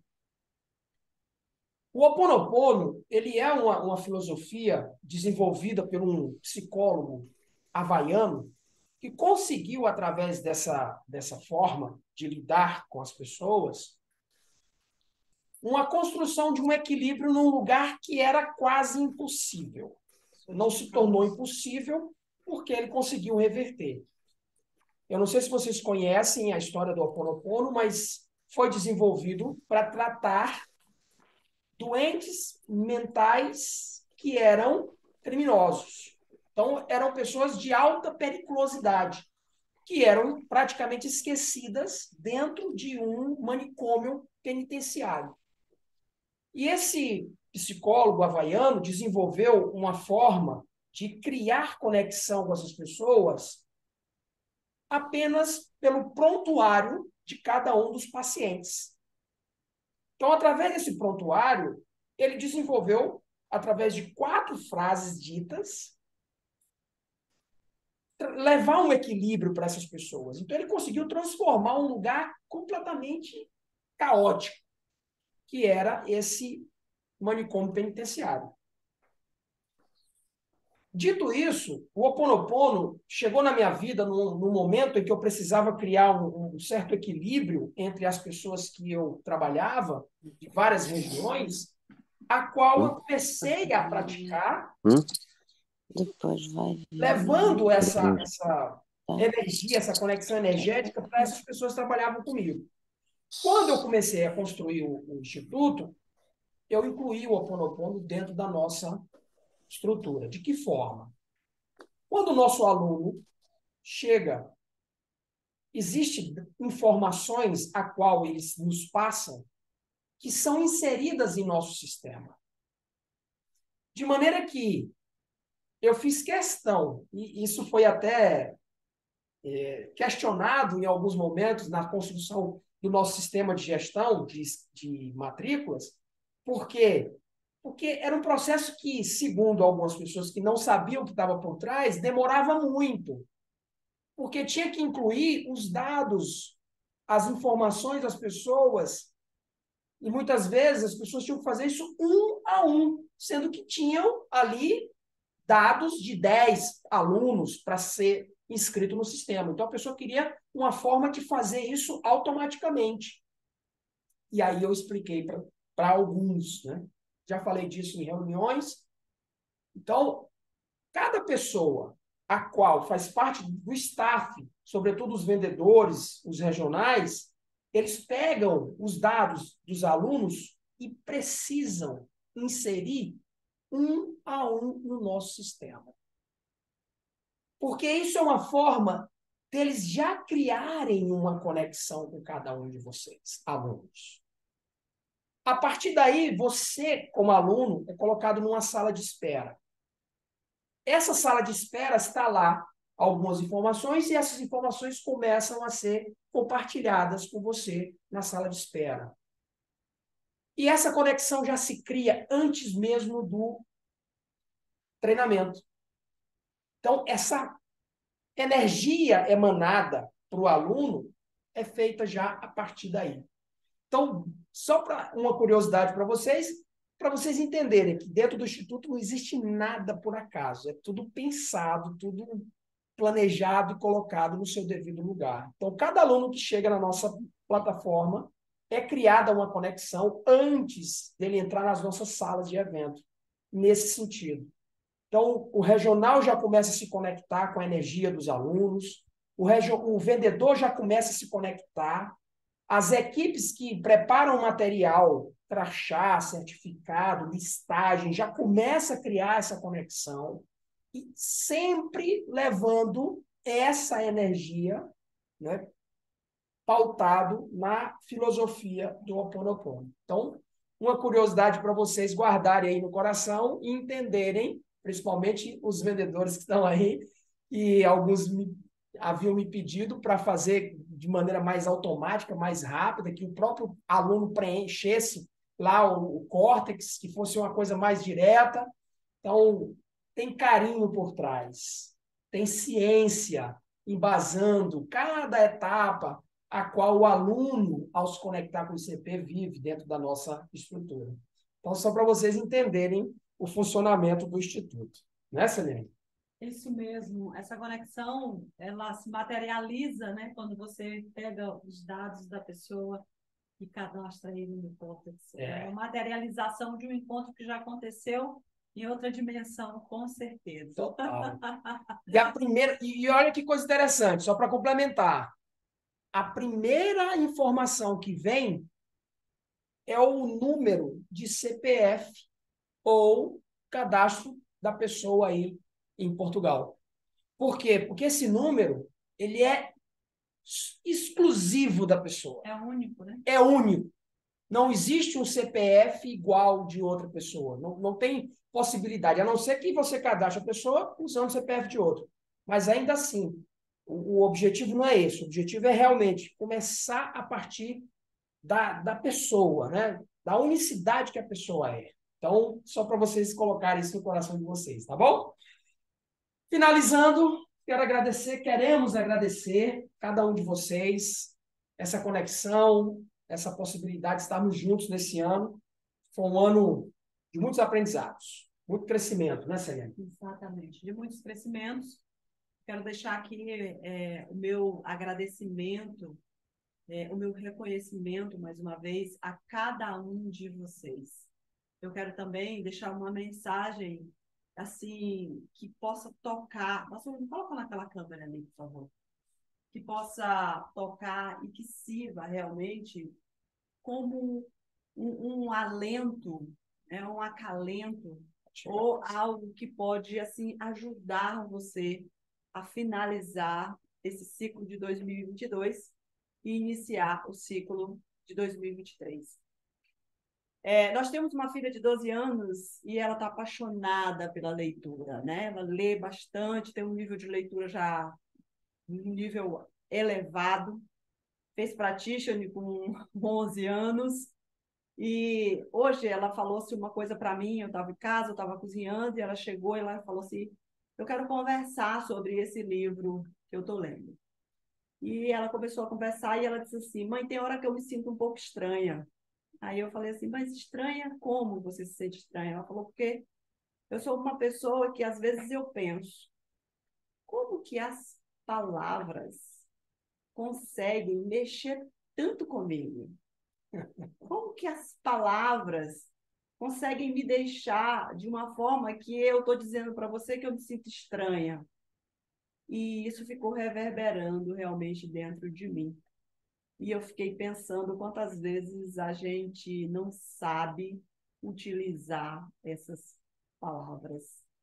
O Ho Oponopono, ele é uma filosofia desenvolvida por um psicólogo havaiano que conseguiu, através dessa forma de lidar com as pessoas, uma construção de um equilíbrio num lugar que era quase impossível. Não se tornou impossível porque ele conseguiu reverter. Eu não sei se vocês conhecem a história do Ho Oponopono, mas foi desenvolvido para tratar doentes mentais que eram criminosos. Então, eram pessoas de alta periculosidade, que eram praticamente esquecidas dentro de um manicômio penitenciário. E esse psicólogo havaiano desenvolveu uma forma de criar conexão com essas pessoas apenas pelo prontuário de cada um dos pacientes. Então, através desse prontuário, ele desenvolveu, através de 4 frases ditas, levar um equilíbrio para essas pessoas. Então, ele conseguiu transformar um lugar completamente caótico, que era esse manicômio penitenciário. Dito isso, o Ho Oponopono chegou na minha vida num momento em que eu precisava criar um certo equilíbrio entre as pessoas que eu trabalhava, de várias regiões, a qual eu comecei a praticar, Depois vai. levando essa energia, essa conexão energética para essas pessoas que trabalhavam comigo. Quando eu comecei a construir o Instituto, eu incluí o Ho Oponopono dentro da nossa estrutura. De que forma? Quando o nosso aluno chega, existem informações a qual eles nos passam que são inseridas em nosso sistema. De maneira que eu fiz questão, e isso foi até questionado em alguns momentos na construção do nosso sistema de gestão de matrículas, porque era um processo que, segundo algumas pessoas que não sabiam o que estava por trás, demorava muito, porque tinha que incluir os dados, as informações das pessoas, e muitas vezes as pessoas tinham que fazer isso um a um, sendo que tinham ali dados de 10 alunos para ser inscrito no sistema. Então, a pessoa queria uma forma de fazer isso automaticamente. E aí eu expliquei para alguns, né? Já falei disso em reuniões. Então, cada pessoa a qual faz parte do staff, sobretudo os vendedores, os regionais, eles pegam os dados dos alunos e precisam inserir um a um no nosso sistema. Porque isso é uma forma deles já criarem uma conexão com cada um de vocês, alunos. A partir daí, você, como aluno, é colocado numa sala de espera. Essa sala de espera está lá algumas informações e essas informações começam a ser compartilhadas com você na sala de espera. E essa conexão já se cria antes mesmo do treinamento. Então, essa energia emanada para o aluno é feita já a partir daí. Então, só para uma curiosidade para vocês entenderem que dentro do Instituto não existe nada por acaso, é tudo pensado, tudo planejado e colocado no seu devido lugar. Então, cada aluno que chega na nossa plataforma é criada uma conexão antes dele entrar nas nossas salas de evento, nesse sentido. Então, o regional já começa a se conectar com a energia dos alunos, o vendedor já começa a se conectar, as equipes que preparam o material, crachá, certificado, listagem, já começa a criar essa conexão, e sempre levando essa energia, né, pautado na filosofia do Ho Oponopono. Então, uma curiosidade para vocês guardarem aí no coração e entenderem, principalmente os vendedores que estão aí, e alguns haviam me pedido para fazer de maneira mais automática, mais rápida, que o próprio aluno preenchesse lá o córtex, que fosse uma coisa mais direta. Então, tem carinho por trás, tem ciência embasando cada etapa a qual o aluno, ao se conectar com o ICP, vive dentro da nossa estrutura. Então, só para vocês entenderem o funcionamento do Instituto. Né, Selene? Isso mesmo, essa conexão, ela se materializa, né, quando você pega os dados da pessoa e cadastra ele no córtex. É uma materialização de um encontro que já aconteceu em outra dimensão, com certeza. Total. E olha que coisa interessante, só para complementar. A primeira informação que vem é o número de CPF ou cadastro da pessoa aí em Portugal. Por quê? Porque esse número, ele é exclusivo da pessoa. É único, né? É único. Não existe um CPF igual de outra pessoa. Não tem possibilidade, a não ser que você cadastre a pessoa usando o CPF de outro. Mas ainda assim, o objetivo não é esse. O objetivo é realmente começar a partir da pessoa, né? Da unicidade que a pessoa é. Então, só para vocês colocarem isso no coração de vocês, tá bom? Finalizando, queremos agradecer cada um de vocês, essa conexão, essa possibilidade de estarmos juntos nesse ano. Foi um ano de muitos aprendizados, muito crescimento, né, Selene? Exatamente, de muitos crescimentos. Quero deixar aqui o meu agradecimento, o meu reconhecimento, mais uma vez, a cada um de vocês. Eu quero também deixar uma mensagem assim, que possa tocar. Nossa, me coloca naquela câmera ali, por favor. Que possa tocar e que sirva realmente como um alento, né, um acalento, ou algo que pode assim ajudar você a finalizar esse ciclo de 2022 e iniciar o ciclo de 2023. Nós temos uma filha de 12 anos e ela está apaixonada pela leitura, né? Ela lê bastante, tem um nível de leitura já um nível elevado, fez practitioner com 11 anos e hoje ela falou-se uma coisa para mim, eu estava em casa, eu estava cozinhando e ela chegou e ela falou assim, eu quero conversar sobre esse livro que eu estou lendo. E ela começou a conversar e ela disse assim, mãe, tem hora que eu me sinto um pouco estranha. Aí eu falei assim, mas estranha como você se sente estranha? Ela falou, porque eu sou uma pessoa que às vezes eu penso, como que as palavras conseguem mexer tanto comigo? Como que as palavras conseguem me deixar de uma forma que eu estou dizendo para você que eu me sinto estranha? E isso ficou reverberando realmente dentro de mim. E eu fiquei pensando quantas vezes a gente não sabe utilizar essas palavras.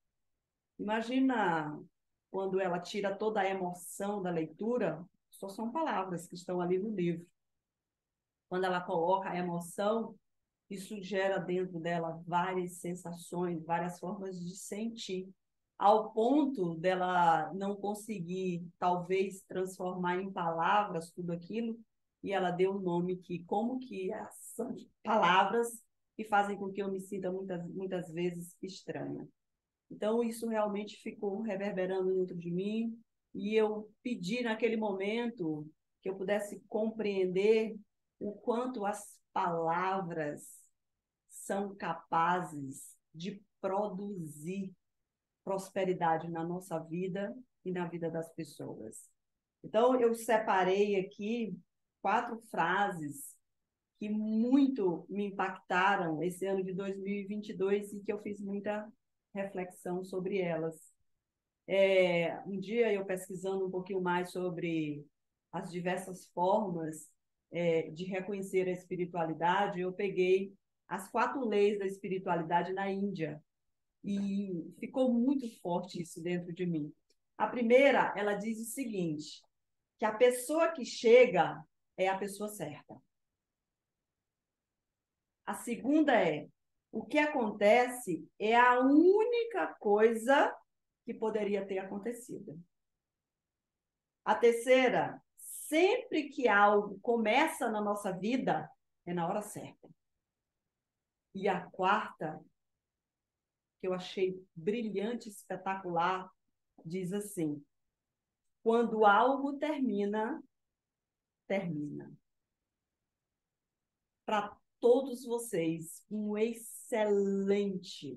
Imagina quando ela tira toda a emoção da leitura, só são palavras que estão ali no livro. Quando ela coloca a emoção, isso gera dentro dela várias sensações, várias formas de sentir, ao ponto dela não conseguir, talvez, transformar em palavras tudo aquilo, e ela deu um nome que, como que são palavras que fazem com que eu me sinta muitas vezes estranha. Então, isso realmente ficou reverberando dentro de mim, e eu pedi naquele momento que eu pudesse compreender o quanto as palavras são capazes de produzir prosperidade na nossa vida e na vida das pessoas. Então, eu separei aqui 4 frases que muito me impactaram esse ano de 2022 e que eu fiz muita reflexão sobre elas. Um dia, eu pesquisando um pouquinho mais sobre as diversas formas de reconhecer a espiritualidade, eu peguei as 4 leis da espiritualidade na Índia. E ficou muito forte isso dentro de mim. A primeira, ela diz o seguinte, que a pessoa que chega é a pessoa certa. A segunda é: o que acontece é a única coisa que poderia ter acontecido. A terceira: sempre que algo começa na nossa vida, é na hora certa. E a quarta, que eu achei brilhante, espetacular, diz assim: quando algo termina, termina. Para todos vocês, um excelente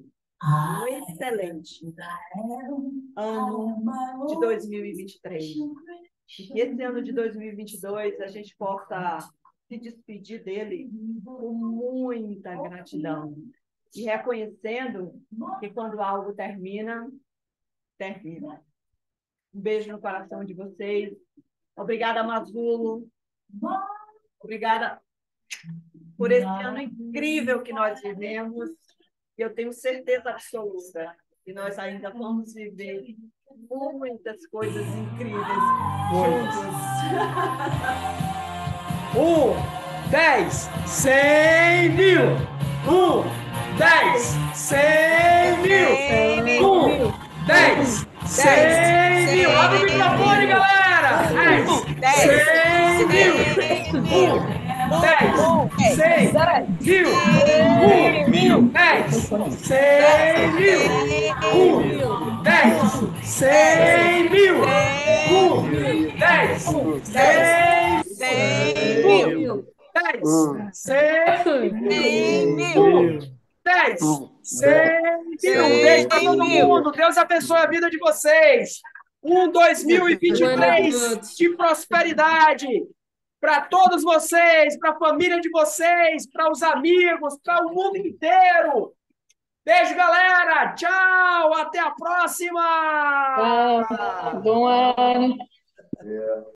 ano de 2023. E que esse ano de 2022 a gente possa se despedir dele com muita gratidão e reconhecendo que quando algo termina, termina. Um beijo no coração de vocês. Obrigada, Masulo. Obrigada por esse ano incrível que nós vivemos. E eu tenho certeza absoluta que nós ainda vamos viver muitas coisas incríveis juntos. 10, 100 mil! 10, 100 mil! 10, 100 mil! Abre o microfone, galera! 10, 100 mil! 10, 100 mil! 10, 100 mil! 10, 100 mil! 10, 100 mil! 10, 100 mil! 10, 100 mil! Um beijo para todo mundo! Deus abençoe a vida de vocês! 2023 de prosperidade! Para todos vocês, para a família de vocês, para os amigos, para o mundo inteiro. Beijo, galera. Tchau. Até a próxima. Bom ano.